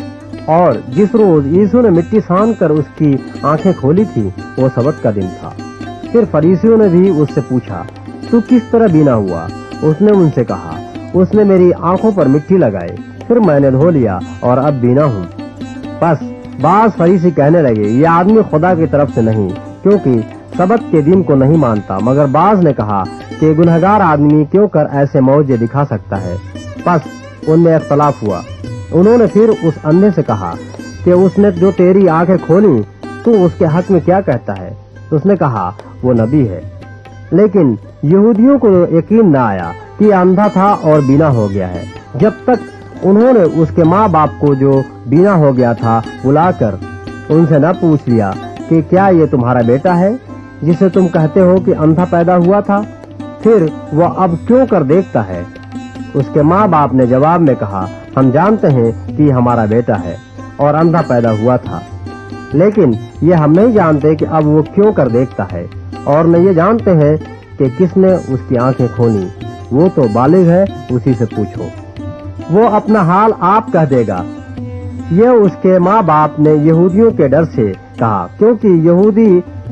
और जिस रोज यीशु ने मिट्टी सान कर उसकी आंखें खोली थी, वो सबत का दिन था। फिर फरीसियों ने भी उससे पूछा, तू किस तरह बीना हुआ? उसने उनसे कहा, उसने मेरी आंखों पर मिट्टी लगाई, फिर मैंने धो लिया और अब बीना हूँ। बस बाज फरीसी कहने लगे, ये आदमी खुदा की तरफ से नहीं, क्योंकि सबत के दिन को नहीं मानता। मगर बाज ने कहा कि गुनहगार आदमी क्यों कर ऐसे मौजे दिखा सकता है। बस उनमें इख्तलाफ हुआ। उन्होंने फिर उस अंधे से कहा कि उसने जो तेरी आंखें खोली, तू उसके हक में क्या कहता है? उसने कहा, वो नबी है। लेकिन यहूदियों को यकीन न आया कि अंधा था और बीना हो गया है, जब तक उन्होंने उसके माँ बाप को जो बीना हो गया था बुलाकर उनसे न पूछ लिया कि क्या ये तुम्हारा बेटा है? जिसे तुम कहते हो कि अंधा पैदा हुआ था, फिर वह अब क्यों कर देखता है? उसके माँ बाप ने जवाब में कहा, हम जानते हैं कि हमारा बेटा है और अंधा पैदा हुआ था, लेकिन ये हम नहीं जानते कि अब वो क्यों कर देखता है, और न ये जानते हैं कि किसने उसकी आंखें खोली। वो तो बालिग है, उसी से पूछो, वो अपना हाल आप कह देगा। ये उसके माँ बाप ने यहूदियों के डर से कहा, क्योंकि यहूदी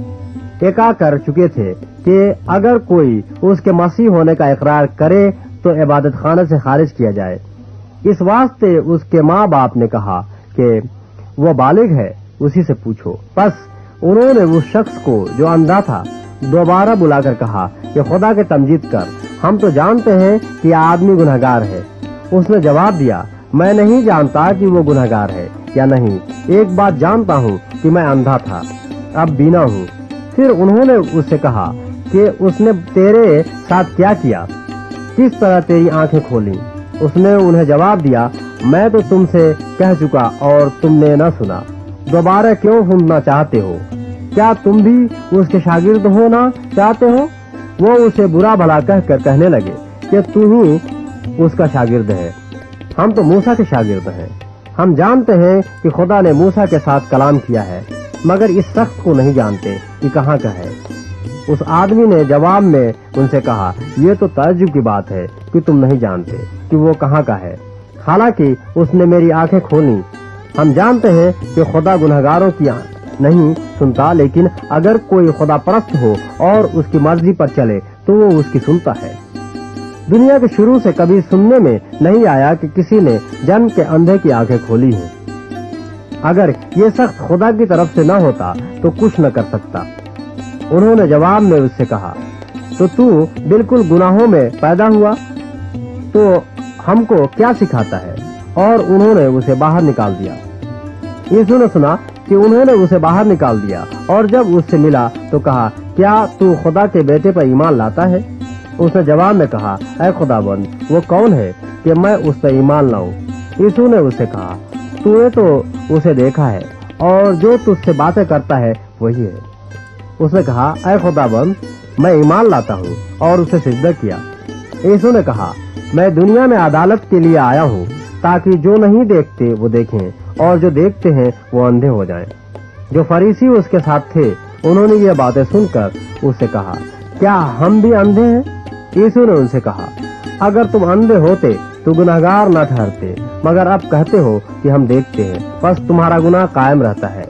एका कर चुके थे कि अगर कोई उसके मसीह होने का इकरार करे तो इबादत खाने से खारिज किया जाए। इस वास्ते उसके माँ बाप ने कहा कि वो बालिग है, उसी से पूछो। बस उन्होंने उस शख्स को जो अंधा था दोबारा बुलाकर कहा कि खुदा के तमजीद कर, हम तो जानते हैं कि आदमी गुनहगार है। उसने जवाब दिया, मैं नहीं जानता कि वो गुनहगार है या नहीं, एक बात जानता हूँ कि मैं अंधा था, अब बीना हूँ। फिर उन्होंने उससे कहा कि उसने तेरे साथ क्या किया, किस तरह तेरी आंखें खोली? उसने उन्हें जवाब दिया, मैं तो तुमसे कह चुका और तुमने न सुना, दोबारा क्यों सुनना चाहते हो? क्या तुम भी उसके शागिर्द होना चाहते हो? वो उसे बुरा भला कहकर कहने लगे कि तू ही उसका शागिर्द है, हम तो मूसा के शागिर्द हैं। हम जानते हैं कि खुदा ने मूसा के साथ कलाम किया है, मगर इस शख्स को नहीं जानते कि कहाँ का है। उस आदमी ने जवाब में उनसे कहा, ये तो ताज्जुब की बात है कि तुम नहीं जानते कि वो कहाँ का है, हालांकि उसने मेरी आंखें खोली। हम जानते हैं कि खुदा गुनहगारों की नहीं सुनता, लेकिन अगर कोई खुदा परस्त हो और उसकी मर्जी पर चले तो वो उसकी सुनता है। दुनिया के शुरू से कभी सुनने में नहीं आया कि किसी ने जन्म के अंधे की आंखें खोली हैं। अगर ये शख्स खुदा की तरफ से न होता तो कुछ न कर सकता। उन्होंने जवाब में उससे कहा, तो तू बिल्कुल गुनाहों में पैदा हुआ, तो हमको क्या सिखाता है? और उन्होंने उसे बाहर निकाल दिया। यीशु ने सुना कि उन्होंने उसे बाहर निकाल दिया, और जब उससे मिला तो कहा, क्या तू खुदा के बेटे पर ईमान लाता है? उसने जवाब में कहा, ऐ खुदाबंद, वो कौन है कि मैं उस पर ईमान लाऊं? यीशु ने उससे कहा, तूने तो उसे देखा है और जो तुझसे बातें करता है वही है। उसने कहा, ऐ खुदाबंद, मैं ईमान लाता हूँ, और उसे सिजदा किया। यीशु ने कहा, मैं दुनिया में अदालत के लिए आया हूँ, ताकि जो नहीं देखते वो देखें और जो देखते हैं वो अंधे हो जाएं। जो फरीसी उसके साथ थे उन्होंने ये बातें सुनकर उससे कहा, क्या हम भी अंधे हैं? यीशु ने उनसे कहा, अगर तुम अंधे होते तो गुनहगार न ठहरते, मगर अब कहते हो कि हम देखते हैं, बस तुम्हारा गुनाह कायम रहता है।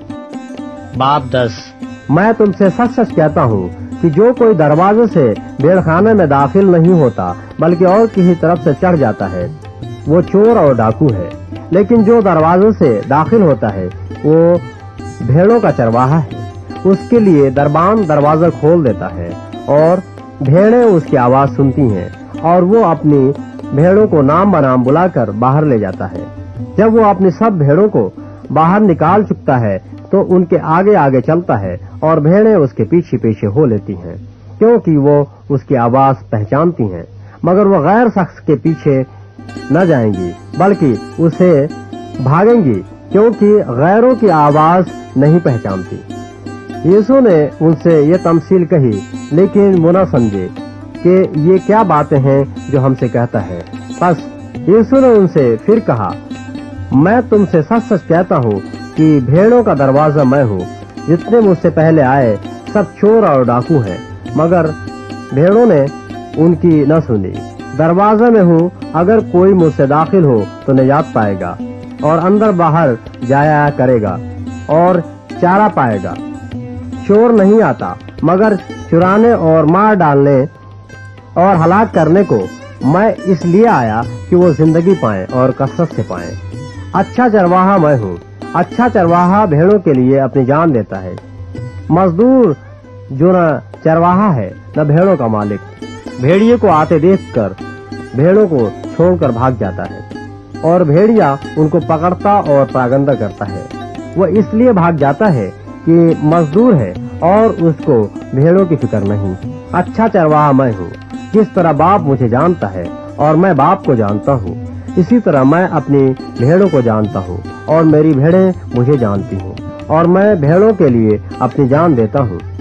बाब 10। मैं तुमसे सच सच कहता हूँ कि जो कोई दरवाजे से भेड़खाने में दाखिल नहीं होता बल्कि और किसी तरफ से चढ़ जाता है, वो चोर और डाकू है। लेकिन जो दरवाजे से दाखिल होता है वो भेड़ों का चरवाहा है। उसके लिए दरबान दरवाजा खोल देता है और भेड़ें उसकी आवाज सुनती हैं, और वो अपनी भेड़ों को नाम बनाम बुलाकर बाहर ले जाता है। जब वो अपनी सब भेड़ों को बाहर निकाल चुकता है तो उनके आगे आगे चलता है, और भेड़ें उसके पीछे पीछे हो लेती हैं, क्योंकि वो उसकी आवाज पहचानती हैं। मगर वो गैर शख्स के पीछे न जाएंगी बल्कि उसे भागेंगी, क्योंकि गैरों की आवाज नहीं पहचानती। यीशु ने उनसे ये तमसील कही, लेकिन वो न समझे कि ये क्या बातें हैं जो हमसे कहता है। बस यीशु ने उनसे फिर कहा, मैं तुमसे सच सच कहता हूँ कि भेड़ों का दरवाजा मैं हूँ। जितने मुझसे पहले आए सब चोर और डाकू हैं, मगर भेड़ों ने उनकी न सुनी। दरवाजा में हूँ, अगर कोई मुझसे दाखिल हो तो निजात पाएगा और अंदर बाहर जाया करेगा और चारा पाएगा। चोर नहीं आता मगर चुराने और मार डालने और हलाक करने को। मैं इसलिए आया कि वो जिंदगी पाएं और कसरत से पाएं। अच्छा चरवाहा मैं हूँ। अच्छा चरवाहा भेड़ों के लिए अपनी जान देता है। मजदूर जो न चरवाहा है न भेड़ों का मालिक, भेड़िए को आते देखकर भेड़ों को छोड़कर भाग जाता है, और भेड़िया उनको पकड़ता और प्रागंदा करता है। वो इसलिए भाग जाता है कि मजदूर है और उसको भेड़ों की फिक्र नहीं। अच्छा चरवाहा मैं हूँ। जिस तरह बाप मुझे जानता है और मैं बाप को जानता हूँ, इसी तरह मैं अपनी भेड़ों को जानता हूँ और मेरी भेड़ें मुझे जानती हैं, और मैं भेड़ों के लिए अपनी जान देता हूँ।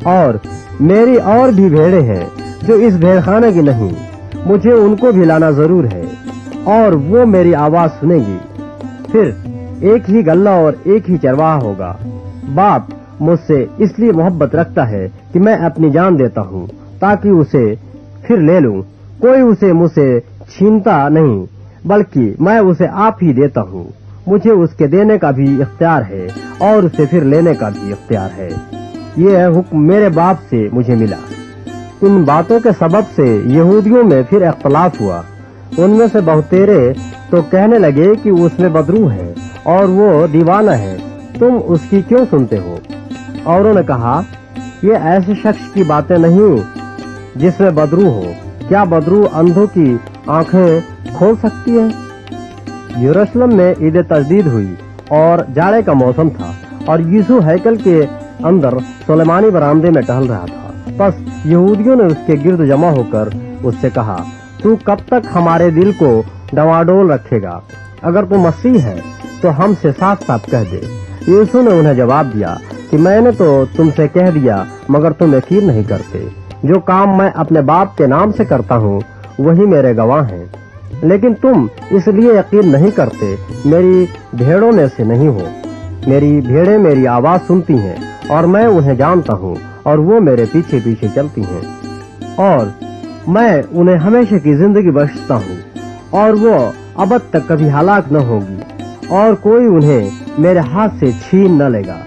और मेरी और भी भेड़ें हैं जो इस भेड़खाने की नहीं, मुझे उनको भी लाना जरूर है और वो मेरी आवाज सुनेगी। फिर एक ही गल्ला और एक ही चरवाहा होगा। बाप मुझसे इसलिए मोहब्बत रखता है कि मैं अपनी जान देता हूँ ताकि उसे फिर ले लूं। कोई उसे मुझसे छीनता नहीं, बल्कि मैं उसे आप ही देता हूँ। मुझे उसके देने का भी इख्तियार है और उसे फिर लेने का भी इख्तियार है। यह हुक्म मेरे बाप से मुझे मिला। इन बातों के सबब से यहूदियों में फिर इख्तलाफ हुआ। उनमें से बहुतेरे तो कहने लगे कि उसमें बदरू है और वो दीवाना है, तुम उसकी क्यों सुनते हो? औरों ने कहा, ये ऐसे शख्स की बातें नहीं जिसमें बदरू हो। क्या बदरू अंधों की आंखें खोल सकती है? यरूशलेम में ईद तजदीद हुई और जाड़े का मौसम था और यीशु हैकल के अंदर सुलेमानी बरामदे में टहल रहा था। बस यहूदियों ने उसके गिर्द जमा होकर उससे कहा, तू कब तक हमारे दिल को डवाडोल रखेगा? अगर तू मसीह है तो हमसे साफ साफ कह दे। यीशु ने उन्हें जवाब दिया कि मैंने तो तुमसे कह दिया, मगर तुम यकीन नहीं करते। जो काम मैं अपने बाप के नाम से करता हूँ वही मेरे गवाह हैं, लेकिन तुम इसलिए यकीन नहीं करते, मेरी भेड़ों में से नहीं हो। मेरी भेड़ें मेरी आवाज सुनती हैं और मैं उन्हें जानता हूँ और वो मेरे पीछे पीछे चलती हैं और मैं उन्हें हमेशा की जिंदगी बख्शता हूँ और वो अब तक कभी हलाक न होगी और कोई उन्हें मेरे हाथ से छीन न लेगा।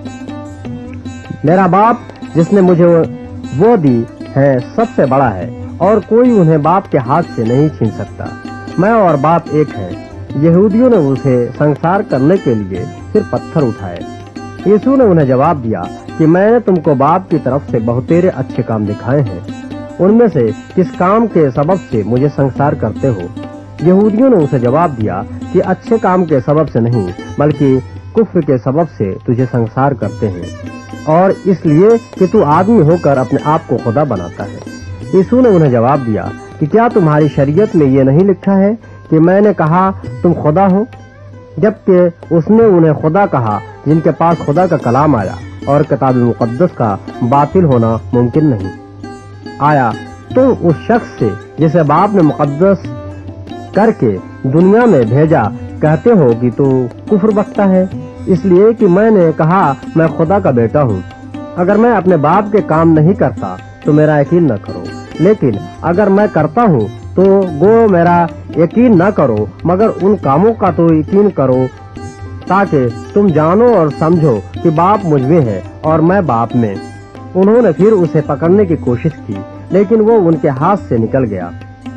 मेरा बाप जिसने मुझे वो दी है सबसे बड़ा है और कोई उन्हें बाप के हाथ से नहीं छीन सकता। मैं और बाप एक है। यहूदियों ने उसे संसार करने के लिए फिर पत्थर उठाए। यीशु ने उन्हें जवाब दिया कि मैंने तुमको बाप की तरफ से बहुतेरे अच्छे काम दिखाए हैं, उनमें से किस काम के सबब से मुझे संसार करते हो? यहूदियों ने उसे जवाब दिया कि अच्छे काम के सबब से नहीं, बल्कि कुफ्र के सबब से तुझे संसार करते हैं और इसलिए कि तू आदमी होकर अपने आप को खुदा बनाता है। यीशु ने उन्हें जवाब दिया कि क्या तुम्हारी शरीयत में ये नहीं लिखा है कि मैंने कहा तुम खुदा हो? जबकि उसने उन्हें खुदा कहा जिनके पास खुदा का कलाम आया और किताब मुकद्दस का बातिल होना मुमकिन नहीं आया। तुम उस शख्स से जिसे बाप ने मुकद्दस करके दुनिया में भेजा कहते हो कि तू कुफ्र बकता है, इसलिए कि मैंने कहा मैं खुदा का बेटा हूँ। अगर मैं अपने बाप के काम नहीं करता तो मेरा यकीन न करो, लेकिन अगर मैं करता हूँ तो गो मेरा यकीन न करो, मगर उन कामों का तो यकीन करो ताकि तुम जानो और समझो कि बाप मुझ में है और मैं बाप में। उन्होंने फिर उसे पकड़ने की कोशिश की, लेकिन वो उनके हाथ से निकल गया।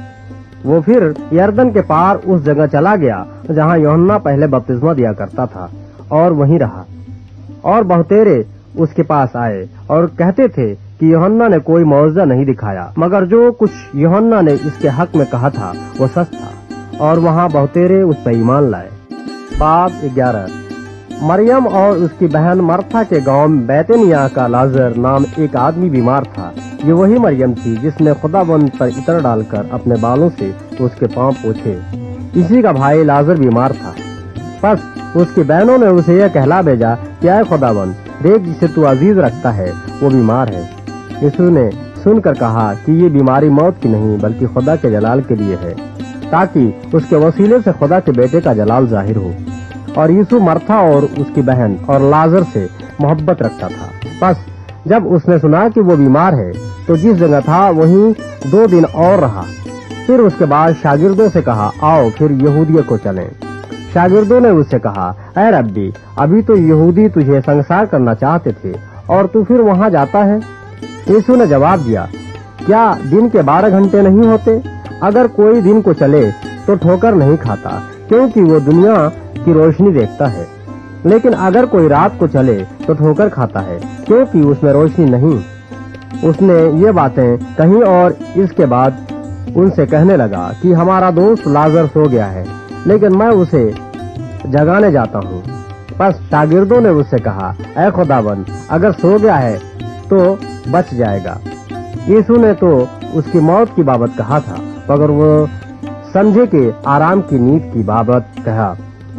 वो फिर यरदन के पार उस जगह चला गया जहाँ यूहन्ना पहले बपतिस्मा दिया करता था और वहीं रहा। और बहुतेरे उसके पास आए और कहते थे कि यूहन्ना ने कोई मौजज़ा नहीं दिखाया, मगर जो कुछ यूहन्ना ने इसके हक में कहा था वो सच था। और वहाँ बहुतेरे उस पर ईमान लाए। बाब 11। मरियम और उसकी बहन मर्था के गांव बैतनिया का लाजर नाम एक आदमी बीमार था। ये वही मरियम थी जिसने खुदाबंद पर इत्र डालकर अपने बालों से उसके पांव पोंछे। इसी का भाई लाजर बीमार था। बस उसकी बहनों ने उसे यह कहला भेजा कि आए खुदाबंद, देख जिसे तू अजीज रखता है वो बीमार है। यीशु ने सुनकर कहा कि ये बीमारी मौत की नहीं बल्कि खुदा के जलाल के लिए है, ताकि उसके वसीले से खुदा के बेटे का जलाल जाहिर हो। और यीशु मर्था और उसकी बहन और लाजर से मोहब्बत रखता था। बस जब उसने सुना कि वो बीमार है तो जिस जगह था वहीं 2 दिन और रहा। फिर उसके बाद शागिर्दों से कहा, आओ फिर यहूदिया को चलें। शागिर्दों ने उससे कहा, ऐ रब्बी, अभी तो यहूदी तुझे संसार करना चाहते थे और तू फिर वहाँ जाता है। यीशु ने जवाब दिया, क्या दिन के 12 घंटे नहीं होते? अगर कोई दिन को चले तो ठोकर नहीं खाता, क्योंकि वो दुनिया की रोशनी देखता है। लेकिन अगर कोई रात को चले तो ठोकर खाता है, क्योंकि उसमें रोशनी नहीं। उसने ये बातें कही और इसके बाद उनसे कहने लगा कि हमारा दोस्त लाजर सो गया है, लेकिन मैं उसे जगाने जाता हूँ। बस शागिर्दों ने उससे कहा, ऐ खुदाबंद, अगर सो गया है तो बच जाएगा। यीशु ने तो उसकी मौत की बाबत कहा था, मगर वो समझे कि आराम की नींद की बाबत कहा।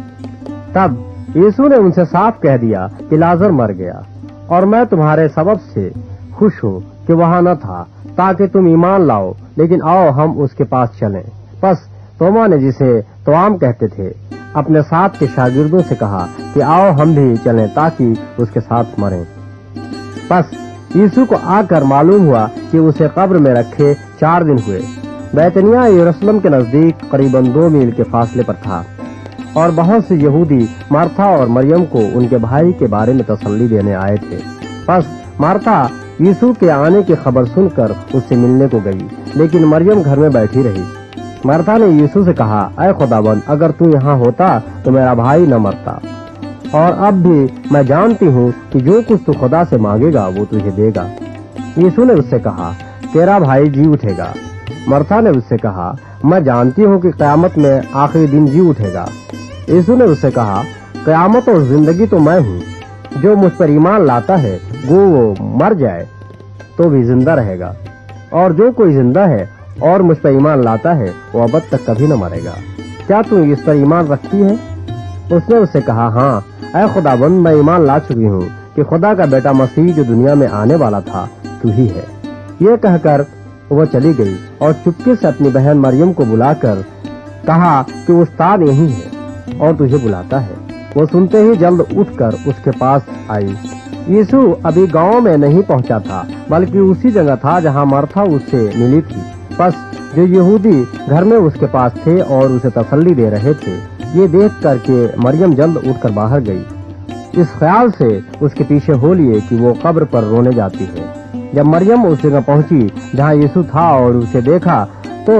तब यीशु ने उनसे साफ कह दिया कि लाजर मर गया और मैं तुम्हारे सबब से खुश हूँ कि वहाँ न था ताकि तुम ईमान लाओ, लेकिन आओ हम उसके पास चलें। बस तोमा ने, जिसे तोआम कहते थे, अपने साथ के शागिर्दों से कहा कि आओ हम भी चलें ताकि उसके साथ मरें। बस यीशु को आकर मालूम हुआ कि उसे कब्र में रखे 4 दिन हुए। बैतनिया यरूशलेम के नजदीक करीबन 2 मील के फासले पर था और बहुत से यहूदी मार्था और मरियम को उनके भाई के बारे में तसल्ली देने आए थे। बस मार्था यीशु के आने की खबर सुनकर उससे मिलने को गई, लेकिन मरियम घर में बैठी रही। मार्था ने यीशु से कहा, ऐ खुदाबंद, अगर तू यहाँ होता तो मेरा भाई न मरता। और अब भी मैं जानती हूँ कि जो कुछ तू खुदा से मांगेगा वो तुझे देगा। यीशु ने उससे कहा, तेरा भाई जी उठेगा। मार्था ने उससे कहा, मैं जानती हूँ कि क़यामत में आखिरी दिन जी उठेगा। यीशु ने उससे कहा, क़यामत और जिंदगी तो मैं हूँ। जो मुझ पर ईमान लाता है वो मर जाए तो भी जिंदा रहेगा, और जो कोई जिंदा है और मुझ पर ईमान लाता है वो अबद तक कभी न मरेगा। क्या तू इस पर ईमान रखती है? उसने उससे कहा, हाँ ऐ खुदाबंद, मैं ईमान ला चुकी हूँ कि खुदा का बेटा मसीह जो दुनिया में आने वाला था तू ही है। ये कहकर वो चली गई और चुपके से अपनी बहन मरियम को बुलाकर कहा कि उस्ताद यहीं है और तुझे बुलाता है। वो सुनते ही जल्द उठकर उसके पास आई। यीशु अभी गांव में नहीं पहुंचा था, बल्कि उसी जगह था जहां मार्था उससे मिली थी। बस जो यहूदी घर में उसके पास थे और उसे तसल्ली दे रहे थे, ये देख कर के मरियम जल्द उठकर बाहर गई, इस ख्याल से उसके पीछे हो लिए कि वो कब्र पर रोने जाती है। जब मरियम उस जगह पहुंची जहां यीशु था और उसे देखा तो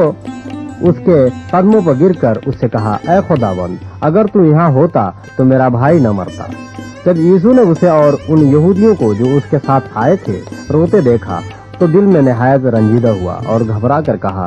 उसके कदमों पर गिरकर उससे कहा, ऐ खुदावंद, अगर तू यहाँ होता तो मेरा भाई न मरता। जब यीशु ने उसे और उन यहूदियों को जो उसके साथ आए थे रोते देखा तो दिल में निहायत रंजीदा हुआ और घबरा कर कहा,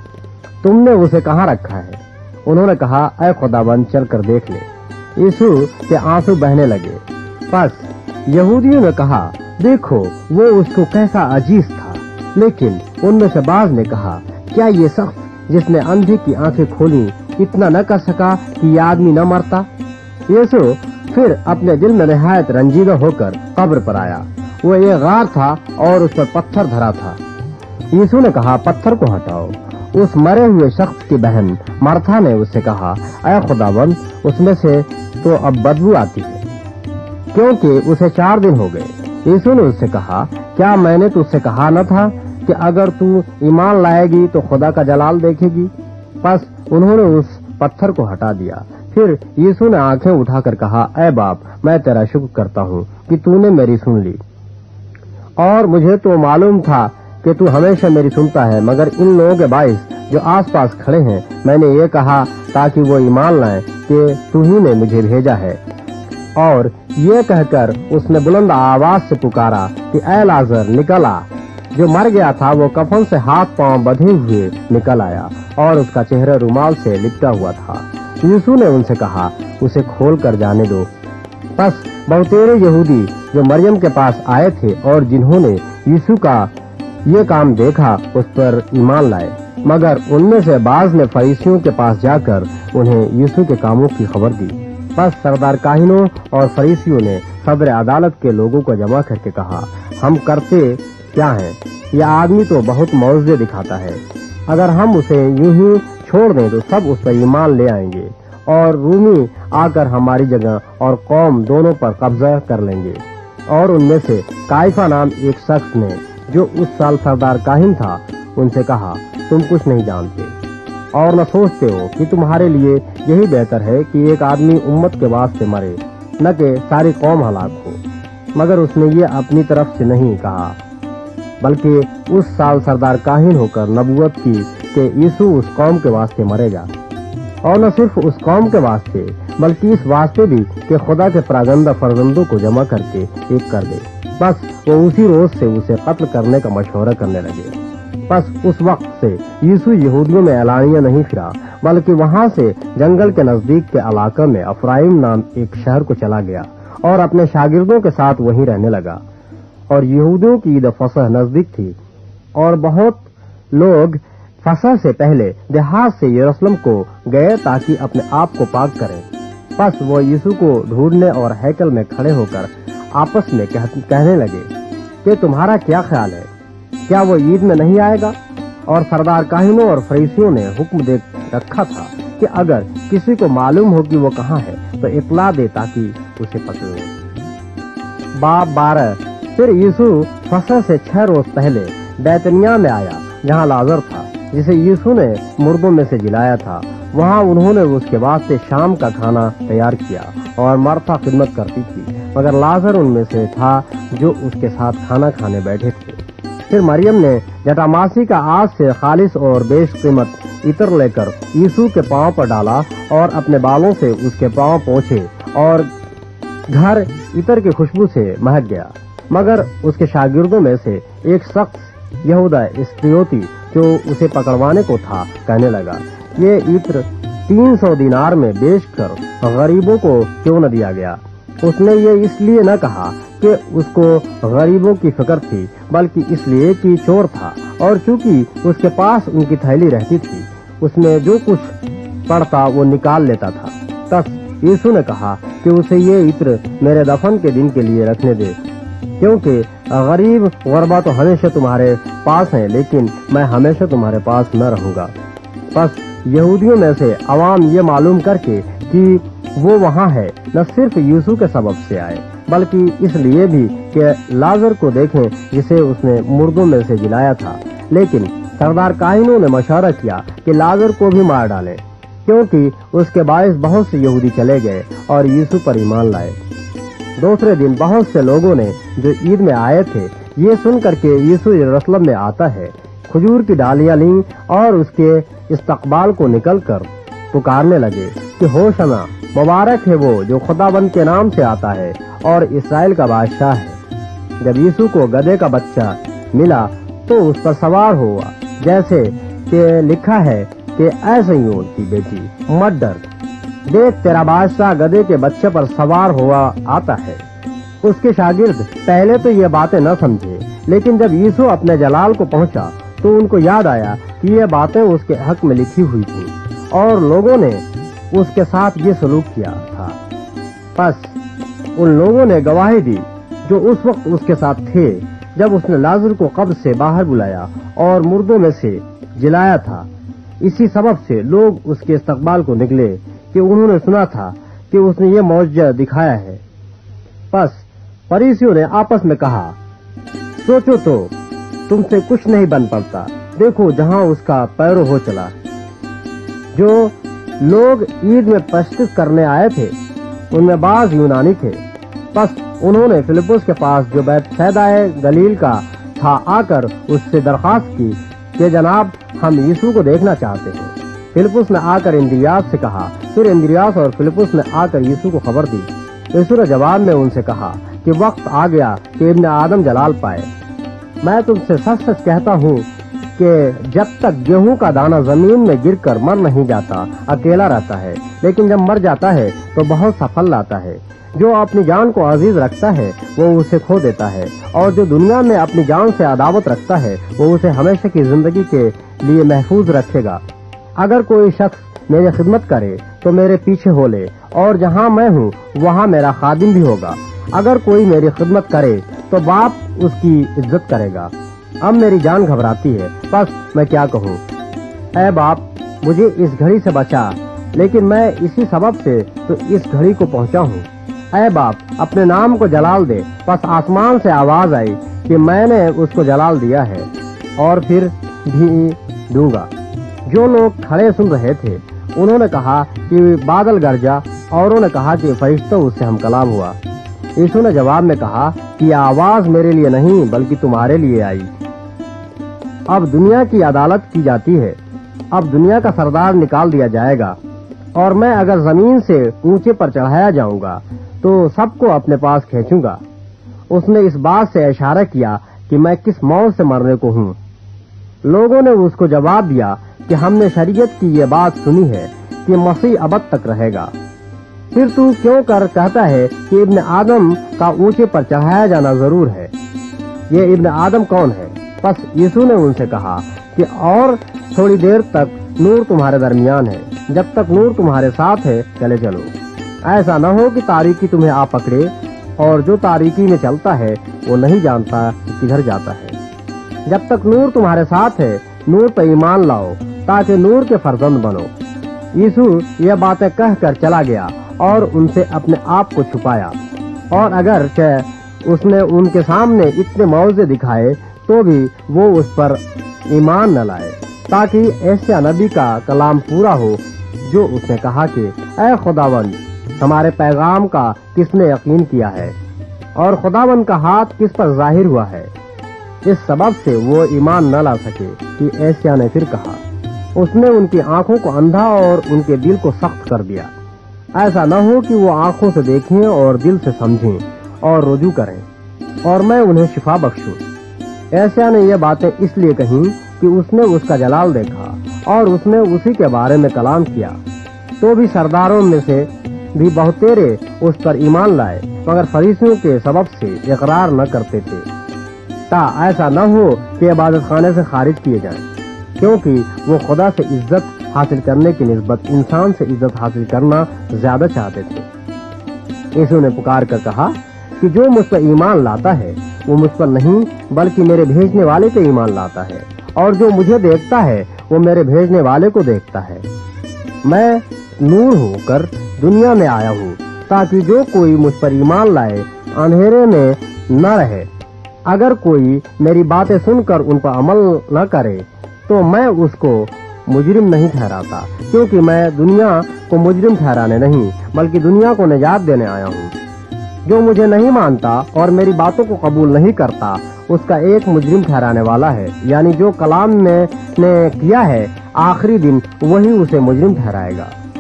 तुमने उसे कहाँ रखा है? उन्होंने कहा, ऐ खुदावंद, चल कर देख ले। यीशु के आंसू बहने लगे। बस यहूदियों ने कहा, देखो वो उसको कैसा अजीज था। लेकिन उनमें से बाज ने कहा, क्या ये शख्स जिसने अंधे की आंखें खोली इतना न कर सका कि ये आदमी न मरता? यीशु फिर अपने दिल में निहायत रंजीदा होकर कब्र पर आया। वो ये गार था और उस पर पत्थर धरा था। यीशु ने कहा, पत्थर को हटाओ। उस मरे हुए शख्स की बहन मार्था ने उससे कहा, ऐ खुदावंद, उसमें से तो अब बदबू आती है, क्योंकि उसे 4 दिन हो गए। यीशु ने उससे कहा, क्या मैंने तुझसे कहा न था कि अगर तू ईमान लाएगी तो खुदा का जलाल देखेगी? बस उन्होंने उस पत्थर को हटा दिया। फिर यीशु ने आंखें उठाकर कहा, ऐ बाप, मैं तेरा शुक्र करता हूँ कि तूने मेरी सुन ली। और मुझे तो मालूम था कि तू हमेशा मेरी सुनता है, मगर इन लोगों के बाइस जो आसपास खड़े हैं मैंने ये कहा ताकि वो ईमान लाएं कि तू ही ने मुझे भेजा है। और ये कहकर उसने बुलंद आवाज से पुकारा कि ऐ लाजर, निकल आ। जो मर गया था वो कफन से हाथ पांव बंधे हुए निकल आया और उसका चेहरा रुमाल से लिपटा हुआ था। यीशु ने उनसे कहा, उसे खोल कर जाने दो। बस बहुतेरे यहूदी जो मरियम के पास आए थे और जिन्होंने यीशु का ये काम देखा उस पर ईमान लाए, मगर उनमें से बाज ने फरीसियों के पास जाकर उन्हें यीशु के कामों की खबर दी। बस सरदार काहिनों और फरीसियों ने सदर अदालत के लोगों को जमा करके कहा, हम करते क्या हैं? यह आदमी तो बहुत मौजूद दिखाता है। अगर हम उसे यूं ही छोड़ दें तो सब उस पर ईमान ले आएंगे और रूमी आकर हमारी जगह और कौम दोनों पर कब्जा कर लेंगे। और उनमें से काइफा नाम एक शख्स ने, जो उस साल सरदार काहिन था, उनसे कहा, तुम कुछ नहीं जानते और न सोचते हो कि तुम्हारे लिए यही बेहतर है कि एक आदमी उम्मत के वास्ते मरे, न कि सारी कौम हलाक हो। मगर उसने ये अपनी तरफ से नहीं कहा, बल्कि उस साल सरदार काहिन होकर नबूवत की कि यीशु उस कौम के वास्ते मरेगा, और न सिर्फ उस कौम के वास्ते बल्कि इस वास्ते भी कि खुदा के प्रागंदा फर्जंदों को जमा करके एक कर दे। बस वो उसी रोज से उसे कत्ल करने का मशवरा करने लगे। बस उस वक्त से यीशु यहूदियों में एलानिया नहीं फिरा, बल्कि वहां से जंगल के नजदीक के इलाके में अफराइम नाम एक शहर को चला गया और अपने शागिर्दों के साथ वहीं रहने लगा। और यहूदियों की ईद फसह नजदीक थी और बहुत लोग फसह से पहले देहात से यरूशलेम को गए ताकि अपने आप को पाक करें। बस वो यीशु को ढूंढने और हैकल में खड़े होकर आपस में कहने लगे, کہ تمہارا کیا خیال ہے، کیا وہ عید میں نہیں آئے گا؟ اور سردار کاہنوں اور فریسیوں نے حکم دے رکھا تھا کہ اگر کسی کو معلوم ہو کہ وہ کہاں ہے تو اطلاع دے تاکہ اسے پکڑ لیں۔ باب 12۔ پھر یسوع فصح سے 6 روز پہلے بیتنیہ میں آیا جہاں لازر تھا جسے یسوع نے مردوں میں سے جلایا تھا۔ وہاں انہوں نے اس کے واسطے شام کا کھانا تیار کیا اور مرتا خدمت کرتی تھی، مگر لازر ان میں سے تھا جو اس کے ساتھ کھانا کھانے بیٹھے تھے۔ پھر مریم نے جٹاماسی کا آج سے خالص اور بیش قیمت عطر لے کر یسوع کے پاؤں پر ڈالا اور اپنے بالوں سے اس کے پاؤں پوچھے، اور گھر عطر کی خوشبو سے مہک گیا۔ مگر اس کے شاگردوں میں سے ایک شخص یہودا اسکریوتی جو اسے پکڑوانے کو تھا کہنے لگا، یہ عطر 300 دینار میں بیچ کر غریبوں کو کیوں نہ دیا گیا؟ اس نے یہ اس لیے نہ کہا کہ اس کو غریبوں کی فکر تھی، بلکہ اس لیے کہ چور تھا، اور چونکہ اس کے پاس ان کی تھیلی رہتی تھی، اس میں جو کچھ پڑتا وہ نکال لیتا تھا۔ تب یسوع نے کہا کہ اسے یہ عطر میرے دفن کے دن کے لیے رکھنے دے، کیونکہ غریب غربا تو ہمیشہ تمہارے پاس ہیں، لیکن میں ہمیشہ تمہارے پاس نہ رہوں گا۔ بس یہودیوں میں سے عوام یہ معلوم کر کے کہ وہ وہاں ہے، نہ صرف یسوع کے سبب سے آئے بلکہ اس لیے بھی کہ لازر کو دیکھیں جسے اس نے مردوں میں سے جلایا تھا۔ لیکن سردار کاہنوں نے مشورہ کیا کہ لازر کو بھی مار ڈالیں، کیونکہ اس کے باعث بہت سے یہودی چلے گئے اور یسوع پر ایمان لائے۔ دوسرے دن بہت سے لوگوں نے جو عید میں آئے تھے یہ سن کر کے یسوع یروشلم میں آتا ہے، کھجور کی ڈالیاں لیں اور اس کے استقبال کو نکل کر پکارنے لگے کہ ہوشنا، مبارک ہے وہ جو خداوند کے نام سے آتا ہے اور اسرائیل کا بادشاہ ہے۔ جب یسوع کو گدھے کا بچہ ملا تو اس پر سوار ہوا، جیسے کہ لکھا ہے کہ اے صہیون کی بیٹی مت ڈر، دیکھ تیرا بادشاہ گدھے کے بچے پر سوار ہوا آتا ہے۔ اس کے شاگرد پہلے تو یہ باتیں نہ سمجھے، لیکن جب یسوع اپنے جلال کو پہنچا تو ان کو یاد آیا کہ یہ باتیں اس کے حق میں لکھی ہوئی تھی اور لوگوں نے اس کے ساتھ یہ سلوک کیا تھا۔ پس ان لوگوں نے گواہی دی جو اس وقت اس کے ساتھ تھے جب اس نے لازر کو قبر سے باہر بلایا اور مردوں میں سے جلایا تھا۔ اسی سبب سے لوگ اس کے استقبال کو نکلے کہ انہوں نے سنا تھا کہ اس نے یہ معجزہ دکھایا ہے۔ پس فریسیوں نے آپس میں کہا، سوچو تو تم سے کچھ نہیں بن پڑتا، دیکھو جہاں اس کا پیرو ہو چلا۔ جو لوگ عید میں پشتش کرنے آئے تھے ان میں بعض یونانی تھے۔ پس انہوں نے فلپس کے پاس جو بیت سیدا گلیل کا تھا آ کر اس سے درخواست کی کہ جناب ہم یسوع کو دیکھنا چاہتے ہیں۔ فلپس نے آ کر اندریاس سے کہا، پھر اندریاس اور فلپس نے آ کر یسوع کو خبر دی۔ یسوع نے جواب میں ان سے کہا کہ وقت آ گیا کہ ابن آدم جلال پائے۔ میں تم سے سچ سچ کہتا ہوں کہ جب تک گیہوں کا دانہ زمین میں گر کر مر نہیں جاتا اکیلا رہتا ہے، لیکن جب مر جاتا ہے تو بہت سا پھل لاتا ہے۔ جو اپنی جان کو عزیز رکھتا ہے وہ اسے کھو دیتا ہے، اور جو دنیا میں اپنی جان سے عداوت رکھتا ہے وہ اسے ہمیشہ کی زندگی کے لیے محفوظ رکھے گا۔ اگر کوئی شخص میری خدمت کرے تو میرے پیچھے ہو لے، اور جہاں میں ہوں وہاں میرا خادم بھی ہوگا۔ اگر کوئی میری خدمت کرے تو باپ اس کی عزت کرے گا۔ اب میری جان گھبراتی ہے، بس میں کیا کہوں؟ اے باپ، مجھے اس گھڑی سے بچا، لیکن میں اسی سبب سے تو اس گھڑی کو پہنچا ہوں۔ اے باپ، اپنے نام کو جلال دے۔ بس آسمان سے آواز آئی کہ میں نے اس کو جلال دیا ہے اور پھر بھی دوں گا۔ جو لوگ کھڑے سن رہے تھے انہوں نے کہا کہ بادل گرجا، اوروں نے کہا کہ فرشتہ اس سے ہم کلام ہوا۔ یسوع نے جواب میں کہا کہ یہ آواز میرے لیے نہیں بلکہ تمہارے لیے آئی۔ اب دنیا کی عدالت کی جاتی ہے، اب دنیا کا سردار نکال دیا جائے گا، اور میں اگر زمین سے اونچے پر چڑھایا جاؤں گا تو سب کو اپنے پاس کھینچوں گا۔ اس نے اس بات سے اشارہ کیا کہ میں کس موت سے مرنے کو ہوں۔ لوگوں نے اس کو جواب دیا کہ ہم نے شریعت کی یہ بات سنی ہے کہ مسیح ابد تک رہے گا، پھر تو کیوں کر کہتا ہے کہ ابن آدم کا اونچے پر چڑھایا جانا ضرور ہے؟ یہ ابن آدم کون ہے؟ پس یسوع نے ان سے کہا کہ اور تھوڑی دیر تک نور تمہارے درمیان ہے، جب تک نور تمہارے ساتھ ہے چلے چلو، ایسا نہ ہو کہ تاریکی تمہیں آ پکڑے اور جو تاریکی میں چلتا ہے وہ نہیں جانتا کہ کدھر جاتا ہے۔ جب تک نور تمہارے ساتھ ہے نور پر ایمان لاؤ تاکہ نور کے فرزند بنو۔ یسوع یہ باتیں کہہ کر چلا گیا اور ان سے اپنے آپ کو چھپایا، اور اگرچہ اس نے ان کے سامنے اتنے معجزے دکھائے تو بھی وہ اس پر ایمان نہ لائے، تاکہ ایسا نبی کا کلام پورا ہو جو اس نے کہا کہ اے خداوند ہمارے پیغام کا کس نے یقین کیا ہے، اور خداوند کا ہاتھ کس پر ظاہر ہوا ہے۔ اس سبب سے وہ ایمان نہ لا سکے کہ ایسیا نے پھر کہا، اس نے ان کی آنکھوں کو اندھا اور ان کے دل کو سخت کر دیا، ایسا نہ ہو کہ وہ آنکھوں سے دیکھیں اور دل سے سمجھیں اور رجوع کریں اور میں انہیں شفا بخشوں۔ ایسیا نے یہ باتیں اس لیے کہیں کہ اس نے اس کا جلال دیکھا اور اس نے اسی کے بارے میں کلام کیا۔ تو بھی سرداروں میں سے بھی بہتیرے اس پر ایمان لائے، مگر فریسیوں کے سبب سے اقرار نہ کرتے تھے، تا ایسا نہ ہو کہ عبادت خانے سے خارج کیے جائیں، کیونکہ وہ خدا سے عزت حاصل کرنے کی نسبت انسان سے عزت حاصل کرنا زیادہ چاہتے تھے۔ یسوع نے پکار کر کہا کہ جو مجھ پر ایمان لاتا ہے وہ مجھ پر نہیں بلکہ میرے بھیجنے والے پہ ایمان لاتا ہے، اور جو مجھے دیکھتا ہے وہ میرے بھیجنے والے کو دیکھتا ہے۔ میں نور ہو کر دنیا میں آیا ہوں تاکہ جو کوئی مجھ پر ایمان لائے اندھیرے میں نہ رہے۔ اگر کوئی میری باتیں سن کر ان پر عمل نہ کرے تو میں اس کو مجرم نہیں ٹھہراتا، کیونکہ میں دنیا کو مجرم ٹھہرانے نہیں بلکہ دنیا کو نجات دینے آیا ہوں۔ جو مجھے نہیں مانتا اور میری باتوں کو قبول نہیں کرتا اس کا ایک مجرم ٹھہرانے والا ہے، یعنی جو کلام میں نے کیا ہے آخری دن وہی اسے مجرم ٹھہرائے گا،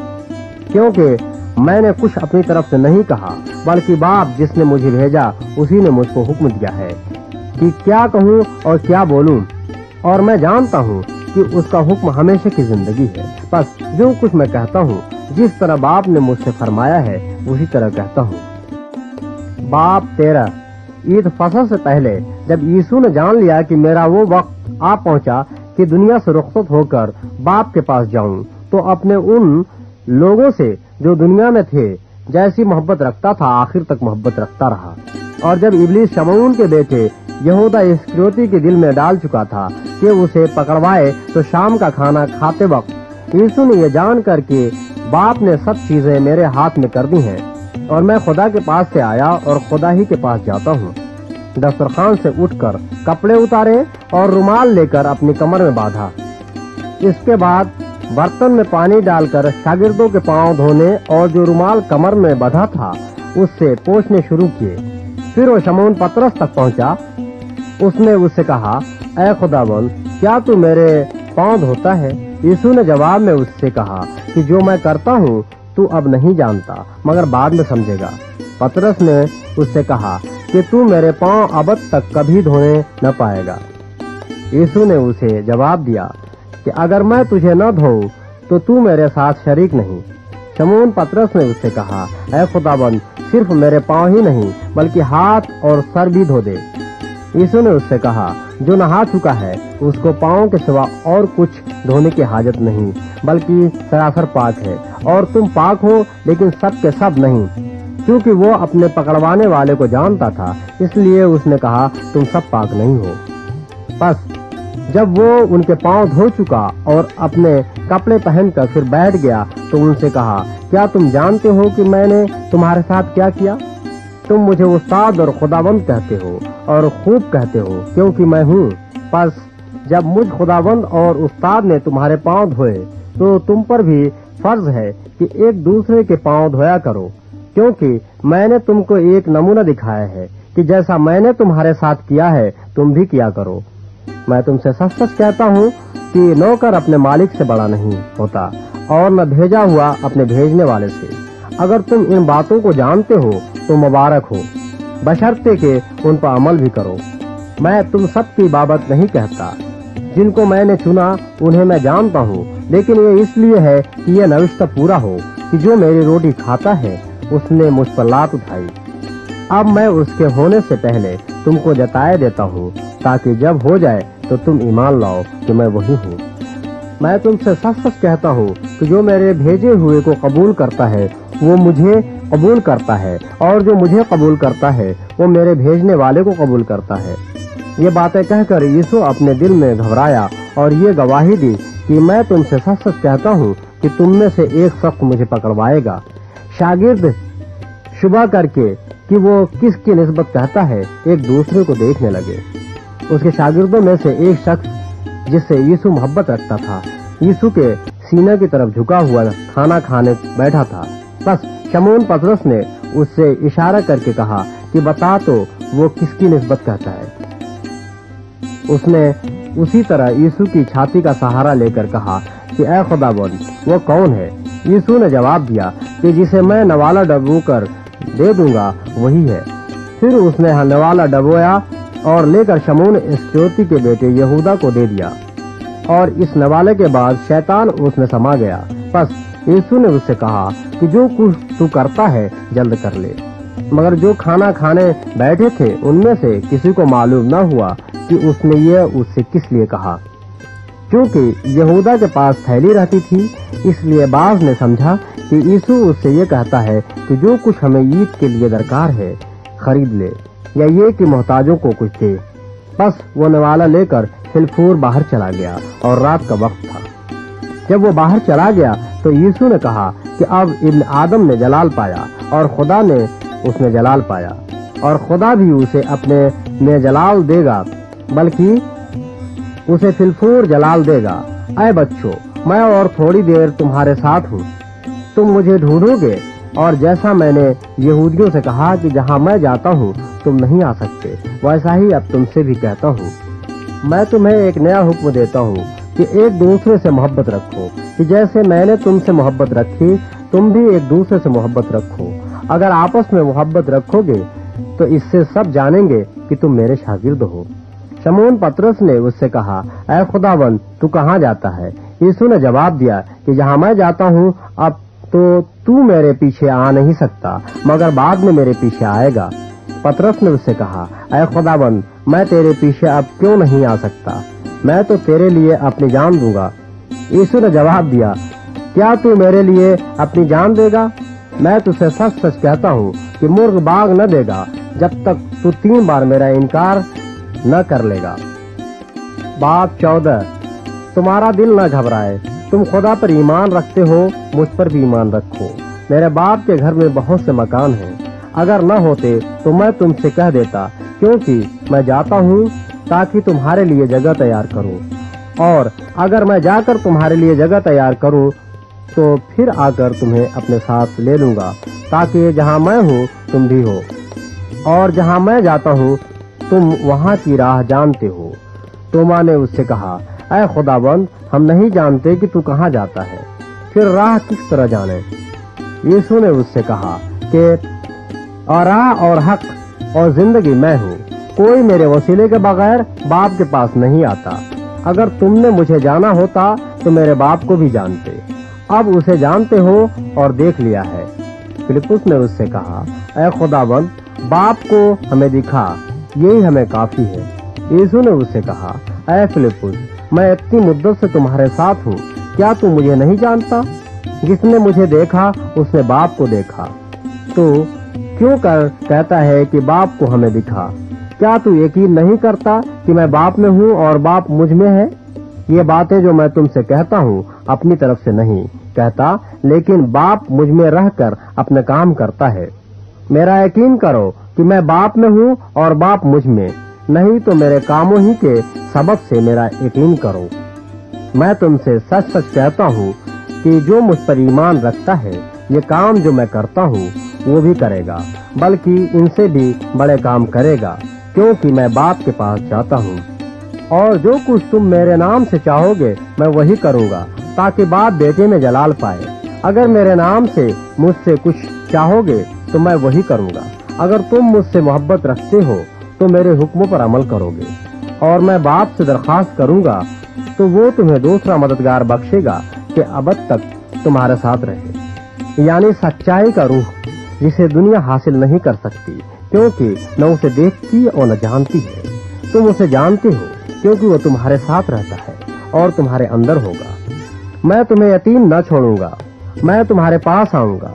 کیونکہ میں نے کچھ اپنی طرف سے نہیں کہا بلکہ باپ جس نے مجھے بھیجا اسی نے مجھ کو حکم دیا ہے کہ کیا کہوں اور کیا بولوں، اور میں جانتا ہوں کہ اس کا حکم ہمیشہ کی زندگی ہے۔ بس جو کچھ میں کہتا ہوں جس طرح باپ نے مجھ سے فرمایا ہے اسی طرح کہتا ہوں۔ باب 13۔ عید فصح سے پہلے جب یسوع نے جان لیا کہ میرا وہ وقت آ پہنچا کہ دنیا سے رخصت ہو کر باپ کے پاس جاؤں، تو اپنے ان لوگوں سے جو دنیا میں تھے جیسی محبت رکھتا تھا آخر تک محبت رکھتا رہا۔ اور جب ابلیس شمعون کے بیٹے یہودا اسکریوتی کے دل میں ڈال چکا تھا کہ اسے پکڑوائے، تو شام کا کھانا کھاتے وقت یسوع نے یہ جان کر کہ باپ نے سب چیزیں میرے ہاتھ میں کر دی ہیں اور میں خدا کے پاس سے آیا اور خدا ہی کے پاس جاتا ہوں، دسترخوان سے اٹھ کر کپڑے اتارے اور رومال لے کر اپنی کمر میں باندھا۔ اس کے بعد برتن میں پانی ڈال کر شاگردوں کے پاؤں دھونے اور جو رومال کمر میں بندھا تھا اس سے پوچھنے شروع کیے۔ پھر وہ شمعون پترس تک پہنچا۔ اس نے اس سے کہا، اے خداوند کیا تو میرے پاؤں دھوتا ہے؟ یسوع نے جواب میں اس سے کہا کہ جو میں کرتا ہوں تو اب نہیں جانتا مگر بعد میں سمجھے گا۔ پترس نے اس سے کہا کہ تو میرے پاؤں ابد تک کبھی دھونے نہ پائے گا۔ یسوع نے اسے جواب دیا کہ اگر میں تجھے نہ دھوؤں تو تو میرے ساتھ شریک نہیں۔ شمعون پترس نے اس سے کہا، اے خداوند صرف میرے پاؤں ہی نہیں بلکہ ہاتھ اور سر بھی دھو دے۔ یسوع نے اس سے کہا، جو نہا چکا ہے اس کو پاؤں کے سوا اور کچھ دھونے کی حاجت نہیں بلکہ سراسر پاک ہے، اور تم پاک ہو لیکن سب کے سب نہیں۔ کیونکہ وہ اپنے پکڑوانے والے کو جانتا تھا اس لیے اس نے کہا تم سب پاک نہیں ہو۔ بس جب وہ ان کے پاؤں دھو چکا اور اپنے کپڑے پہن کر پھر بیٹھ گیا تو ان سے کہا، کیا تم جانتے ہو کہ میں نے تمہارے ساتھ کیا کیا؟ تم مجھے استاد اور خداوند کہتے ہو اور خوب کہتے ہو کیونکہ میں ہوں۔ پس جب مجھ خداوند اور استاد نے تمہارے پاؤں دھوئے تو تم پر بھی فرض ہے کہ ایک دوسرے کے پاؤں دھویا کرو، کیونکہ میں نے تم کو ایک نمونہ دکھایا ہے کہ جیسا میں نے تمہارے ساتھ کیا ہے تم بھی کیا کرو۔ میں تم سے سچ سچ کہتا ہوں کہ نوکر اپنے مالک سے بڑا نہیں ہوتا اور نہ بھیجا ہوا اپنے بھیجنے والے سے۔ اگر تم ان باتوں کو جانتے ہو تو مبارک ہو، بشرطے کہ ان پر عمل بھی کرو۔ میں تم سب کی بابت نہیں کہتا، جن کو میں نے چنا انہیں میں جانتا ہوں، لیکن یہ اس لیے ہے کہ یہ نوشتہ پورا ہو کہ جو میری روٹی کھاتا ہے اس نے مجھ پر لات اٹھائی۔ اب میں اس کے ہونے سے پہلے تم کو جتائے دیتا ہوں تاکہ جب ہو جائے تو تم ایمان لاؤ کہ میں وہی ہوں۔ میں تم سے سچ سچ کہتا ہوں کہ جو میرے بھیجے ہوئے کو قبول کرتا ہے وہ مجھے قبول کرتا ہے، اور جو مجھے قبول کرتا ہے وہ میرے بھیجنے والے کو قبول کرتا ہے۔ یہ باتیں کہہ کر یسوع اپنے دل میں گھبرایا اور یہ گواہی دی کہ میں تم سے سچ سچ کہتا ہوں کہ تم میں سے ایک شخص مجھے پکڑوائے گا۔ شاگرد شبہ کر کے کہ وہ کس کی نسبت کہتا ہے ایک دوسرے کو دیکھنے لگے۔ اس کے شاگردوں میں سے ایک شخص جس سے یسوع محبت رکھتا تھا یسوع کے سینے کی طرف جھکا ہوا کھانا کھانے بیٹھا تھا۔ بس شمعون پطرس نے اس سے اشارہ کر کے کہا کہ بتا تو وہ کس کی نسبت کہتا ہے۔ اس نے اسی طرح یسوع کی چھاتی کا سہارا لے کر کہا کہ اے خداوند وہ کون ہے؟ یسوع نے جواب دیا کہ جسے میں نوالا ڈبو کر دے دوں گا وہی ہے۔ پھر اس نے نوالا ڈبویا اور لے کر شمعون اسکریوتی کے بیٹے یہودا کو دے دیا، اور اس نوالے کے بعد شیطان اس میں سما گیا۔ پس یسوع نے اس سے کہا کہ جو کچھ تو کرتا ہے جلد کر لے۔ مگر جو کھانا کھانے بیٹھے تھے ان میں سے کسی کو معلوم نہ ہوا کہ اس نے یہ اس سے کس لیے کہا۔ کیونکہ یہودا کے پاس تھیلی رہتی تھی، اس لیے بعض نے سمجھا کہ یسوع اس سے یہ کہتا ہے کہ جو کچھ ہمیں عید کے لیے درکار ہے خرید لے، یا یہ کہ محتاجوں کو کچھ دے۔ بس وہ نوالا لے کر فلفور باہر چلا گیا، اور رات کا وقت تھا۔ جب وہ باہر چلا گیا تو یسوع نے کہا کہ اب ابن آدم نے جلال پایا، اور خدا نے اس میں جلال پایا، اور خدا بھی اسے اپنے میں جلال دے گا، بلکہ اسے فلفور جلال دے گا۔ اے بچوں، میں اور تھوڑی دیر تمہارے ساتھ ہوں، تم مجھے ڈھونڈو گے، اور جیسا میں نے یہودیوں سے کہا کہ جہاں میں جاتا ہوں تم نہیں آ سکتے، ویسا ہی اب تم سے بھی کہتا ہوں۔ میں تمہیں ایک نیا حکم دیتا ہوں کہ ایک دوسرے سے محبت رکھو، کہ جیسے میں نے تم سے محبت رکھی تم بھی ایک دوسرے سے محبت رکھو۔ اگر آپس میں محبت رکھو گے تو اس سے سب جانیں گے کہ تم میرے شاگرد ہو۔ شمعون پطرس نے اس سے کہا اے خداوند تو کہاں جاتا ہے؟ یسوع نے جواب دیا کہ جہاں میں جاتا ہوں اب تو میرے پیچھے آ نہیں سکتا، مگر بعد میں میرے پیچھے آئے گا۔ پطرس نے اس سے کہا اے خداوند میں تیرے پیچھے اب کیوں نہیں آ سکتا؟ میں تو تیرے لیے اپنی جان دوں گا۔ یسوع نے جواب دیا کیا تو میرے لیے اپنی جان دے گا؟ میں تجھے سچ سچ کہتا ہوں کہ مرغ باغ نہ دے گا جب تک تو 3 بار میرا انکار نہ کر لے گا۔ باب 14۔ تمہارا دل نہ گھبرائے، تم خدا پر ایمان رکھتے ہو، مجھ پر بھی ایمان رکھو۔ میرے باپ کے گھر میں بہت سے مکان ہیں، اگر نہ ہوتے تو میں تم سے کہہ دیتا، کیونکہ میں جاتا ہوں تاکہ تمہارے لیے جگہ تیار کروں، اور اگر میں جا کر تمہارے لیے جگہ تیار کروں تو پھر آ کر تمہیں اپنے ساتھ لے لوں گا، تاکہ جہاں میں ہوں تم بھی ہو، اور جہاں میں جاتا ہوں تم وہاں کی راہ جانتے ہو۔ توما نے اس سے کہا اے خداوند ہم نہیں جانتے کہ تو کہاں جاتا ہے، پھر راہ کس طرح جانے؟ یسوع نے اس سے کہا کہ اور راہ اور حق اور زندگی میں ہوں، کوئی میرے وسیلے کے بغیر باپ کے پاس نہیں آتا۔ اگر تم نے مجھے جانا ہوتا تو میرے باپ کو بھی جانتے، اب اسے جانتے ہو اور دیکھ لیا ہے۔ فلپس نے اس سے کہا اے خداوند باپ کو ہمیں دکھا، یہی ہمیں کافی ہے۔ یسوع نے اس سے کہا اے فلپس میں اتنی مدت سے تمہارے ساتھ ہوں، کیا تو مجھے نہیں جانتا؟ جس نے مجھے دیکھا اس نے باپ کو دیکھا۔ تو کیوں کہتا ہے کہ باپ کو ہمیں دکھا؟ کیا تو یقین نہیں کرتا کہ میں باپ میں ہوں اور باپ مجھ میں ہے؟ یہ باتیں جو میں تم سے کہتا ہوں اپنی طرف سے نہیں کہتا، لیکن باپ مجھ میں رہ کر اپنے کام کرتا ہے۔ میرا یقین کرو کہ میں باپ میں ہوں اور باپ مجھ میں، نہیں تو میرے کاموں ہی کے سبب سے میرا یقین کرو۔ میں تم سے سچ سچ کہتا ہوں کہ جو مجھ پر ایمان رکھتا ہے یہ کام جو میں کرتا ہوں وہ بھی کرے گا، بلکہ ان سے بھی بڑے کام کرے گا، کیونکہ میں باپ کے پاس جاتا ہوں۔ اور جو کچھ تم میرے نام سے چاہو گے میں وہی کروں گا، تاکہ باپ بیٹے میں جلال پائے۔ اگر میرے نام سے مجھ سے کچھ چاہو گے تو میں وہی کروں گا۔ اگر تم مجھ سے محبت رکھتے ہو تو میرے حکموں پر عمل کرو گے، اور میں باپ سے درخواست کروں گا تو وہ تمہیں دوسرا مددگار بخشے گا کہ ابد تک تمہارے ساتھ رہے، یعنی سچائی کا روح، جسے دنیا حاصل نہیں کر سکتی کیونکہ نہ اسے دیکھتی اور نہ جانتی ہے۔ تم اسے جانتے ہو کیونکہ وہ تمہارے ساتھ رہتا ہے اور تمہارے اندر ہوگا۔ میں تمہیں یتیم نہ چھوڑوں گا، میں تمہارے پاس آؤں گا۔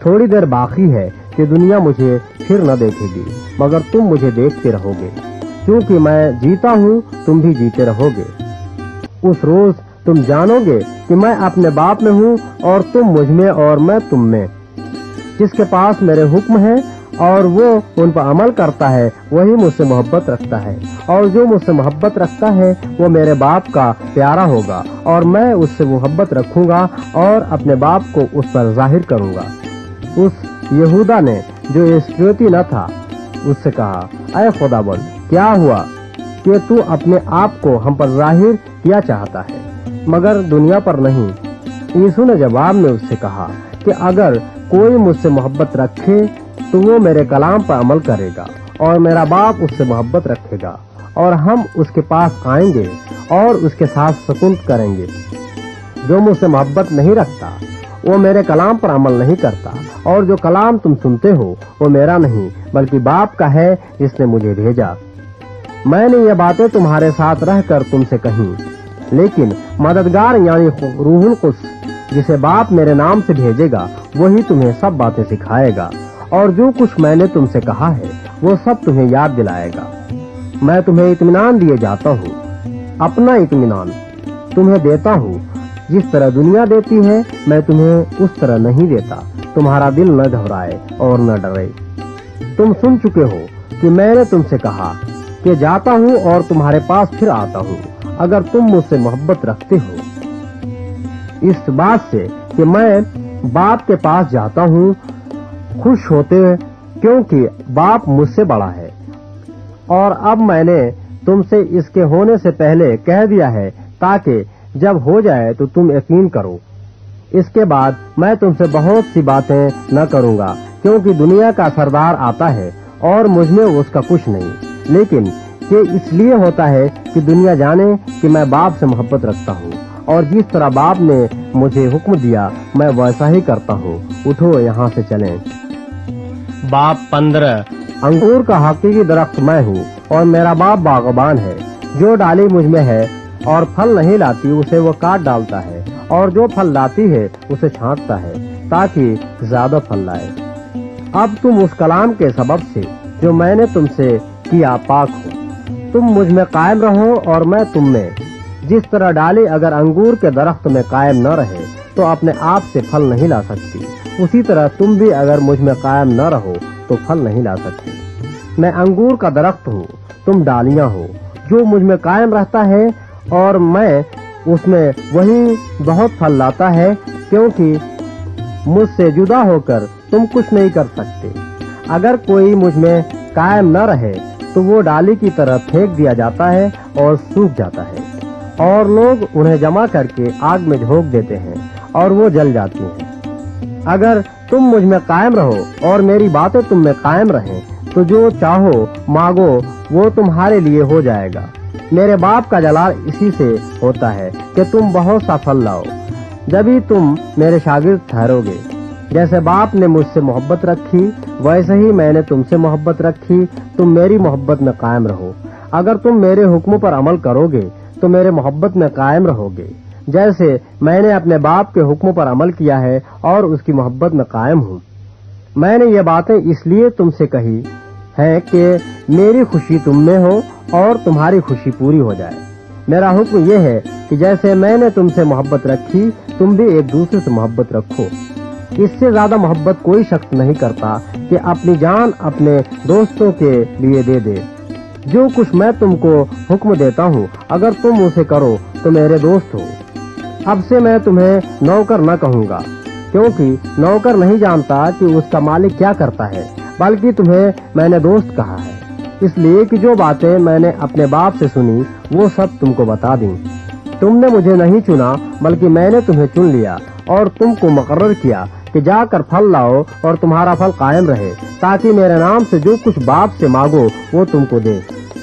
थोड़ी देर बाकी है कि दुनिया मुझे फिर न देखेगी, मगर तुम मुझे देखते रहोगे। क्योंकि मैं जीता हूँ, तुम भी जीते रहोगे। उस रोज तुम जानोगे कि मैं अपने बाप में हूँ और तुम मुझ में और मैं तुम में। जिसके पास मेरे हुक्म हैं और वो उन पर अमल करता है, वही मुझसे मोहब्बत रखता है, और जो मुझसे मोहब्बत रखता है वो मेरे बाप का प्यारा होगा, और मैं उससे मोहब्बत रखूंगा और अपने बाप को उस पर जाहिर करूंगा। उस यहूदा ने जो इस्करियोती न था उससे कहा, ऐ खुदाबंद, क्या हुआ कि तू अपने आप को हम पर जाहिर किया चाहता है, मगर दुनिया पर नहीं? यीशु ने जवाब में उससे कहा कि अगर कोई मुझसे मोहब्बत रखे तो वो मेरे कलाम पर अमल करेगा, और मेरा बाप उससे मोहब्बत रखेगा, और हम उसके पास आएंगे और उसके साथ सुकून करेंगे। जो मुझसे मोहब्बत नहीं रखता वो मेरे कलाम पर अमल नहीं करता, और जो कलाम तुम सुनते हो वो मेरा नहीं बल्कि बाप का है जिसने मुझे भेजा। मैंने ये बातें तुम्हारे साथ रहकर तुमसे कही, लेकिन मददगार यानी रूहुल कुद्स जिसे बाप मेरे नाम से भेजेगा वही तुम्हें सब बातें सिखाएगा, और जो कुछ मैंने तुमसे कहा है वो सब तुम्हें याद दिलाएगा। मैं तुम्हें इत्मीनान दिए जाता हूँ, अपना इत्मीनान तुम्हें देता हूँ। जिस तरह दुनिया देती है मैं तुम्हें उस तरह नहीं देता। तुम्हारा दिल न घबराए और न डरे। तुम सुन चुके हो कि मैंने तुमसे कहा कि जाता हूँ और तुम्हारे पास फिर आता हूँ। अगर तुम मुझसे मोहब्बत रखते हो इस बात से कि मैं बाप के पास जाता हूँ, खुश होते क्योंकि बाप मुझसे बड़ा है, और अब मैंने तुमसे इसके होने से पहले कह दिया है ताकि जब हो जाए तो तुम यकीन करो। इसके बाद मैं तुमसे बहुत सी बातें न करूंगा, क्योंकि दुनिया का सरदार आता है और मुझ में उसका कुछ नहीं, लेकिन ये इसलिए होता है कि दुनिया जाने कि मैं बाप से मोहब्बत रखता हूँ, और जिस तरह बाप ने मुझे हुक्म दिया मैं वैसा ही करता हूँ। उठो, यहाँ से चलें। बाप 15। अंगूर का हकीकी दरख्त मैं हूँ और मेरा बाप बागबान है। जो डाली मुझ में है और फल नहीं लाती उसे वो काट डालता है, और जो फल लाती है उसे छांटता है ताकि ज्यादा फल लाए। अब तुम उस कलाम के सबब से जो मैंने तुमसे किया पाक हो। तुम मुझ में कायम रहो और मैं तुम में। जिस तरह डाली अगर अंगूर के दरख्त में कायम न रहे तो अपने आप से फल नहीं ला सकती, उसी तरह तुम भी अगर मुझ में कायम न रहो तो फल नहीं ला सकती। मैं अंगूर का दरख्त हूँ, तुम डालियां हो। जो मुझ में कायम रहता है और मैं उसमें, वही बहुत फल लाता है, क्योंकि मुझसे जुदा होकर तुम कुछ नहीं कर सकते। अगर कोई मुझ में कायम न रहे तो वो डाली की तरह फेंक दिया जाता है और सूख जाता है, और लोग उन्हें जमा करके आग में झोंक देते हैं और वो जल जाती हैं। अगर तुम मुझ में कायम रहो और मेरी बातें तुम में कायम रहें तो जो चाहो मांगो वो तुम्हारे लिए हो जाएगा। मेरे बाप का जलाल इसी से होता है कि तुम बहुत सा फल लाओ, जब तुम मेरे शागिर्द ठहरोगे। जैसे बाप ने मुझसे मोहब्बत रखी वैसे ही मैंने तुमसे मोहब्बत रखी। तुम मेरी मोहब्बत में कायम रहो। अगर तुम मेरे हुक्मों पर अमल करोगे तो मेरे मोहब्बत में कायम रहोगे, जैसे मैंने अपने बाप के हुक्मों पर अमल किया है और उसकी मोहब्बत में कायम हूँ। मैंने ये बातें इसलिए तुमसे कही है कि मेरी खुशी तुम में हो और तुम्हारी खुशी पूरी हो जाए। मेरा हुक्म ये है कि जैसे मैंने तुमसे मोहब्बत रखी तुम भी एक दूसरे से मोहब्बत रखो। इससे ज्यादा मोहब्बत कोई शख्स नहीं करता कि अपनी जान अपने दोस्तों के लिए दे दे। जो कुछ मैं तुमको हुक्म देता हूँ अगर तुम उसे करो तो मेरे दोस्त हो। अब से मैं तुम्हें नौकर न कहूँगा, क्योंकि नौकर नहीं जानता कि उसका मालिक क्या करता है, बल्कि तुम्हें मैंने दोस्त कहा है, इसलिए कि जो बातें मैंने अपने बाप से सुनी वो सब तुमको बता दी। तुमने मुझे नहीं चुना बल्कि मैंने तुम्हें चुन लिया और तुमको मुकर्रर किया कि जाकर फल लाओ और तुम्हारा फल कायम रहे, ताकि मेरे नाम से जो कुछ बाप से मांगो वो तुमको दे।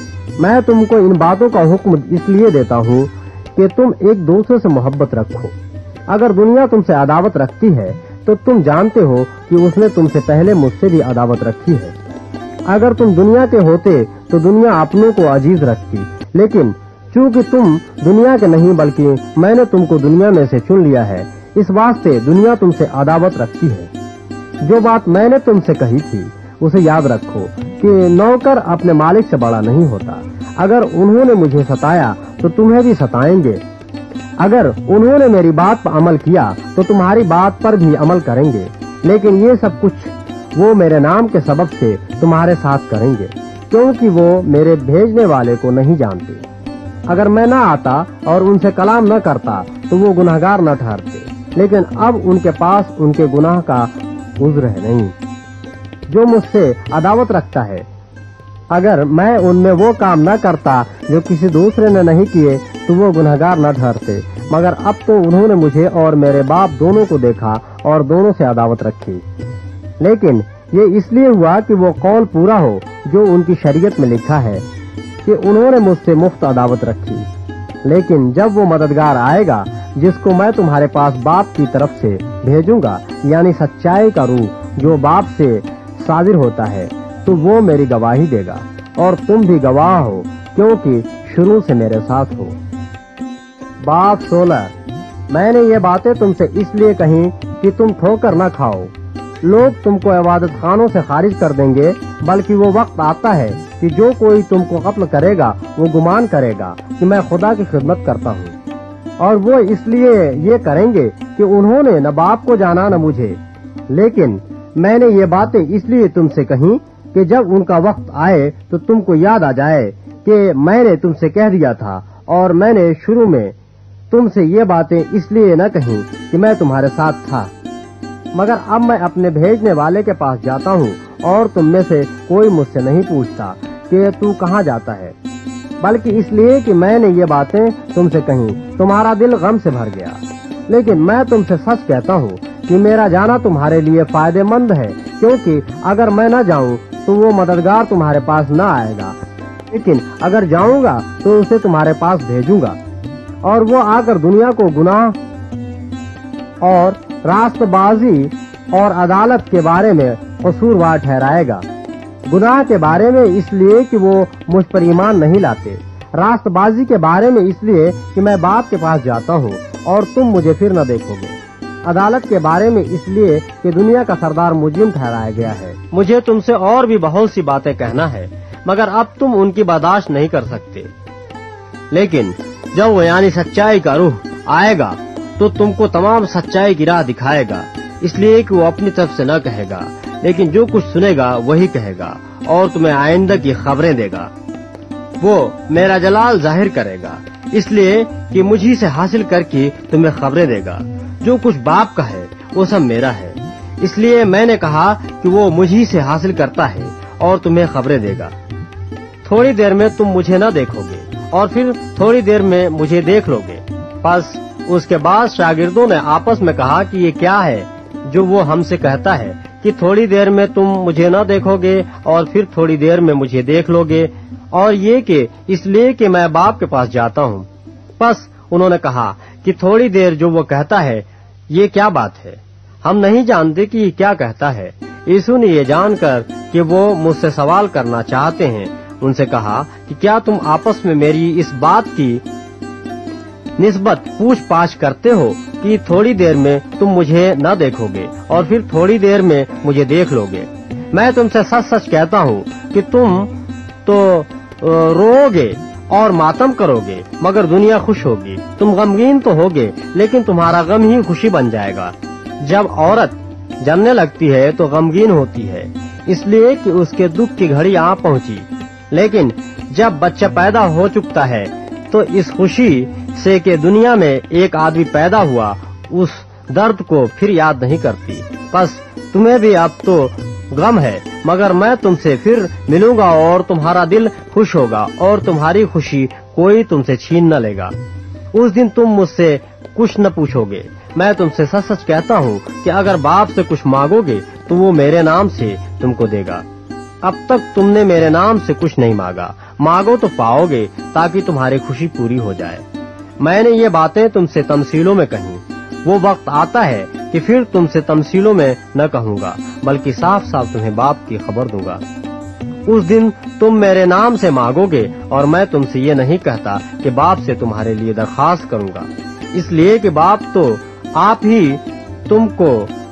मैं तुमको इन बातों का हुक्म इसलिए देता हूँ कि तुम एक दूसरे से मोहब्बत रखो। अगर दुनिया तुमसे अदावत रखती है तो तुम जानते हो कि उसने तुमसे पहले मुझसे भी अदावत रखी है। अगर तुम दुनिया के होते तो दुनिया अपनों को अजीज रखती, लेकिन चूंकि तुम दुनिया के नहीं बल्कि मैंने तुमको दुनिया में से चुन लिया है, इस वास्ते दुनिया तुमसे अदावत रखती है। जो बात मैंने तुमसे कही थी उसे याद रखो कि नौकर अपने मालिक से बड़ा नहीं होता। अगर उन्होंने मुझे सताया तो तुम्हें भी सताएंगे। अगर उन्होंने मेरी बात पर अमल किया तो तुम्हारी बात पर भी अमल करेंगे। लेकिन ये सब कुछ वो मेरे नाम के सबब से तुम्हारे साथ करेंगे, क्योंकि वो मेरे भेजने वाले को नहीं जानते। अगर मैं न आता और उनसे कलाम न करता तो वो गुनहगार न ठहरते, लेकिन अब उनके पास उनके गुनाह का उज़्र है नहीं। जो मुझसे अदावत रखता है, अगर मैं उनमें वो काम न करता जो किसी दूसरे ने नहीं किए तो वो गुनहगार न ठहरते। मगर अब तो उन्होंने मुझे और मेरे बाप दोनों को देखा और दोनों से अदावत रखी। लेकिन ये इसलिए हुआ कि वो कौल पूरा हो जो उनकी शरीयत में लिखा है कि उन्होंने मुझसे मुफ्त अदावत रखी। लेकिन जब वो मददगार आएगा जिसको मैं तुम्हारे पास बाप की तरफ से भेजूंगा, यानी सच्चाई का रूह जो बाप से सादिर होता है, तो वो मेरी गवाही देगा और तुम भी गवाह हो, क्योंकि शुरू से मेरे साथ हो। बाप 16। मैंने ये बातें तुमसे इसलिए कही कि तुम ठोकर न खाओ। लोग तुमको इबादत खानों से खारिज कर देंगे, बल्कि वो वक्त आता है कि जो कोई तुमको कत्ल करेगा वो गुमान करेगा कि मैं खुदा की खिदमत करता हूँ। और वो इसलिए ये करेंगे कि उन्होंने न बाप को जाना न मुझे। लेकिन मैंने ये बातें इसलिए तुमसे कही कि जब उनका वक्त आए तो तुमको याद आ जाए कि मैंने तुमसे कह दिया था। और मैंने शुरू में तुमसे ये बातें इसलिए न कही कि मैं तुम्हारे साथ था। मगर अब मैं अपने भेजने वाले के पास जाता हूँ और तुम में से कोई मुझसे नहीं पूछता कि तू कहाँ जाता है, बल्कि इसलिए कि मैंने ये बातें तुमसे कही तुम्हारा दिल गम से भर गया। लेकिन मैं तुमसे सच कहता हूँ कि मेरा जाना तुम्हारे लिए फायदेमंद है, क्योंकि अगर मैं न जाऊँ तो वो मददगार तुम्हारे पास न आएगा। लेकिन अगर जाऊँगा तो उसे तुम्हारे पास भेजूंगा, और वो आकर दुनिया को गुनाह और रास्तबाजी और अदालत के बारे में कसूरवार ठहराएगा। गुनाह के बारे में इसलिए कि वो मुझ पर ईमान नहीं लाते, रास्तबाजी के बारे में इसलिए कि मैं बाप के पास जाता हूँ और तुम मुझे फिर न देखोगे, अदालत के बारे में इसलिए कि दुनिया का सरदार मुजरिम ठहराया गया है। मुझे तुमसे और भी बहुत सी बातें कहना है, मगर अब तुम उनकी बर्दाश्त नहीं कर सकते। लेकिन जब वो यानी सच्चाई का रूह आएगा तो तुमको तमाम सच्चाई की राह दिखाएगा, इसलिए कि वो अपनी तरफ से न कहेगा, लेकिन जो कुछ सुनेगा वही कहेगा और तुम्हें आइंदा की खबरें देगा। वो मेरा जलाल जाहिर करेगा, इसलिए कि मुझी से हासिल करके तुम्हें खबरें देगा। जो कुछ बाप का है वो सब मेरा है, इसलिए मैंने कहा कि वो मुझी से हासिल करता है और तुम्हें खबरें देगा। थोड़ी देर में तुम मुझे न देखोगे और फिर थोड़ी देर में मुझे देख लोगे। बस उसके बाद शागिर्दों ने आपस में कहा कि ये क्या है जो वो हमसे कहता है कि थोड़ी देर में तुम मुझे न देखोगे और फिर थोड़ी देर में मुझे देख लोगे, और ये कि इसलिए कि मैं बाप के पास जाता हूँ। बस उन्होंने कहा कि थोड़ी देर जो वो कहता है ये क्या बात है, हम नहीं जानते कि ये क्या कहता है। यीशु ने ये जानकर कि वो मुझसे सवाल करना चाहते हैं उनसे कहा कि क्या तुम आपस में मेरी इस बात की निस्बत पूछ-पाछ करते हो कि थोड़ी देर में तुम मुझे न देखोगे और फिर थोड़ी देर में मुझे देख लोगे। मैं तुमसे सच-सच कहता हूँ कि तुम तो रोओगे और मातम करोगे, मगर दुनिया खुश होगी। तुम गमगीन तो होगे, लेकिन तुम्हारा गम ही खुशी बन जाएगा। जब औरत जमने लगती है तो गमगीन होती है, इसलिए कि उसके दुख की घड़ी आ पहुँची। लेकिन जब बच्चा पैदा हो चुकता है तो इस खुशी से कि दुनिया में एक आदमी पैदा हुआ, उस दर्द को फिर याद नहीं करती। बस तुम्हें भी अब तो गम है, मगर मैं तुमसे फिर मिलूंगा और तुम्हारा दिल खुश होगा और तुम्हारी खुशी कोई तुमसे छीन न लेगा। उस दिन तुम मुझसे कुछ न पूछोगे। मैं तुमसे सच सच कहता हूँ कि अगर बाप से कुछ मांगोगे तो वो मेरे नाम से तुमको देगा। अब तक तुमने मेरे नाम से कुछ नहीं मांगा, मांगो तो पाओगे, ताकि तुम्हारी खुशी पूरी हो जाए। मैंने ये बातें तुमसे तमसीलों में कही। वो वक्त आता है कि फिर तुमसे तमसीलों में न कहूँगा, बल्कि साफ साफ तुम्हें बाप की खबर दूंगा। उस दिन तुम मेरे नाम से मांगोगे और मैं तुमसे ये नहीं कहता कि बाप से तुम्हारे लिए दरखास्त करूँगा, इसलिए कि बाप तो आप ही तुमको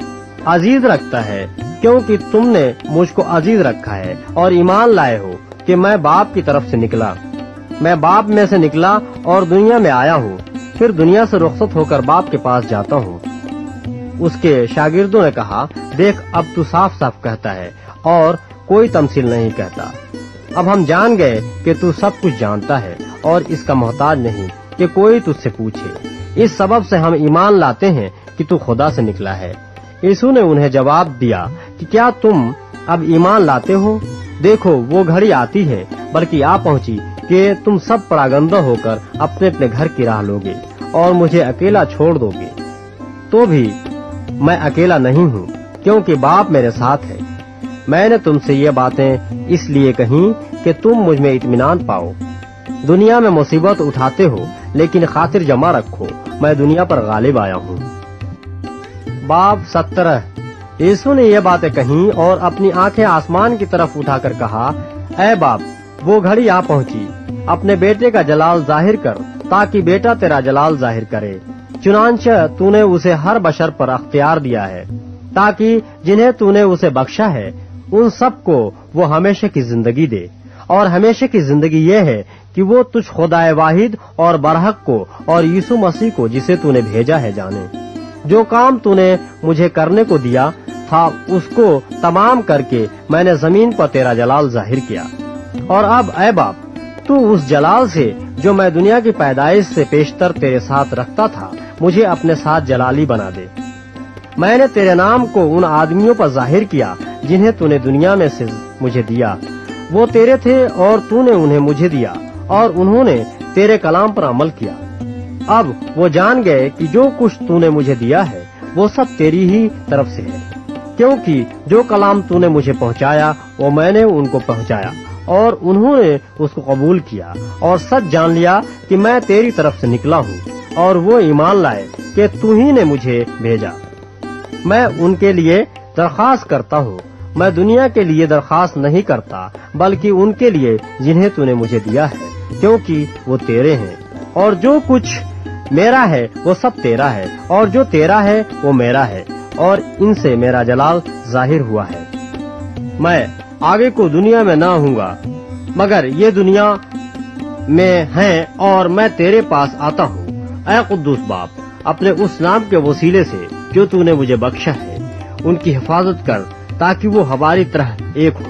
عزیز رکھتا ہے، کیونکہ تم نے مجھ کو عزیز رکھا ہے اور ایمان لائے ہو کہ میں باپ کی طرف سے نکلا۔ میں باپ میں سے نکلا اور دنیا میں آیا ہوں، پھر دنیا سے رخصت ہو کر باپ کے پاس جاتا ہوں۔ اس کے شاگردوں نے کہا، دیکھ اب تو صاف صاف کہتا ہے اور کوئی تمثیل نہیں کہتا۔ اب ہم جان گئے کہ تو سب کچھ جانتا ہے اور اس کا محتاج نہیں کہ کوئی تجھ سے پوچھے۔ اس سبب سے ہم ایمان لاتے ہیں کہ تو خدا سے نکلا ہے۔ یسوع نے انہیں جواب دیا کہ کیا تم اب ایمان لاتے ہو؟ دیکھو وہ گھڑی آتی ہے، بلکہ آ پہنچی کہ تم سب پراگندہ ہو کر اپنے اپنے گھر کی راہ لوگے اور مجھے اکیلا چھوڑ دو گے۔ تو بھی میں اکیلا نہیں ہوں، کیونکہ باپ میرے ساتھ ہے۔ میں نے تم سے یہ باتیں اس لیے کہیں کہ تم مجھ میں اطمینان پاؤ۔ دنیا میں مصیبت اٹھاتے ہو، لیکن خاطر جمع رکھو، میں دنیا پر غالب آیا ہوں۔ باب 17۔ یسوع نے یہ باتیں کہیں اور اپنی آنکھیں آسمان کی طرف اٹھا کر کہا، اے باپ، وہ گھڑی آ پہنچی، اپنے بیٹے کا جلال ظاہر کر تاکہ بیٹا تیرا جلال ظاہر کرے۔ چنانچہ تو نے اسے ہر بشر پر اختیار دیا ہے، تاکہ جنہیں تو نے اسے بخشا ہے ان سب کو وہ ہمیشہ کی زندگی دے۔ اور ہمیشہ کی زندگی یہ ہے کہ وہ تجھ خدائے واحد اور برحق کو اور یسوع مسیح کو جسے تو نے بھیجا ہے جانے۔ جو کام تو نے مجھے کرنے کو دیا تھا اس کو تمام کر کے میں نے زمین پر تیرا جلال ظاہر کیا۔ اور اب اے باپ، تو اس جلال سے جو میں دنیا کی پیدائش سے پیشتر تیرے ساتھ رکھتا تھا مجھے اپنے ساتھ جلالی بنا دے۔ میں نے تیرے نام کو ان آدمیوں پر ظاہر کیا جنہیں تو نے دنیا میں سے مجھے دیا۔ وہ تیرے تھے اور تو نے انہیں مجھے دیا اور انہوں نے تیرے کلام پر عمل کیا۔ اب وہ جان گئے کہ جو کچھ تو نے مجھے دیا ہے وہ سب تیری ہی طرف سے ہے، کیونکہ جو کلام تو نے مجھے پہنچایا وہ میں نے ان کو پہنچایا اور انہوں نے اس کو قبول کیا اور سچ جان لیا کہ میں تیری طرف سے نکلا ہوں، اور وہ ایمان لائے کہ تو ہی نے مجھے بھیجا۔ میں ان کے لیے درخواست کرتا ہوں، میں دنیا کے لیے درخواست نہیں کرتا بلکہ ان کے لیے جنہیں تو نے مجھے دیا ہے، کیونکہ وہ تیرے ہیں، اور جو کچھ میرا ہے وہ سب تیرا ہے، اور جو تیرا ہے وہ میرا ہے، اور ان سے میرا جلال ظاہر ہوا ہے۔ میں آگے کو دنیا میں نہ ہوں گا، مگر یہ دنیا میں ہیں اور میں تیرے پاس آتا ہوں۔ اے قدوس باپ، اپنے اس نام کے وسیلے سے جو تو نے مجھے بخشا ہے ان کی حفاظت کر تاکہ وہ ہماری طرح ایک ہو۔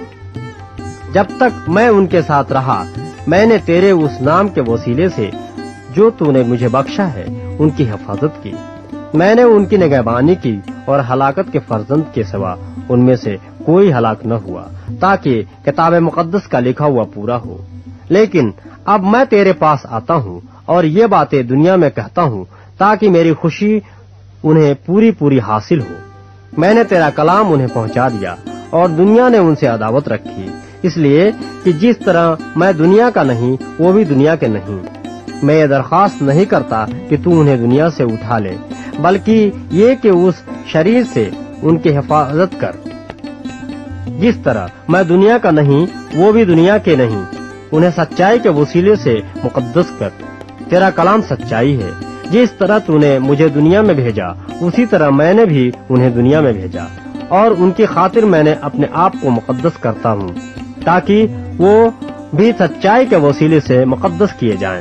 جب تک میں ان کے ساتھ رہا میں نے تیرے اس نام کے وسیلے سے جو تو نے مجھے بخشا ہے ان کی حفاظت کی۔ میں نے ان کی نگہبانی کی اور ہلاکت کے فرزند کے سوا ان میں سے کوئی ہلاک نہ ہوا، تاکہ کتاب مقدس کا لکھا ہوا پورا ہو۔ لیکن اب میں تیرے پاس آتا ہوں اور یہ باتیں دنیا میں کہتا ہوں تاکہ میری خوشی انہیں پوری پوری حاصل ہو۔ میں نے تیرا کلام انہیں پہنچا دیا اور دنیا نے ان سے عداوت رکھی، اس لیے کہ جس طرح میں دنیا کا نہیں وہ بھی دنیا کے نہیں۔ میں یہ درخواست نہیں کرتا کہ تو انہیں دنیا سے اٹھا لے، بلکہ یہ کہ اس شریر سے ان کی حفاظت کر۔ جس طرح میں دنیا کا نہیں وہ بھی دنیا کے نہیں، انہیں سچائی کے وسیلے سے مقدس کر۔ تیرا کلام سچائی ہے۔ جس طرح تو نے مجھے دنیا میں بھیجا اسی طرح میں نے بھی انہیں دنیا میں بھیجا، اور ان کی خاطر میں نے اپنے آپ کو مقدس کرتا ہوں تاکہ وہ بھی سچائی کے وسیلے سے مقدس کیے جائیں۔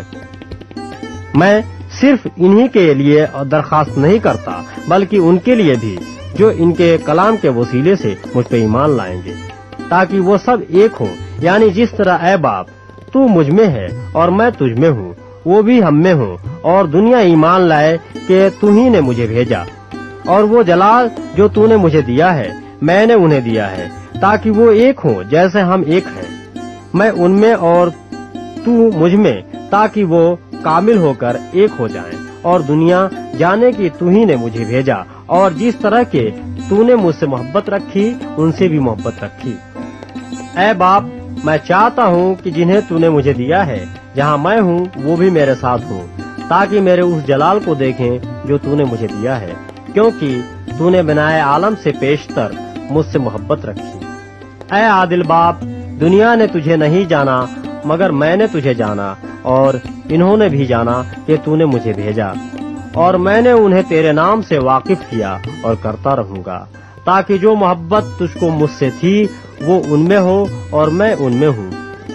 میں صرف انہی کے لیے درخواست نہیں کرتا بلکہ ان کے لیے بھی جو ان کے کلام کے وسیلے سے مجھ پہ ایمان لائیں گے، تاکہ وہ سب ایک ہوں، یعنی جس طرح اے باپ تو مجھ میں ہے اور میں تجھ میں ہوں وہ بھی ہم میں ہوں، اور دنیا ایمان لائے کہ تو ہی نے مجھے بھیجا۔ اور وہ جلال جو تو نے مجھے دیا ہے میں نے انہیں دیا ہے تاکہ وہ ایک ہوں جیسے ہم ایک ہیں، میں ان میں اور تو مجھ میں، تاکہ وہ کامل ہو کر ایک ہو جائیں، اور دنیا جانے کی تو ہی نے مجھے بھیجا، اور جس طرح کے تو نے مجھ سے محبت رکھی ان سے بھی محبت رکھی۔ اے باپ، میں چاہتا ہوں کہ جنہیں تو نے مجھے دیا ہے جہاں میں ہوں وہ بھی میرے ساتھ ہوں، تاکہ میرے اس جلال کو دیکھیں جو تو نے مجھے دیا ہے، کیونکہ تو نے بنائے عالم سے پیشتر مجھ سے محبت رکھی۔ اے عادل باپ، دنیا نے تجھے نہیں جانا مگر میں نے تجھے جانا، اور انہوں نے بھی جانا کہ تو نے مجھے بھیجا، اور میں نے انہیں تیرے نام سے واقف کیا اور کرتا رہوں گا، ताकि जो मोहब्बत तुझको मुझसे थी वो उनमें हो और मैं उनमें हूँ।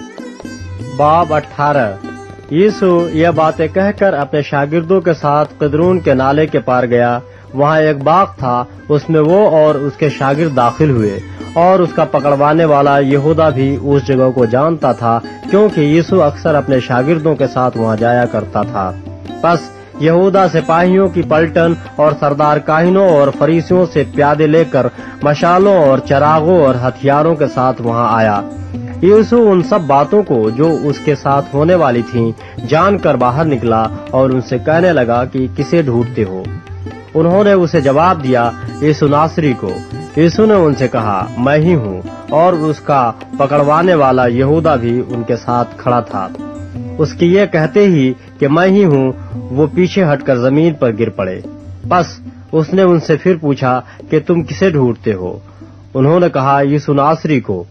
बाब 18। यीशु यह बातें कहकर अपने शागिर्दों के साथ किद्रोन के नाले के पार गया। वहाँ एक बाग था, उसमें वो और उसके शागिर्द दाखिल हुए, और उसका पकड़वाने वाला यहूदा भी उस जगह को जानता था, क्योंकि यीशु अक्सर अपने शागिर्दों के साथ वहाँ जाया करता था। बस यहूदा सिपाहियों की पलटन और सरदार काहिनों और फरीसियों से प्यादे लेकर मशालों और चरागों और हथियारों के साथ वहाँ आया। यीशु उन सब बातों को जो उसके साथ होने वाली थीं जानकर बाहर निकला और उनसे कहने लगा कि किसे ढूंढते हो। उन्होंने उसे जवाब दिया, यीशु नासरी को। यीशु ने उनसे कहा, मैं ही हूँ। और उसका पकड़वाने वाला यहूदा भी उनके साथ खड़ा था। उसकी ये कहते ही कि मैं ही हूँ, वो पीछे हटकर जमीन पर गिर पड़े। बस उसने उनसे फिर पूछा कि तुम किसे ढूंढते हो। उन्होंने कहा, यीशु नासरी को।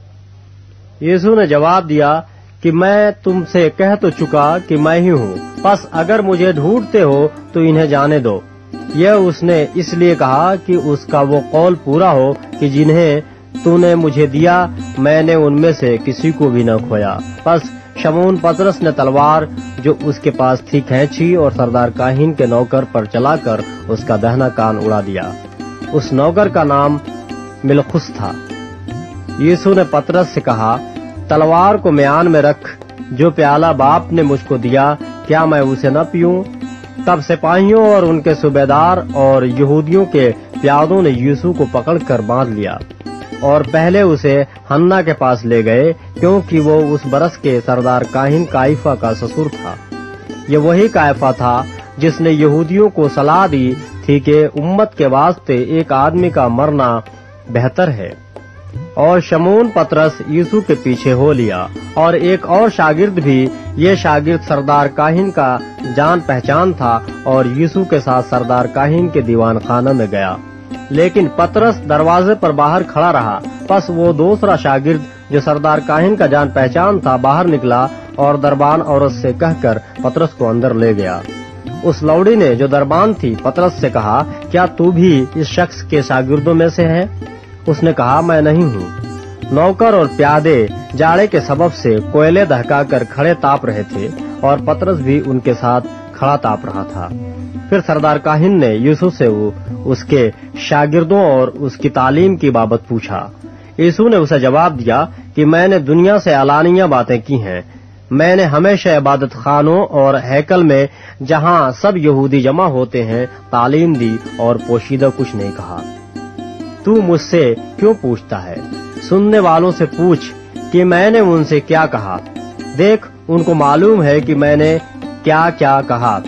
यीशु ने जवाब दिया कि मैं तुमसे कह तो चुका कि मैं ही हूँ, बस अगर मुझे ढूंढते हो तो इन्हें जाने दो। यह उसने इसलिए कहा कि उसका वो कौल पूरा हो कि जिन्हें तूने मुझे दिया मैंने उनमें से किसी को भी न खोया। बस शमून पतरस ने तलवार जो उसके पास थी खींची और सरदार काहिन के नौकर पर चलाकर उसका दाहिना कान उड़ा दिया। उस नौकर का नाम मिलखुस था। यीशु ने पतरस से कहा, तलवार को म्यान में रख। जो प्याला बाप ने मुझको दिया, क्या मैं उसे न पीऊं? तब सिपाहियों और उनके सूबेदार और यहूदियों के प्यादों ने यीशु को पकड़कर बांध लिया और पहले उसे हन्ना के पास ले गए, क्योंकि वो उस बरस के सरदार काहिन काइफा का ससुर था। ये वही काइफा था जिसने यहूदियों को सलाह दी थी कि उम्मत के वास्ते एक आदमी का मरना बेहतर है। और शमून पतरस यीशु के पीछे हो लिया, और एक और शागिर्द भी। ये शागिर्द सरदार काहिन का जान पहचान था और यीशु के साथ सरदार काहिन के दीवान खाना में गया। लेकिन पतरस दरवाजे पर बाहर खड़ा रहा। बस वो दूसरा शागिर्द जो सरदार काहिन का जान पहचान था बाहर निकला और दरबान औरत से कहकर पतरस को अंदर ले गया। उस लौड़ी ने जो दरबान थी पतरस से कहा, क्या तू भी इस शख्स के शागिर्दों में से है? उसने कहा, मैं नहीं हूँ। नौकर और प्यादे जाड़े के सबब से कोयले दहकाकर खड़े ताप रहे थे और पतरस भी उनके साथ खड़ा ताप रहा था। फिर सरदार काहिन ने यीशु से उसके शागिर्दों और उसकी तालीम की बाबत पूछा। यीशु ने उसे जवाब दिया कि मैंने दुनिया से अलानिया बातें की हैं। मैंने हमेशा इबादत खानों और हैकल में, जहाँ सब यहूदी जमा होते हैं, तालीम दी और पोशीदा कुछ नहीं कहा। तू मुझसे क्यों पूछता है? सुनने वालों से पूछ कि मैंने उनसे क्या कहा। देख, उनको मालूम है कि मैंने क्या क्या कहा।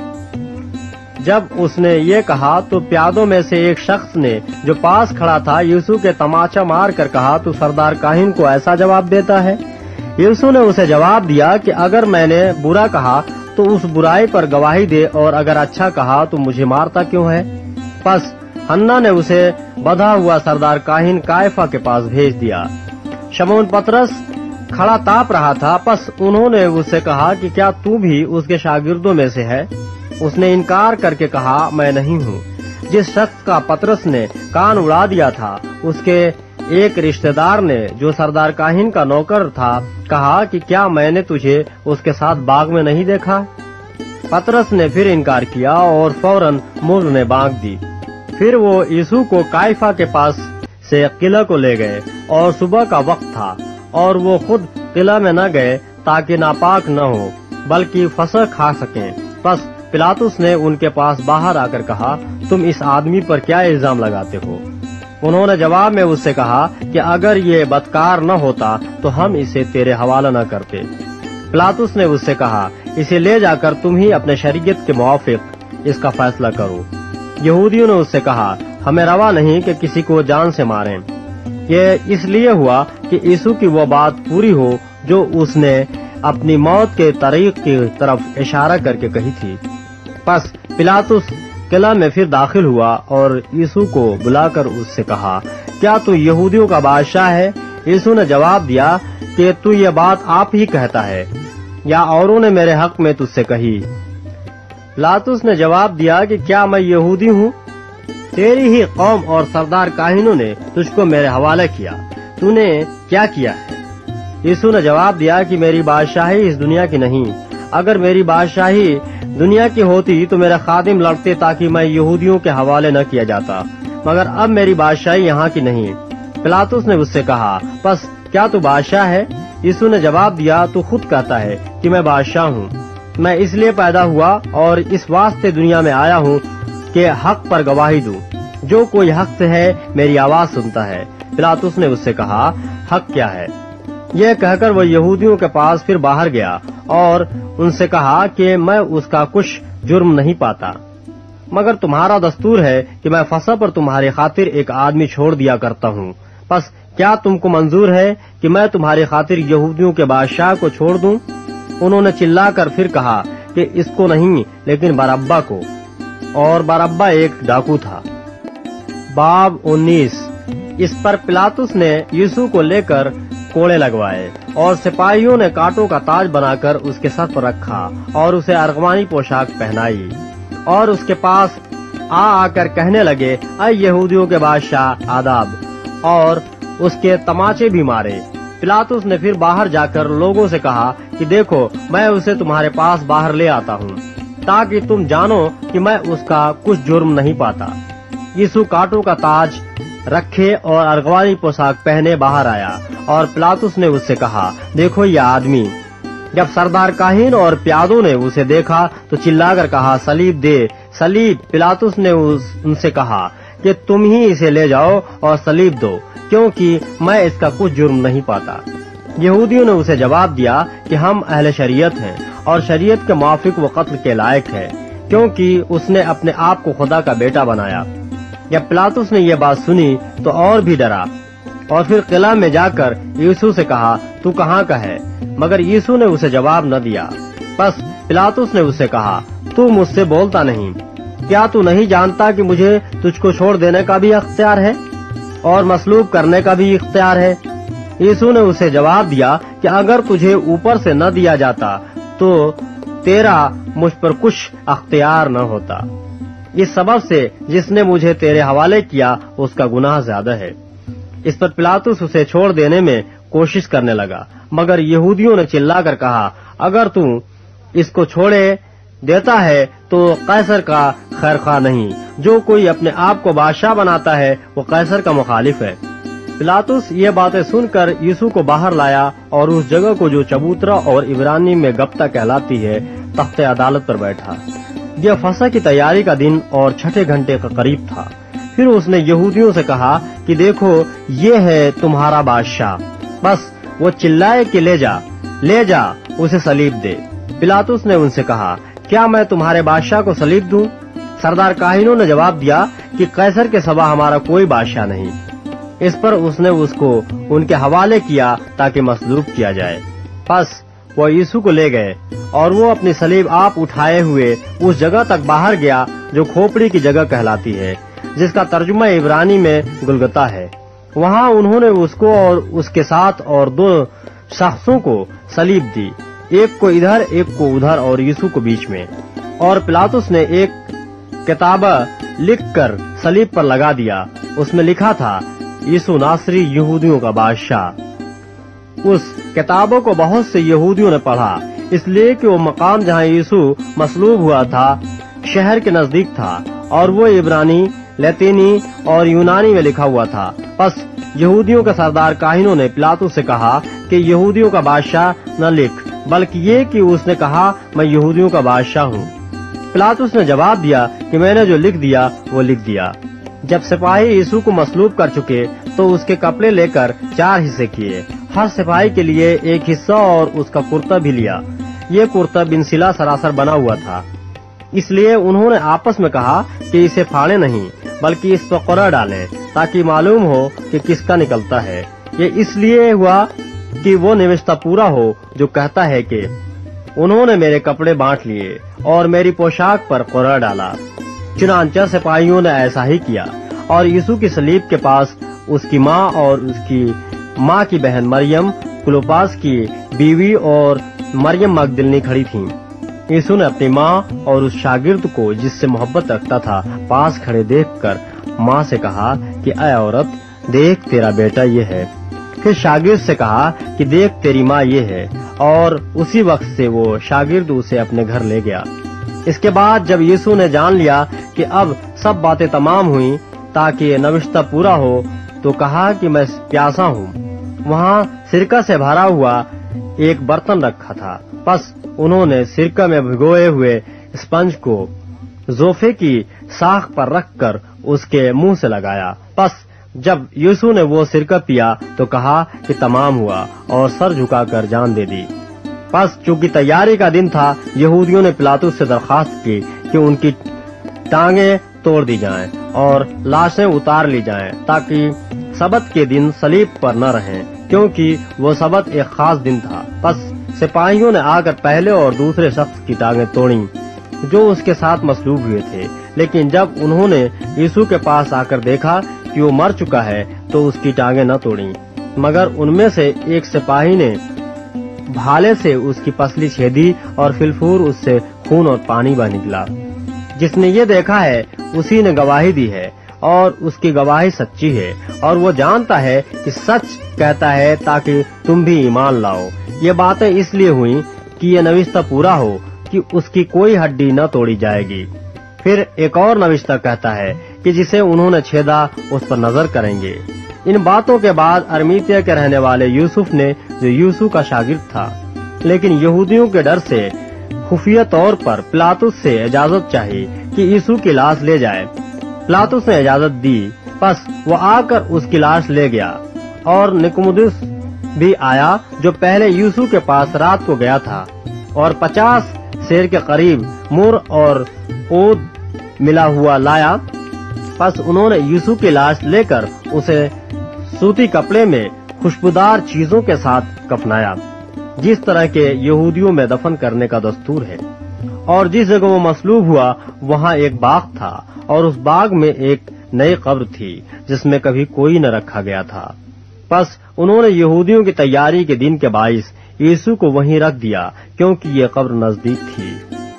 जब उसने ये कहा तो प्यादों में से एक शख्स ने जो पास खड़ा था यीशु के तमाचा मार कर कहा, तू सरदार काहिन को ऐसा जवाब देता है? यीशु ने उसे जवाब दिया कि अगर मैंने बुरा कहा तो उस बुराई पर गवाही दे, और अगर अच्छा कहा तो मुझे मारता क्यों है? बस हन्ना ने उसे बधा हुआ सरदार काहिन काइफा के पास भेज दिया। शमून पतरस खड़ा ताप रहा था। बस उन्होंने उससे कहा कि क्या तू भी उसके शागिर्दों में से है? उसने इनकार करके कहा, मैं नहीं हूँ। जिस शख्स का पतरस ने कान उड़ा दिया था उसके एक रिश्तेदार ने जो सरदार काहिन का नौकर था कहा कि क्या मैंने तुझे उसके साथ बाग में नहीं देखा? पतरस ने फिर इनकार किया और फौरन मुर्ग ने बांग दी। फिर वो यीशु को काइफा के पास से किला को ले गए, और सुबह का वक्त था और वो खुद किला में न गए ताकि नापाक न हो बल्कि फसह खा सकें। बस पिलातुस ने उनके पास बाहर आकर कहा, तुम इस आदमी पर क्या इल्जाम लगाते हो? उन्होंने जवाब में उससे कहा कि अगर ये बदकार न होता तो हम इसे तेरे हवाला न करते। पिलातुस ने उससे कहा, इसे ले जाकर तुम ही अपने शरीयत के मुआफिक इसका फैसला करो। यहूदियों ने उससे कहा, हमें रवा नहीं कि किसी को जान से मारें। ये इसलिए हुआ कि यीशु की वो बात पूरी हो जो उसने अपनी मौत के तरीक की तरफ इशारा करके कही थी। बस पिलातुस किला में फिर दाखिल हुआ और यीशु को बुलाकर उससे कहा, क्या तू यहूदियों का बादशाह है? यीशु ने जवाब दिया कि तू ये बात आप ही कहता है या औरों ने मेरे हक में तुझसे कही? पिलातुस ने जवाब दिया कि क्या मैं यहूदी हूँ? तेरी ही कौम और सरदार काहिनों ने तुझको मेरे हवाले किया, तूने क्या किया है? यीशु ने जवाब दिया कि मेरी बादशाही इस दुनिया की नहीं। अगर मेरी बादशाही दुनिया की होती तो मेरे खादिम लड़ते ताकि मैं यहूदियों के हवाले न किया जाता, मगर अब मेरी बादशाही यहाँ की नहीं। पिलातुस ने उससे कहा, बस क्या तू बादशाह है? यीशु ने जवाब दिया, तू खुद कहता है कि मैं बादशाह हूँ। मैं इसलिए पैदा हुआ और इस वास्ते दुनिया में आया हूँ कि हक पर गवाही दूं। जो कोई हक से है मेरी आवाज सुनता है। पिलातुस ने उससे कहा, हक क्या है? यह कहकर वो यहूदियों के पास फिर बाहर गया और उनसे कहा कि मैं उसका कुछ जुर्म नहीं पाता, मगर तुम्हारा दस्तूर है कि मैं फसह पर तुम्हारी खातिर एक आदमी छोड़ दिया करता हूँ। बस क्या तुमको मंजूर है कि मैं तुम्हारी खातिर यहूदियों के बादशाह को छोड़ दूं? उन्होंने चिल्लाकर फिर कहा कि इसको नहीं, लेकिन बरअब्बा को। और बरअब्बा एक डाकू था। बाब 19। इस पर पिलातुस ने यीशु को लेकर कोड़े लगवाए और सिपाहियों ने कांटों का ताज बनाकर उसके सर पर रखा और उसे अरगवानी पोशाक पहनाई और उसके पास आकर कहने लगे, ऐ यहूदियों के बादशाह आदाब, और उसके तमाचे भी मारे। पिलातुस ने फिर बाहर जाकर लोगों से कहा कि देखो, मैं उसे तुम्हारे पास बाहर ले आता हूँ ताकि तुम जानो कि मैं उसका कुछ जुर्म नहीं पाता। यीशु कांटों का ताज रखे और अरगवानी पोशाक पहने बाहर आया और पिलातुस ने उससे कहा, देखो यह आदमी। जब सरदार काहिन और प्यादों ने उसे देखा तो चिल्लाकर कहा, सलीब दे, सलीब। पिलातुस ने उनसे कहा कि तुम ही इसे ले जाओ और सलीब दो, क्योंकि मैं इसका कुछ जुर्म नहीं पाता। यहूदियों ने उसे जवाब दिया कि हम अहले शरीयत हैं और शरीयत के मुआफिक वो कत्ल के लायक है, क्योंकि उसने अपने आप को खुदा का बेटा बनाया। जब पिलातुस ने यह बात सुनी तो और भी डरा और फिर किला में जाकर यीशु से कहा, तू कहाँ का है? मगर यीशु ने उसे जवाब न दिया। बस पिलातुस ने उससे कहा, तू मुझसे बोलता नहीं? क्या तू नहीं जानता कि मुझे तुझको छोड़ देने का भी इख्तियार है और मसलूब करने का भी इख्तियार है? यीशु ने उसे जवाब दिया कि अगर तुझे ऊपर से न दिया जाता तो तेरा मुझ पर कुछ अख्तियार न होता। इस सबब से जिसने मुझे तेरे हवाले किया उसका गुनाह ज्यादा है। इस पर पिलातुस उसे छोड़ देने में कोशिश करने लगा, मगर यहूदियों ने चिल्लाकर कहा, अगर तू इसको छोड़े देता है तो कैसर का खैरखा नहीं। जो कोई अपने आप को बादशाह बनाता है वो कैसर का मुखालिफ है। पिलातुस ये बातें सुनकर यीशु को बाहर लाया और उस जगह को जो चबूतरा और इब्रानी में गब्ता कहलाती है, तख्ते अदालत पर बैठा। यह फसह की तैयारी का दिन और छठे घंटे का करीब था। फिर उसने यहूदियों से कहा कि देखो, ये है तुम्हारा बादशाह। बस वो चिल्लाए कि ले जा, उसे सलीब दे। पिलातुस ने उनसे कहा, क्या मैं तुम्हारे बादशाह को सलीब दूं? सरदार काहिनों ने जवाब दिया कि कैसर के सिवा हमारा कोई बादशाह नहीं। इस पर उसने उसको उनके हवाले किया ताकि मसलूब किया जाए। बस वो यीशु को ले गए और वो अपनी सलीब आप उठाए हुए उस जगह तक बाहर गया जो खोपड़ी की जगह कहलाती है, जिसका तर्जुमा इब्रानी में गुलगता है। वहाँ उन्होंने उसको और उसके साथ और दो शख्सों को सलीब दी, एक को इधर एक को उधर और यीशु को बीच में। और पिलातुस ने एक किताब लिखकर सलीब पर लगा दिया। उसमें लिखा था, यीशु नासरी यहूदियों का बादशाह। उस किताबों को बहुत से यहूदियों ने पढ़ा, इसलिए कि वो मकाम जहाँ यीशु मसलूब हुआ था शहर के नजदीक था और वो इब्रानी, लैतीनी और यूनानी में लिखा हुआ था। बस यहूदियों के सरदार काहिनों ने पिलातुस से कहा कि यहूदियों का बादशाह न लिख, बल्कि ये कि उसने कहा, मैं यहूदियों का बादशाह हूँ। पिलातुस ने जवाब दिया कि मैंने जो लिख दिया वो लिख दिया। जब सिपाही यीशु को मसलूब कर चुके तो उसके कपड़े लेकर 4 हिस्से किए, हर सिपाही के लिए एक हिस्सा और उसका कुर्ता भी लिया। ये कुर्ता बिन सिला सरासर बना हुआ था, इसलिए उन्होंने आपस में कहा कि इसे फाड़े नहीं, बल्कि इस पर कोरा डालें ताकि मालूम हो कि किसका निकलता है। ये इसलिए हुआ कि वो निविष्टा पूरा हो जो कहता है कि उन्होंने मेरे कपड़े बांट लिए और मेरी पोशाक पर कोरा डाला। चुनांचे सिपाहियों ने ऐसा ही किया और यीशु की सलीब के पास उसकी माँ और उसकी माँ की बहन मरियम, क्लोपास की बीवी और मरियम मगदलिनी खड़ी थीं। यीशु ने अपनी माँ और उस शागिर्द को जिससे मोहब्बत रखता था पास खड़े देखकर माँ से कहा कि ऐ औरत, देख तेरा बेटा ये है। फिर शागिर्द से कहा कि देख तेरी माँ ये है, और उसी वक्त से वो शागिर्द उसे अपने घर ले गया। इसके बाद जब यीशु ने जान लिया कि अब सब बातें तमाम हुई ताकि नविश्ता पूरा हो, तो कहा कि मैं प्यासा हूँ। वहाँ सिरका से भरा हुआ एक बर्तन रखा था। बस उन्होंने सिरका में भिगोए हुए स्पंज को जोफे की साख पर रखकर उसके मुंह से लगाया। बस जब यीशु ने वो सिरका पिया तो कहा कि तमाम हुआ, और सर झुकाकर जान दे दी। बस चूंकि तैयारी का दिन था, यहूदियों ने पिलातुस से दरखास्त की कि उनकी टांगें तोड़ दी जाएं और लाशें उतार ली जाएं, ताकि सबत के दिन सलीब पर न रहें, क्योंकि वो सबत एक खास दिन था। बस सिपाहियों ने आकर पहले और दूसरे शख्स की टांगें तोड़ी जो उसके साथ मसलूब हुए थे। लेकिन जब उन्होंने यीशु के पास आकर देखा कि वो मर चुका है, तो उसकी टांगें न तोड़ी, मगर उनमें से एक सिपाही ने भाले से उसकी पसली छेदी और फिलफूर उससे खून और पानी बह निकला। जिसने ये देखा है उसी ने गवाही दी है, और उसकी गवाही सच्ची है, और वो जानता है कि सच कहता है ताकि तुम भी ईमान लाओ। ये बातें इसलिए हुई कि ये नविश्ता पूरा हो कि उसकी कोई हड्डी न तोड़ी जाएगी। फिर एक और नविश्ता कहता है कि जिसे उन्होंने छेदा उस पर नजर करेंगे। इन बातों के बाद अरमीतिया के रहने वाले यूसुफ ने, जो यीशु का शागिर्द था, लेकिन यहूदियों के डर से खुफिया तौर पर पिलातुस से इजाजत चाही कि यीशु की लाश ले जाए। पिलातुस ने इजाजत दी। बस वो आकर उसकी लाश ले गया, और निकोदेमुस भी आया जो पहले यीशु के पास रात को गया था, और 50 सेर के करीब मुर और ओद मिला हुआ लाया। बस उन्होंने यीशु की लाश लेकर उसे सूती कपड़े में खुशबूदार चीजों के साथ कफनाया, जिस तरह के यहूदियों में दफन करने का दस्तूर है। और जिस जगह वो मसलूब हुआ वहाँ एक बाग था, और उस बाग में एक नई कब्र थी जिसमें कभी कोई न रखा गया था। बस उन्होंने यहूदियों की तैयारी के दिन के बाइस यीशु को वहीं रख दिया, क्योंकि ये कब्र नजदीक थी।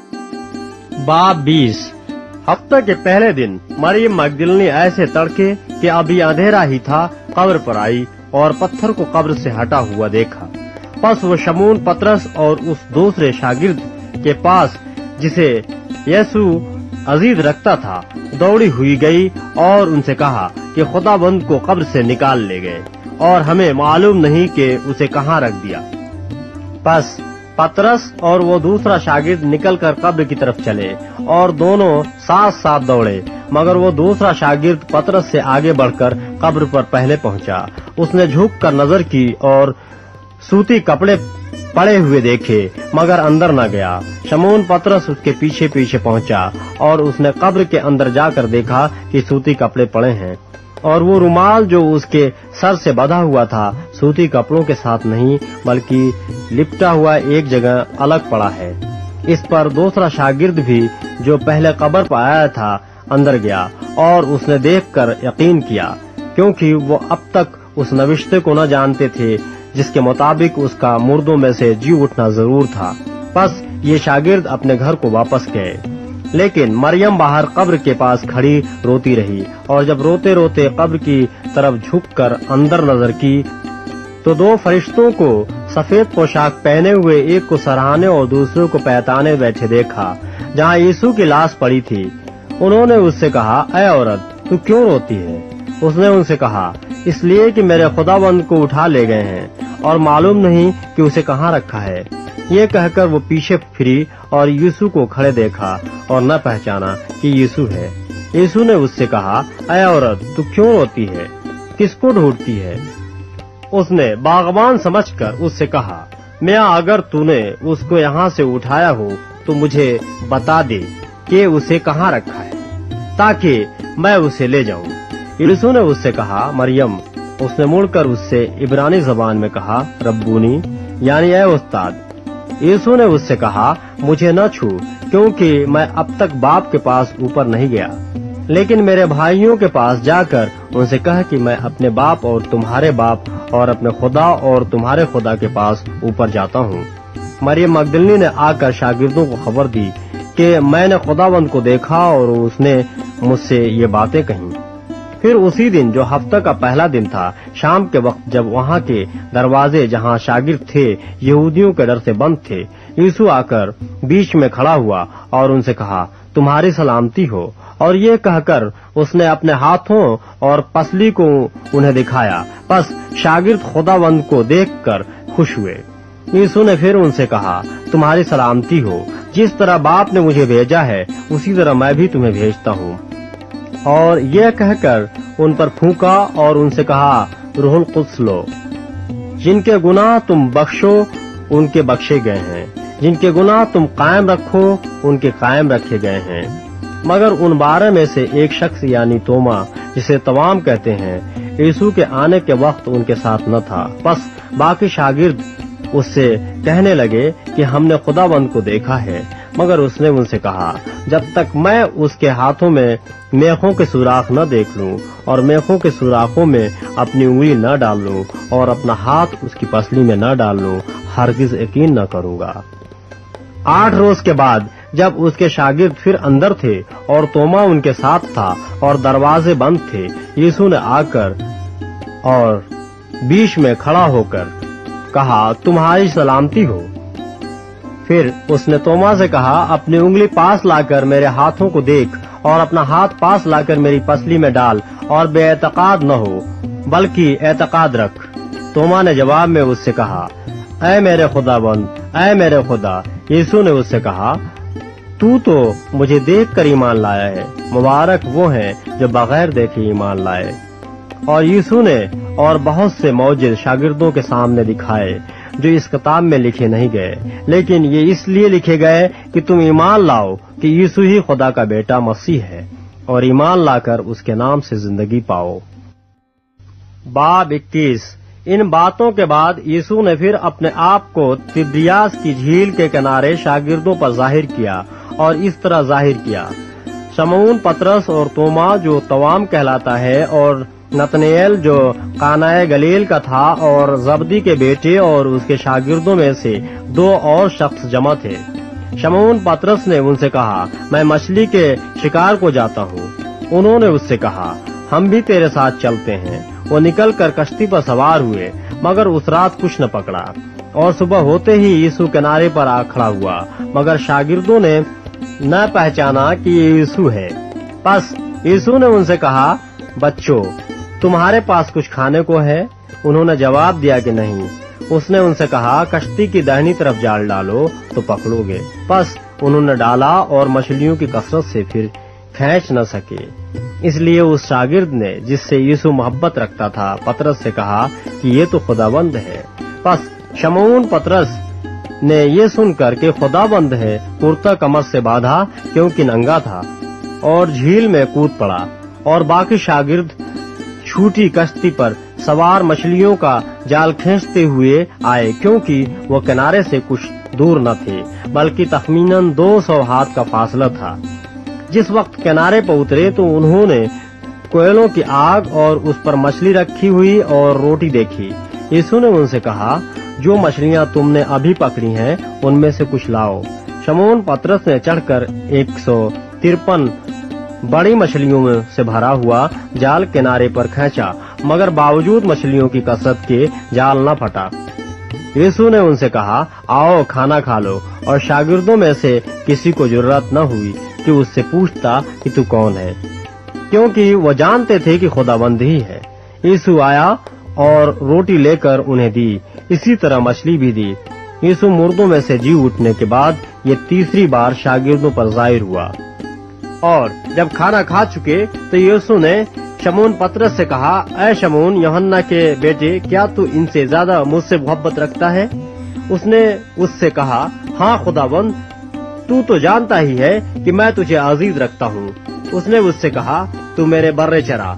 बाब 20। हफ्ते के पहले दिन मरियम मगदलिनी ऐसे तड़के कि अभी अंधेरा ही था कब्र पर आई और पत्थर को कब्र से हटा हुआ देखा। बस वो शमून पतरस और उस दूसरे शागिर्द के पास जिसे यीशु अजीज रखता था दौड़ी हुई गई और उनसे कहा कि खुदाबंद को कब्र से निकाल ले गए, और हमें मालूम नहीं कि उसे कहाँ रख दिया। बस पतरस और वो दूसरा शागिर्द निकलकर कब्र की तरफ चले, और दोनों साथ साथ दौड़े, मगर वो दूसरा शागिर्द पतरस से आगे बढ़कर कब्र पर पहले पहुंचा। उसने झुककर नजर की और सूती कपड़े पड़े हुए देखे, मगर अंदर न गया। शमून पतरस उसके पीछे पीछे पहुंचा, और उसने कब्र के अंदर जाकर देखा कि सूती कपड़े पड़े हैं, और वो रुमाल जो उसके सर से बंधा हुआ था सूती कपड़ों के साथ नहीं, बल्कि लिपटा हुआ एक जगह अलग पड़ा है। इस पर दूसरा शागिर्द भी जो पहले कब्र पर आया था अंदर गया, और उसने देखकर यकीन किया, क्योंकि वो अब तक उस नविश्ते को न जानते थे जिसके मुताबिक उसका मुर्दों में से जी उठना जरूर था। बस ये शागिर्द अपने घर को वापस गए, लेकिन मरियम बाहर कब्र के पास खड़ी रोती रही, और जब रोते रोते कब्र की तरफ झुककर अंदर नजर की तो दो फरिश्तों को सफेद पोशाक पहने हुए, एक को सराहने और दूसरे को पहचाने बैठे देखा जहाँ यीशु की लाश पड़ी थी। उन्होंने उससे कहा, ऐ औरत, तू क्यों रोती है? उसने उनसे कहा, इसलिए कि मेरे खुदाबंद को उठा ले गए हैं, और मालूम नहीं कि उसे कहाँ रखा है। ये कहकर वो पीछे फिरी और यीशु को खड़े देखा और न पहचाना कि यीशु है। यीशु ने उससे कहा, ऐ औरत, तू क्यों रोती है? किसको ढूंढती है? उसने बागबान समझकर उससे कहा, मियाँ, अगर तूने उसको यहाँ से उठाया हो तो मुझे बता दे कि उसे कहाँ रखा है, ताकि मैं उसे ले जाऊं। यीशु ने उससे कहा, मरियम। उसने मुड़कर उससे इब्रानी जबान में कहा, रब्बूनी, यानी ऐ उस्ताद। यीशु ने उससे कहा, मुझे न छू, क्योंकि मैं अब तक बाप के पास ऊपर नहीं गया, लेकिन मेरे भाइयों के पास जाकर उनसे कह कि मैं अपने बाप और तुम्हारे बाप और अपने खुदा और तुम्हारे खुदा के पास ऊपर जाता हूँ। मरियम मगदलिनी ने आकर शागिर्दों को खबर दी कि मैंने खुदावंद को देखा और उसने मुझसे ये बातें कही। پھر اسی دن جو ہفتہ کا پہلا دن تھا، شام کے وقت جب وہاں کے دروازے جہاں شاگرد تھے یہودیوں کے ڈر سے بند تھے، یسوع آ کر بیچ میں کھڑا ہوا اور ان سے کہا، تمہاری سلامتی ہو، اور یہ کہہ کر اس نے اپنے ہاتھوں اور پسلی کو انہیں دکھایا۔ بس شاگرد خداوند کو دیکھ کر خوش ہوئے۔ یسوع نے پھر ان سے کہا، تمہاری سلامتی ہو، جس طرح باپ نے مجھے بھیجا ہے اسی طرح میں بھی تمہیں بھیجتا ہوں۔ اور یہ کہہ کر ان پر پھونکا اور ان سے کہا، روح القدس لو۔ جن کے گناہ تم بخشو ان کے بخشے گئے ہیں، جن کے گناہ تم قائم رکھو ان کے قائم رکھے گئے ہیں۔ مگر ان 12 میں سے ایک شخص یعنی توما، جسے توام کہتے ہیں، یسوع کے آنے کے وقت ان کے ساتھ نہ تھا۔ بس باقی شاگرد اس سے کہنے لگے کہ ہم نے خداوند کو دیکھا ہے، مگر اس نے ان سے کہا، جب تک میں اس کے ہاتھوں میں میخوں کے سوراخ نہ دیکھ لوں اور میخوں کے سوراخوں میں اپنی انگلی نہ ڈال لوں اور اپنا ہاتھ اس کی پسلی میں نہ ڈال لوں، ہرگز یقین نہ کروں گا۔ 8 روز کے بعد جب اس کے شاگرد پھر اندر تھے اور توما ان کے ساتھ تھا اور دروازے بند تھے، یسوع نے آ کر اور بیچ میں کھڑا ہو کر کہا، تمہاری سلامتی ہو۔ پھر اس نے توما سے کہا، اپنی انگلی پاس لا کر میرے ہاتھوں کو دیکھ اور اپنا ہاتھ پاس لا کر میری پسلی میں ڈال، اور بے اعتقاد نہ ہو بلکہ اعتقاد رکھ۔ توما نے جواب میں اس سے کہا، اے میرے خداوند، اے میرے خدا۔ یسوع نے اس سے کہا، تو مجھے دیکھ کر ایمان لایا ہے، مبارک وہ ہیں جو بغیر دیکھے ایمان لائے۔ اور یسوع نے اور بہت سے معجزے شاگردوں کے سامنے دکھائے جو اس کتاب میں لکھے نہیں گئے، لیکن یہ اس لیے لکھے گئے کہ تم ایمان لاؤ کہ یسوع ہی خدا کا بیٹا مسیح ہے، اور ایمان لا کر اس کے نام سے زندگی پاؤ۔ باب 21۔ ان باتوں کے بعد یسوع نے پھر اپنے آپ کو تبریاس کی جھیل کے کنارے شاگردوں پر ظاہر کیا، اور اس طرح ظاہر کیا، شمعون پطرس اور توما جو توام کہلاتا ہے، اور نتنیل جو قانائے گلیل کا تھا، اور زبدی کے بیٹے اور اس کے شاگردوں میں سے 2 اور شخص جمع تھے۔ شمعون پطرس نے ان سے کہا، میں مچھلی کے شکار کو جاتا ہوں۔ انہوں نے اس سے کہا، ہم بھی تیرے ساتھ چلتے ہیں۔ وہ نکل کر کشتی پر سوار ہوئے، مگر اس رات کچھ نہ پکڑا، اور صبح ہوتے ہی یسوع کنارے پر آ کھڑا ہوا، مگر شاگردوں نے نہ پہچانا کہ یہ یسوع ہے۔ پس یسوع نے ان سے کہا، بچوں، تمہارے پاس کچھ کھانے کو ہے؟ انہوں نے جواب دیا کہ نہیں۔ اس نے ان سے کہا، کشتی کی داہنی طرف جال ڈالو تو پکڑو گے۔ پس انہوں نے ڈالا اور مچھلیوں کی کثرت سے پھر کھینچ نہ سکے۔ اس لیے اس شاگرد نے جس سے یسوع محبت رکھتا تھا پطرس سے کہا کہ یہ تو خداوند ہے۔ پس شمعون پطرس نے یہ سن کر کہ خداوند ہے کرتا کمر سے باندھا کیونکہ ننگا تھا، اور جھیل میں کود پڑا، اور باقی شاگرد چھوٹی کشتی پر سوار مچھلیوں کا جال کھینچتے ہوئے آئے، کیونکہ وہ کنارے سے کچھ دور نہ تھے بلکہ تخمیناً 200 ہاتھ کا فاصلہ تھا۔ جس وقت کنارے پر اترے تو انہوں نے کوئلوں کی آگ اور اس پر مچھلی رکھی ہوئی اور روٹی دیکھی۔ یسوع نے ان سے کہا، جو مچھلیاں تم نے ابھی پکڑی ہیں ان میں سے کچھ لاؤ۔ شمعون پطرس نے چڑھ کر 153 بڑی مچھلیوں سے بھرا ہوا جال کنارے پر کھینچا، مگر باوجود مچھلیوں کی کثرت کے جال نہ پھٹا۔ یسوع نے ان سے کہا، آؤ کھانا کھا لو، اور شاگردوں میں سے کسی کو جرأت نہ ہوئی کہ اس سے پوچھتا کہ تو کون ہے، کیونکہ وہ جانتے تھے کہ خداوند ہی ہے۔ یسوع آیا اور روٹی لے کر انہیں دی، اسی طرح مچھلی بھی دی۔ یسوع مردوں میں سے جی اٹھنے کے بعد یہ تیسری بار شاگردوں پر ظاہر ہوا۔ اور جب کھانا کھا چکے تو یسوع نے شمعون پطرس سے کہا، اے شمعون یوحنا کے بیٹے، کیا تو ان سے زیادہ مجھ سے محبت رکھتا ہے؟ اس نے اس سے کہا، ہاں خداوند، تو جانتا ہی ہے کہ میں تجھے عزیز رکھتا ہوں۔ اس نے اس سے کہا، تو میرے برے چرا۔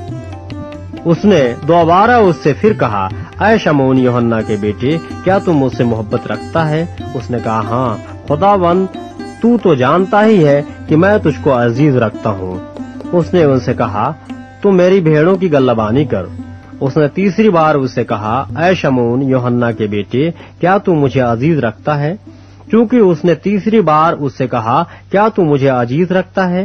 اس نے دوبارہ اس سے پھر کہا، اے شمعون یوحنا کے بیٹے، کیا تم مجھ سے محبت رکھتا ہے؟ اس نے کہا، ہاں خداوند، تو جانتا ہی ہے کہ میں تجھ کو عزیز رکھتا ہوں۔ اس نے ان سے کہا، تو میری بھیڑوں کی گلبانی کر۔ اس نے تیسری بار اس سے کہا، اے شمعون یوحنا کے بیٹے، کیا تو مجھے عزیز رکھتا ہے؟ چونکہ اس نے تیسری بار اس سے کہا، کیا تو مجھے عزیز رکھتا ہے،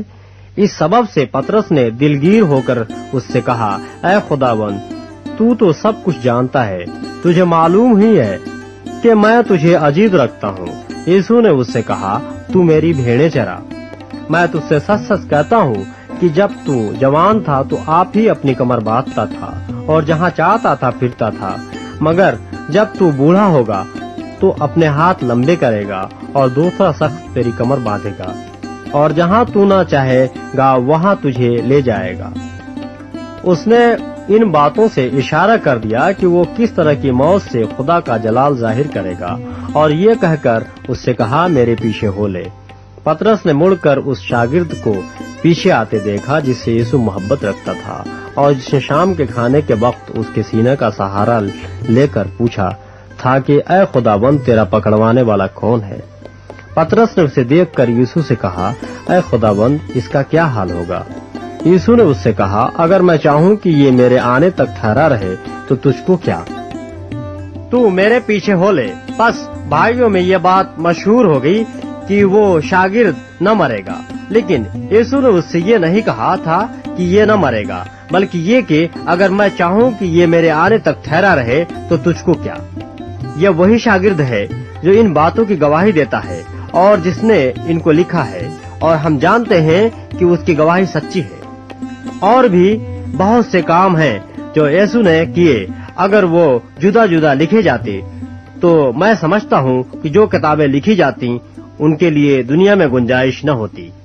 इस सबब से पतरस ने दिलगीर होकर उससे कहा, ऐ खुदावंद, तू तो सब कुछ जानता है, तुझे मालूम ही है कि मैं तुझे अजीज रखता हूँ। यीशु ने उससे कहा, तू मेरी भेड़ें चरा। मैं तुझसे सच सच कहता हूँ कि जब तू जवान था तो आप ही अपनी कमर बांधता था और जहाँ चाहता था फिरता था, मगर जब तू बूढ़ा होगा तो अपने हाथ लंबे करेगा और दूसरा शख्स तेरी कमर बांधेगा और जहाँ तू न चाहेगा वहाँ तुझे ले जाएगा। उसने इन बातों से इशारा कर दिया कि वो किस तरह की मौत से खुदा का जलाल जाहिर करेगा, और ये कहकर उससे कहा, मेरे पीछे हो ले। पतरस ने मुड़कर उस शागिर्द को पीछे आते देखा जिससे यीशु मोहब्बत रखता था और जिसने शाम के खाने के वक्त उसके सीने का सहारा लेकर पूछा था कि ऐ खुदावंद, तेरा पकड़वाने वाला कौन है? पतरस ने उसे देखकर यीशु से कहा, ऐ खुदावंद, इसका क्या हाल होगा? यीशु ने उससे कहा, अगर मैं चाहूं कि ये मेरे आने तक ठहरा रहे तो तुझको क्या? तू मेरे पीछे हो ले। बस भाइयों में ये बात मशहूर हो गई कि वो शागिर्द न मरेगा, लेकिन यीशु ने उससे ये नहीं कहा था कि ये न मरेगा, बल्कि ये कि अगर मैं चाहूं कि ये मेरे आने तक ठहरा रहे तो तुझको क्या? यह वही शागिर्द है जो इन बातों की गवाही देता है और जिसने इनको लिखा है, और हम जानते हैं कि उसकी गवाही सच्ची है। और भी बहुत से काम हैं जो यीशु ने किए, अगर वो जुदा जुदा लिखे जाते तो मैं समझता हूँ कि जो किताबें लिखी जाती उनके लिए दुनिया में गुंजाइश न होती।